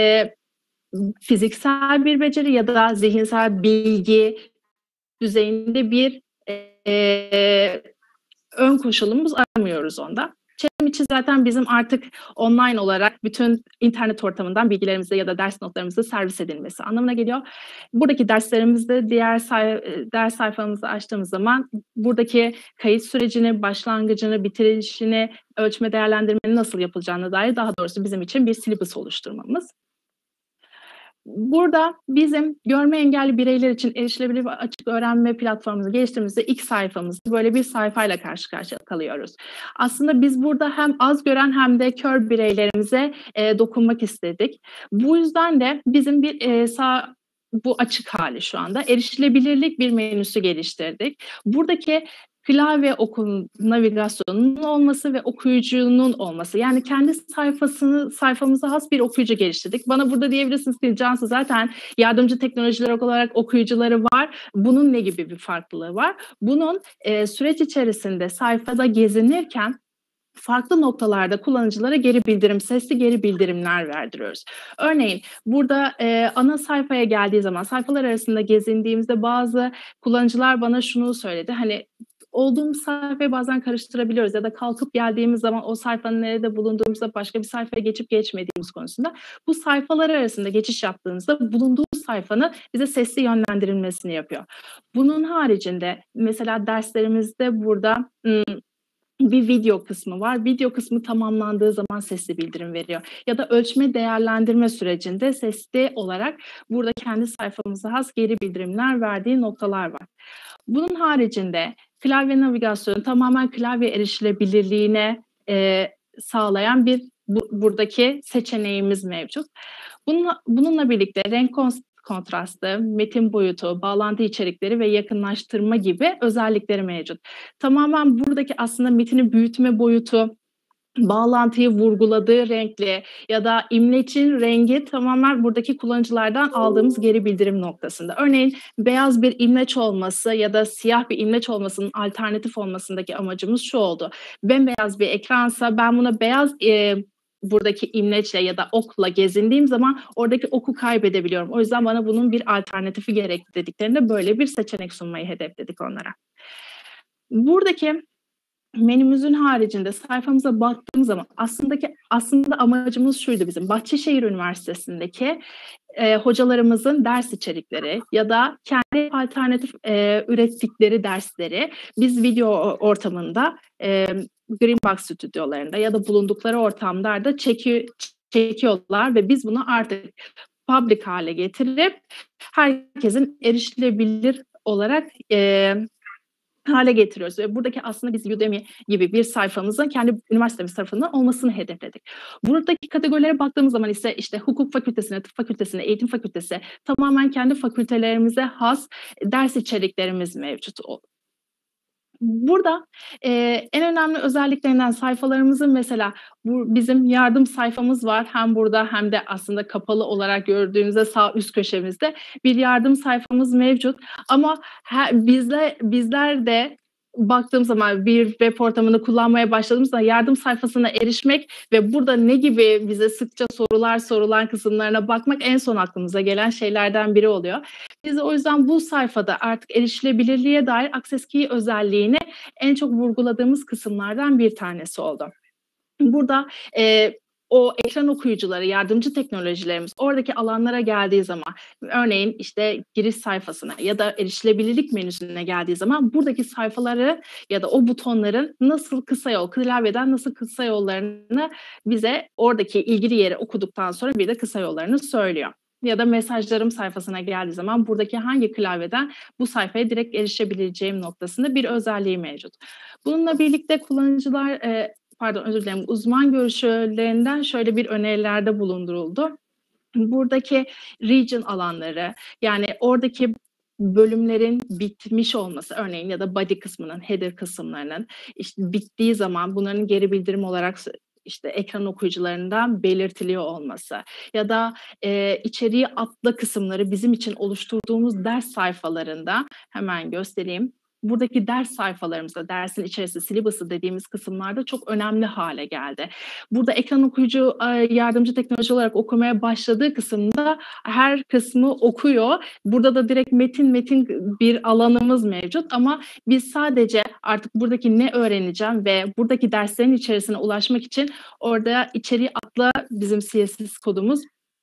fiziksel bir beceri ya da zihinsel bilgi düzeyinde bir ön koşulumuz aramıyoruz onda. Çevrim içi zaten bizim artık online olarak bütün internet ortamından bilgilerimizi ya da ders notlarımızı servis edilmesi anlamına geliyor. Buradaki derslerimizde ders sayfamızı açtığımız zaman buradaki kayıt sürecini, başlangıcını, bitirişini, ölçme değerlendirmenin nasıl yapılacağına dair daha doğrusu bizim için bir syllabus oluşturmamız. Burada bizim görme engelli bireyler için erişilebilir ve açık öğrenme platformumuzu geliştirdiğimizde ilk sayfamızda böyle bir sayfayla karşı karşıya kalıyoruz. Aslında biz burada hem az gören hem de kör bireylerimize dokunmak istedik. Bu yüzden de bizim bu açık hali şu anda erişilebilirlik bir menüsü geliştirdik. Buradaki klavye navigasyonunun olması ve okuyucunun olması. Yani kendi sayfamıza has bir okuyucu geliştirdik. Bana burada diyebilirsiniz ki Cansu zaten yardımcı teknolojiler olarak okuyucuları var. Bunun ne gibi bir farklılığı var? Bunun süreç içerisinde sayfada gezinirken farklı noktalarda kullanıcılara sesli geri bildirimler verdiriyoruz. Örneğin burada ana sayfaya geldiği zaman sayfalar arasında gezindiğimizde bazı kullanıcılar bana şunu söyledi. Hani olduğumuz sayfayı bazen karıştırabiliyoruz ya da kalkıp geldiğimiz zaman o sayfanın nerede bulunduğumuzda başka bir sayfaya geçip geçmediğimiz konusunda bu sayfalar arasında geçiş yaptığımızda bulunduğumuz sayfanın bize sesli yönlendirilmesini yapıyor. Bunun haricinde mesela derslerimizde burada bir video kısmı var. Video kısmı tamamlandığı zaman sesli bildirim veriyor. Ya da ölçme değerlendirme sürecinde sesli olarak burada kendi sayfamıza has geri bildirimler verdiği noktalar var. Bunun haricinde klavye navigasyonu tamamen klavye erişilebilirliğine sağlayan buradaki seçeneğimiz mevcut. Bununla birlikte renk kontrastı, metin boyutu, bağlantı içerikleri ve yakınlaştırma gibi özellikleri mevcut. Tamamen buradaki aslında metini büyütme boyutu, bağlantıyı vurguladığı renkli ya da imlecin rengi tamamen buradaki kullanıcılardan aldığımız geri bildirim noktasında. Örneğin beyaz bir imleç olması ya da siyah bir imleç olmasının alternatif olmasındaki amacımız şu oldu. Bembeyaz bir ekransa ben buna beyaz buradaki imleçle ya da okla gezindiğim zaman oradaki oku kaybedebiliyorum. O yüzden bana bunun bir alternatifi gerekli dediklerinde böyle bir seçenek sunmayı hedefledik onlara. Buradaki menümüzün haricinde sayfamıza baktığım zaman aslında amacımız şuydu bizim. Bahçeşehir Üniversitesi'ndeki hocalarımızın ders içerikleri ya da kendi alternatif ürettikleri dersleri biz video ortamında Greenbox stüdyolarında ya da bulundukları ortamlarda çekiyorlar ve biz bunu artık public hale getirip herkesin erişilebilir olarak hale getiriyoruz. Ve buradaki aslında biz Udemy gibi bir sayfamızın kendi üniversitemiz tarafından olmasını hedefledik. Buradaki kategorilere baktığımız zaman ise işte hukuk fakültesine, tıp fakültesine, eğitim fakültesi tamamen kendi fakültelerimize has ders içeriklerimiz mevcut. Burada en önemli özelliklerinden sayfalarımızın mesela bu bizim yardım sayfamız var. Hem burada hem de aslında kapalı olarak gördüğümüzde sağ üst köşemizde bir yardım sayfamız mevcut. Ama bizler de baktığım zaman bir web ortamını kullanmaya başladığımızda yardım sayfasına erişmek ve burada ne gibi bize sıkça sorular sorulan kısımlarına bakmak en son aklımıza gelen şeylerden biri oluyor. Biz de o yüzden bu sayfada artık erişilebilirliğe dair Access Key özelliğini en çok vurguladığımız kısımlardan bir tanesi oldu. Burada o ekran okuyucuları, yardımcı teknolojilerimiz oradaki alanlara geldiği zaman, örneğin işte giriş sayfasına ya da erişilebilirlik menüsüne geldiği zaman buradaki sayfaları ya da o butonların nasıl kısa yol, klavyeden nasıl kısa yollarını bize oradaki ilgili yere okuduktan sonra bir de kısa yollarını söylüyor. Ya da mesajlarım sayfasına geldiği zaman buradaki hangi klavyeden bu sayfaya direkt erişebileceğim noktasında bir özelliği mevcut. Bununla birlikte kullanıcılar, uzman görüşlerinden şöyle bir önerilerde bulunduruldu. Buradaki region alanları, yani oradaki bölümlerin bitmiş olması örneğin ya da body kısmının, header kısımlarının işte bittiği zaman bunların geri bildirim olarak işte ekran okuyucularından belirtiliyor olması ya da içeriği atla kısımları bizim için oluşturduğumuz ders sayfalarında hemen göstereyim. Buradaki ders sayfalarımızda, dersin içerisinde syllabus'ı dediğimiz kısımlarda çok önemli hale geldi. Burada ekran okuyucu yardımcı teknoloji olarak okumaya başladığı kısımda her kısmı okuyor. Burada da direkt metin bir alanımız mevcut ama biz sadece artık buradaki ne öğreneceğim ve buradaki derslerin içerisine ulaşmak için orada içeriği atla bizim CSS kodumuz,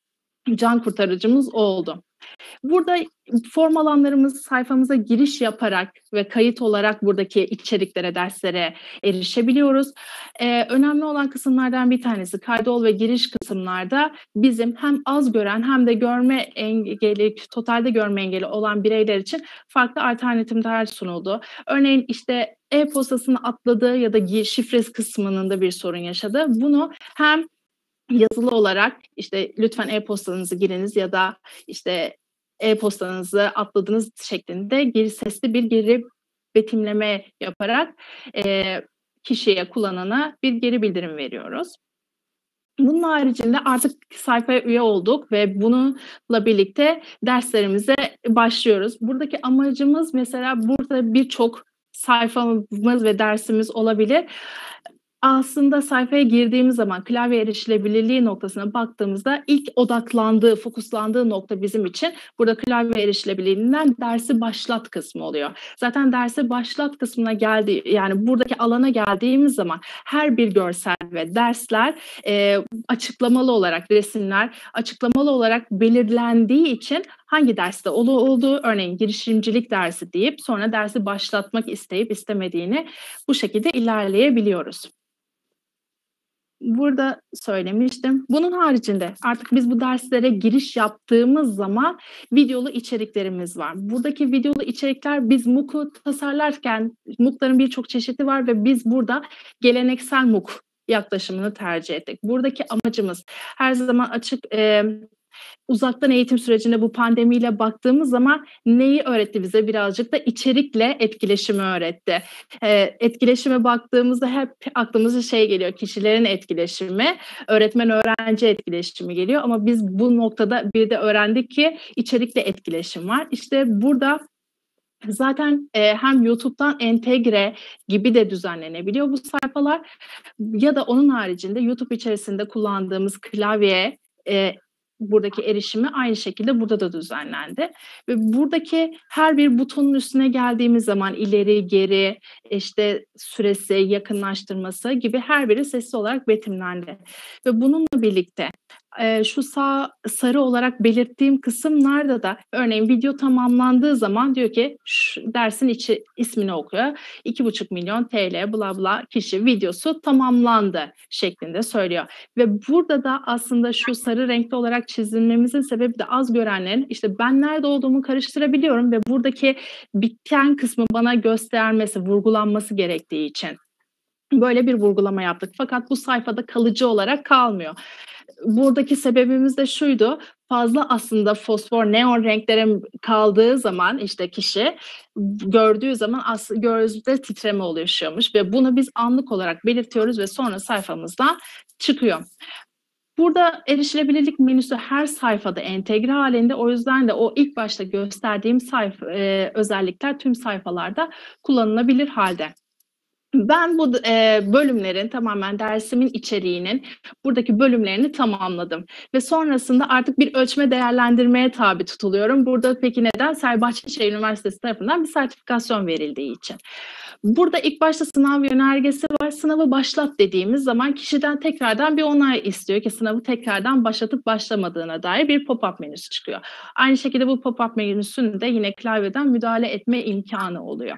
can kurtarıcımız oldu. Burada form alanlarımız sayfamıza giriş yaparak ve kayıt olarak buradaki içeriklere, derslere erişebiliyoruz. Önemli olan kısımlardan bir tanesi kaydol ve giriş kısımlarda bizim hem az gören hem de görme engeli, totalde görme engeli olan bireyler için farklı alternatifler sunuldu. Örneğin işte e-postasını atladığı ya da şifresi kısmının da bir sorun yaşadı. Bunu hem yazılı olarak işte lütfen e-postanızı giriniz ya da işte e-postanızı atladığınız şeklinde sesli bir geri betimleme yaparak kişiye, kullanana bir geri bildirim veriyoruz. Bunun haricinde artık sayfaya üye olduk ve bununla birlikte derslerimize başlıyoruz. Buradaki amacımız mesela burada birçok sayfamız ve dersimiz olabilir. Aslında sayfaya girdiğimiz zaman klavye erişilebilirliği noktasına baktığımızda ilk odaklandığı, fokuslandığı nokta bizim için burada klavye erişilebilirliğinden dersi başlat kısmı oluyor. Zaten dersi başlat kısmına yani buradaki alana geldiğimiz zaman her bir görsel ve dersler açıklamalı olarak, resimler açıklamalı olarak belirlendiği için hangi derste olduğu, örneğin girişimcilik dersi deyip sonra dersi başlatmak isteyip istemediğini bu şekilde ilerleyebiliyoruz. Burada söylemiştim. Bunun haricinde artık biz bu derslere giriş yaptığımız zaman videolu içeriklerimiz var. Buradaki videolu içerikler biz MOOC'u tasarlarken MOOC'ların birçok çeşidi var ve biz burada geleneksel MOOC yaklaşımını tercih ettik. Buradaki amacımız her zaman açık uzaktan eğitim sürecinde bu pandemiyle baktığımız zaman neyi öğretti bize? Birazcık da içerikle etkileşimi öğretti. Etkileşime baktığımızda hep aklımıza şey geliyor, kişilerin etkileşimi, öğretmen-öğrenci etkileşimi geliyor ama biz bu noktada bir de öğrendik ki içerikle etkileşim var. İşte burada zaten hem YouTube'dan entegre gibi de düzenlenebiliyor bu sayfalar ya da onun haricinde YouTube içerisinde kullandığımız klavye buradaki erişimi aynı şekilde burada da düzenlendi. Ve buradaki her bir butonun üstüne geldiğimiz zaman ileri, geri, işte süresi, yakınlaştırması gibi her biri sesli olarak betimlendi. Ve bununla birlikte şu sarı olarak belirttiğim kısımlarda da örneğin video tamamlandığı zaman diyor ki dersin ismini okuyor. 2,5 milyon TL bla bla kişi videosu tamamlandı şeklinde söylüyor. Ve burada da aslında şu sarı renkli olarak çizilmemizin sebebi de az görenlerin işte ben nerede olduğumu karıştırabiliyorum ve buradaki biten kısmı bana göstermesi, vurgulanması gerektiği için böyle bir vurgulama yaptık. Fakat bu sayfada kalıcı olarak kalmıyor. Buradaki sebebimiz de şuydu. Fazla aslında fosfor, neon renklerin kaldığı zaman işte kişi gördüğü zaman gözde titreme oluşuyormuş ve bunu biz anlık olarak belirtiyoruz ve sonra sayfamızda çıkıyor. Burada erişilebilirlik menüsü her sayfada entegre halinde. O yüzden de o ilk başta gösterdiğim özellikler tüm sayfalarda kullanılabilir halde. Ben bu bölümlerin tamamen dersimin içeriğinin buradaki bölümlerini tamamladım. Ve sonrasında artık bir ölçme değerlendirmeye tabi tutuluyorum. Burada peki neden? Bahçeşehir Üniversitesi tarafından bir sertifikasyon verildiği için. Burada ilk başta sınav yönergesi var. Sınavı başlat dediğimiz zaman kişiden tekrardan bir onay istiyor ki sınavı tekrardan başlatıp başlamadığına dair bir pop-up menüsü çıkıyor. Aynı şekilde bu pop-up menüsünde yine klavyeden müdahale etme imkanı oluyor.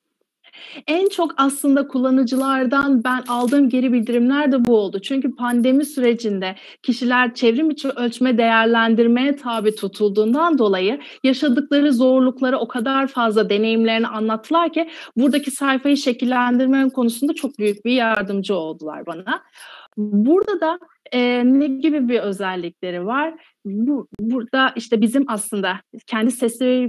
En çok aslında kullanıcılardan ben aldığım geri bildirimler de bu oldu. Çünkü pandemi sürecinde kişiler çevrim içi ölçme değerlendirmeye tabi tutulduğundan dolayı yaşadıkları zorlukları o kadar fazla deneyimlerini anlattılar ki buradaki sayfayı şekillendirme konusunda çok büyük bir yardımcı oldular bana. Burada da ne gibi bir özellikleri var? Burada işte bizim aslında kendi sesli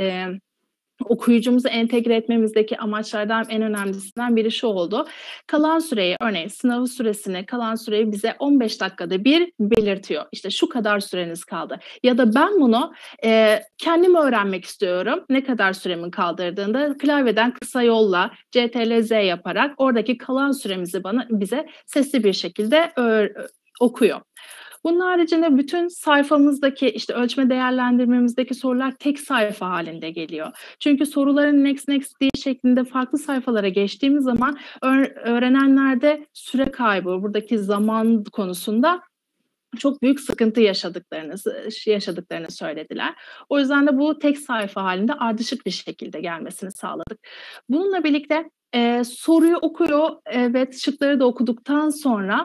okuyucumuzu entegre etmemizdeki amaçlardan en önemlisinden biri şu oldu. Kalan süreyi, örneğin sınav süresini, kalan süreyi bize 15 dakikada bir belirtiyor. İşte şu kadar süreniz kaldı. Ya da ben bunu kendim öğrenmek istiyorum. Ne kadar süremin kaldırdığında klavyeden kısa yolla CTRL-Z yaparak oradaki kalan süremizi bize sesli bir şekilde okuyor. Bunun haricinde bütün sayfamızdaki işte ölçme değerlendirmemizdeki sorular tek sayfa halinde geliyor. Çünkü soruların next diye şeklinde farklı sayfalara geçtiğimiz zaman öğrenenlerde süre kaybı, buradaki zaman konusunda çok büyük sıkıntı yaşadıklarını söylediler. O yüzden de bu tek sayfa halinde ardışık bir şekilde gelmesini sağladık. Bununla birlikte soruyu okuyor ve şıkları da okuduktan sonra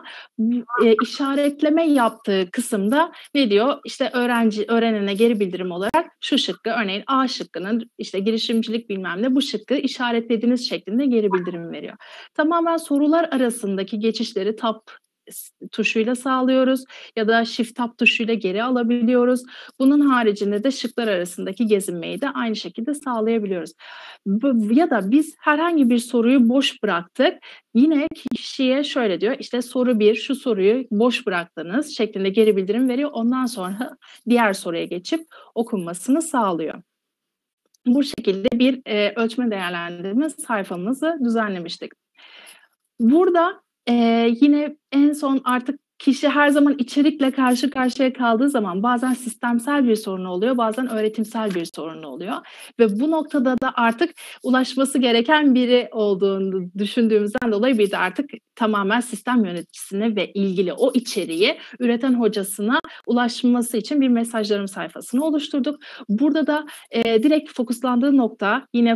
işaretleme yaptığı kısımda ne diyor? İşte öğrenene geri bildirim olarak şu şıkkı, örneğin A şıkkının işte girişimcilik bilmem ne bu şıkkı işaretlediğiniz şeklinde geri bildirim veriyor. Tamamen sorular arasındaki geçişleri tab tuşuyla sağlıyoruz ya da Shift Tab tuşuyla geri alabiliyoruz. Bunun haricinde de şıklar arasındaki gezinmeyi de aynı şekilde sağlayabiliyoruz. Ya da biz herhangi bir soruyu boş bıraktık. Yine kişiye şöyle diyor, işte soru 1, şu soruyu boş bıraktınız şeklinde geri bildirim veriyor. Ondan sonra diğer soruya geçip okunmasını sağlıyor. Bu şekilde bir ölçme değerlendirme sayfamızı düzenlemiştik. Burada yine en son artık kişi her zaman içerikle karşı karşıya kaldığı zaman bazen sistemsel bir sorun oluyor, bazen öğretimsel bir sorun oluyor. Ve bu noktada da artık ulaşması gereken biri olduğunu düşündüğümüzden dolayı bir de artık tamamen sistem yöneticisine ve ilgili o içeriği üreten hocasına ulaşması için bir mesajlarım sayfasını oluşturduk. Burada da direkt fokuslandığı nokta yine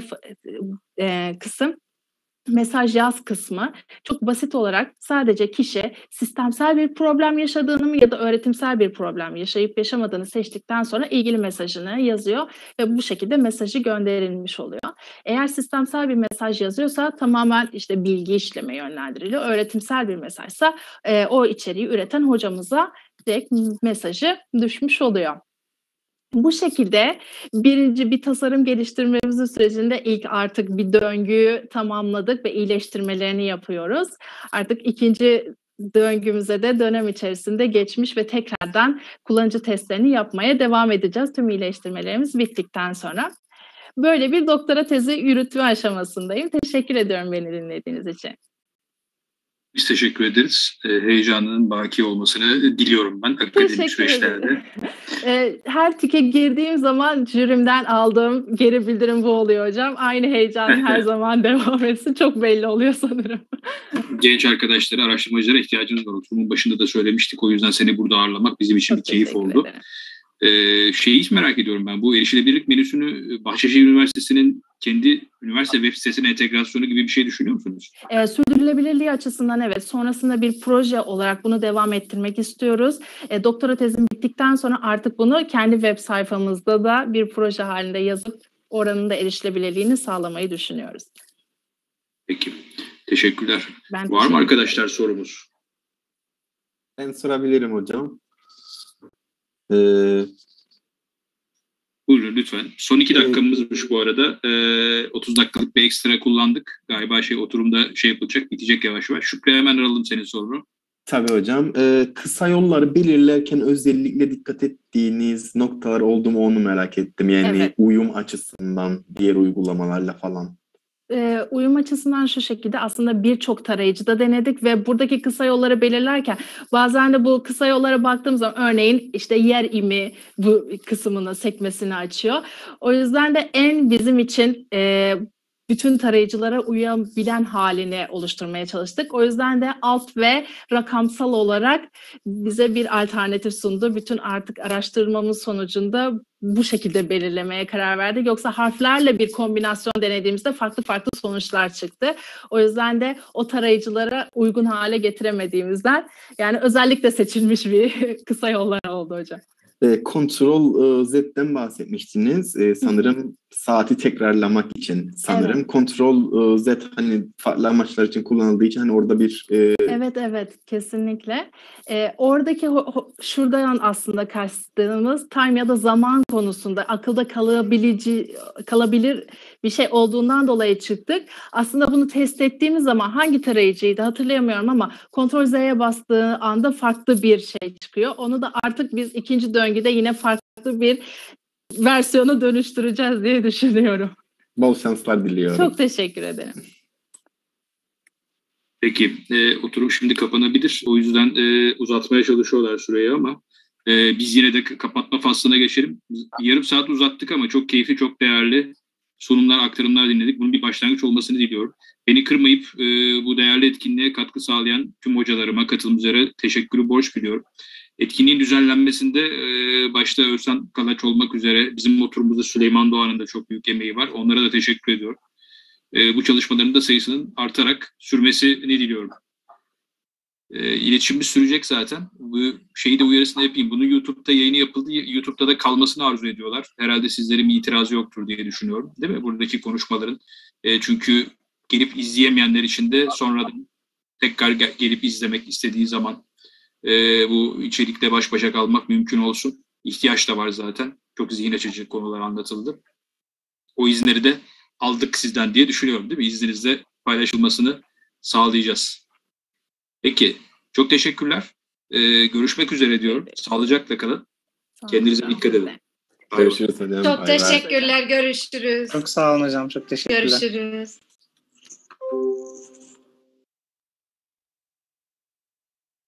kısım mesaj yaz kısmı çok basit olarak sadece kişi sistemsel bir problem yaşadığını mı ya da öğretimsel bir problem yaşayıp yaşamadığını seçtikten sonra ilgili mesajını yazıyor ve bu şekilde mesajı gönderilmiş oluyor. Eğer sistemsel bir mesaj yazıyorsa tamamen işte bilgi işleme yönlendiriliyor. Öğretimsel bir mesajsa o içeriği üreten hocamıza direkt mesajı düşmüş oluyor. Bu şekilde bir tasarım geliştirmemizin sürecinde ilk artık bir döngüyü tamamladık ve iyileştirmelerini yapıyoruz. Artık ikinci döngümüze de dönem içerisinde geçmiş ve tekrardan kullanıcı testlerini yapmaya devam edeceğiz tüm iyileştirmelerimiz bittikten sonra. Böyle bir doktora tezi yürütme aşamasındayım. Teşekkür ediyorum beni dinlediğiniz için. Biz teşekkür ederiz. Heyecanının baki olmasını diliyorum ben akademik Teşekkür süreçlerde. ederim. Her tike girdiğim zaman jürimden aldığım geri bildirim bu oluyor hocam. Aynı heyecan her zaman devam etsin. Çok belli oluyor sanırım. Genç arkadaşlara, araştırmacılara ihtiyacımız var. Oturumun başında da söylemiştik. O yüzden seni burada ağırlamak bizim için Çok bir keyif teşekkür oldu. ederim. Şeyi hiç merak ediyorum ben. Bu erişilebilirlik menüsünü Bahçeşehir Üniversitesi'nin kendi üniversite web sitesine entegrasyonu gibi bir şey düşünüyor musunuz? Sürdürülebilirliği açısından evet. Sonrasında bir proje olarak bunu devam ettirmek istiyoruz. Doktora tezim bittikten sonra artık bunu kendi web sayfamızda da bir proje halinde yazıp oranın da erişilebilirliğini sağlamayı düşünüyoruz. Peki. Teşekkürler. Ben Var mı teşekkür arkadaşlar sorumuz? Ben sorabilirim hocam. Buyurun lütfen. Son 2 dakikamızmış bu arada. 30 dakikalık bir ekstra kullandık. Galiba oturumda yapılacak, bitecek yavaş yavaş. Şükrü hemen alalım senin sorunu. Tabii hocam. Kısa yolları belirlerken özellikle dikkat ettiğiniz noktalar oldu mu onu merak ettim. Yani Evet. uyum açısından diğer uygulamalarla falan. Uyum açısından şu şekilde aslında birçok tarayıcıda denedik ve buradaki kısa yolları belirlerken bazen de bu kısa yollara baktığım zaman örneğin işte yer imi bu kısmını sekmesini açıyor. O yüzden de en bizim için bütün tarayıcılara uyabilen halini oluşturmaya çalıştık. O yüzden de alt ve rakamsal olarak bize bir alternatif sundu. Bütün artık araştırmamız sonucunda bu şekilde belirlemeye karar verdik. Yoksa harflerle bir kombinasyon denediğimizde farklı farklı sonuçlar çıktı. O yüzden de o tarayıcılara uygun hale getiremediğimizden yani özellikle seçilmiş bir kısa yollar oldu hocam. Ctrl Z'den bahsetmiştiniz. Sanırım saati tekrarlamak için sanırım. Evet. Ctrl Z hani farklı amaçlar için kullanıldığı için hani orada bir Evet kesinlikle. Oradaki şuradan aslında kastığımız time ya da zaman konusunda akılda kalabilir bir şey olduğundan dolayı çıktık. Aslında bunu test ettiğimiz zaman hangi tarayıcıydı hatırlayamıyorum ama Ctrl Z'ye bastığı anda farklı bir şey çıkıyor. Onu da artık biz ikinci döngüde yine farklı bir versiyona dönüştüreceğiz diye düşünüyorum. bol şanslar diliyorum. Çok teşekkür ederim. Peki. Oturum şimdi kapanabilir. O yüzden uzatmaya çalışıyorlar süreyi ama biz yine de kapatma faslına geçelim. Yarım saat uzattık ama çok keyifli, çok değerli sunumlar, aktarımlar dinledik. Bunun bir başlangıç olmasını diliyorum. Beni kırmayıp bu değerli etkinliğe katkı sağlayan tüm hocalarıma, katılımcılara teşekkürü borç biliyorum. Etkinliğin düzenlenmesinde başta Özcan Kalaç olmak üzere bizim oturumumuzda Süleyman Doğan'ın da çok büyük emeği var. Onlara da teşekkür ediyorum. Bu çalışmaların da sayısının artarak sürmesini diliyorum. İletişimimiz sürecek zaten. Bu şeyi de uyarısını yapayım. Bunun YouTube'da yayını yapıldı. YouTube'da da kalmasını arzu ediyorlar. Herhalde sizlerin bir itirazı yoktur diye düşünüyorum. Değil mi? Buradaki konuşmaların. Çünkü gelip izleyemeyenler için de sonradan tekrar gelip izlemek istediği zaman bu içerikle baş başa kalmak mümkün olsun. İhtiyaç da var zaten. Çok zihin açıcı konular anlatıldı. O izinleri de aldık sizden diye düşünüyorum değil mi? İzninizle paylaşılmasını sağlayacağız. Peki. Çok teşekkürler. Görüşmek üzere diyorum. Sağlıcakla kalın. Kendinize dikkat edin. Görüşürüz hocam. Çok Bay bay. teşekkürler. Görüşürüz. Çok sağ olun hocam. Çok teşekkürler. Görüşürüz.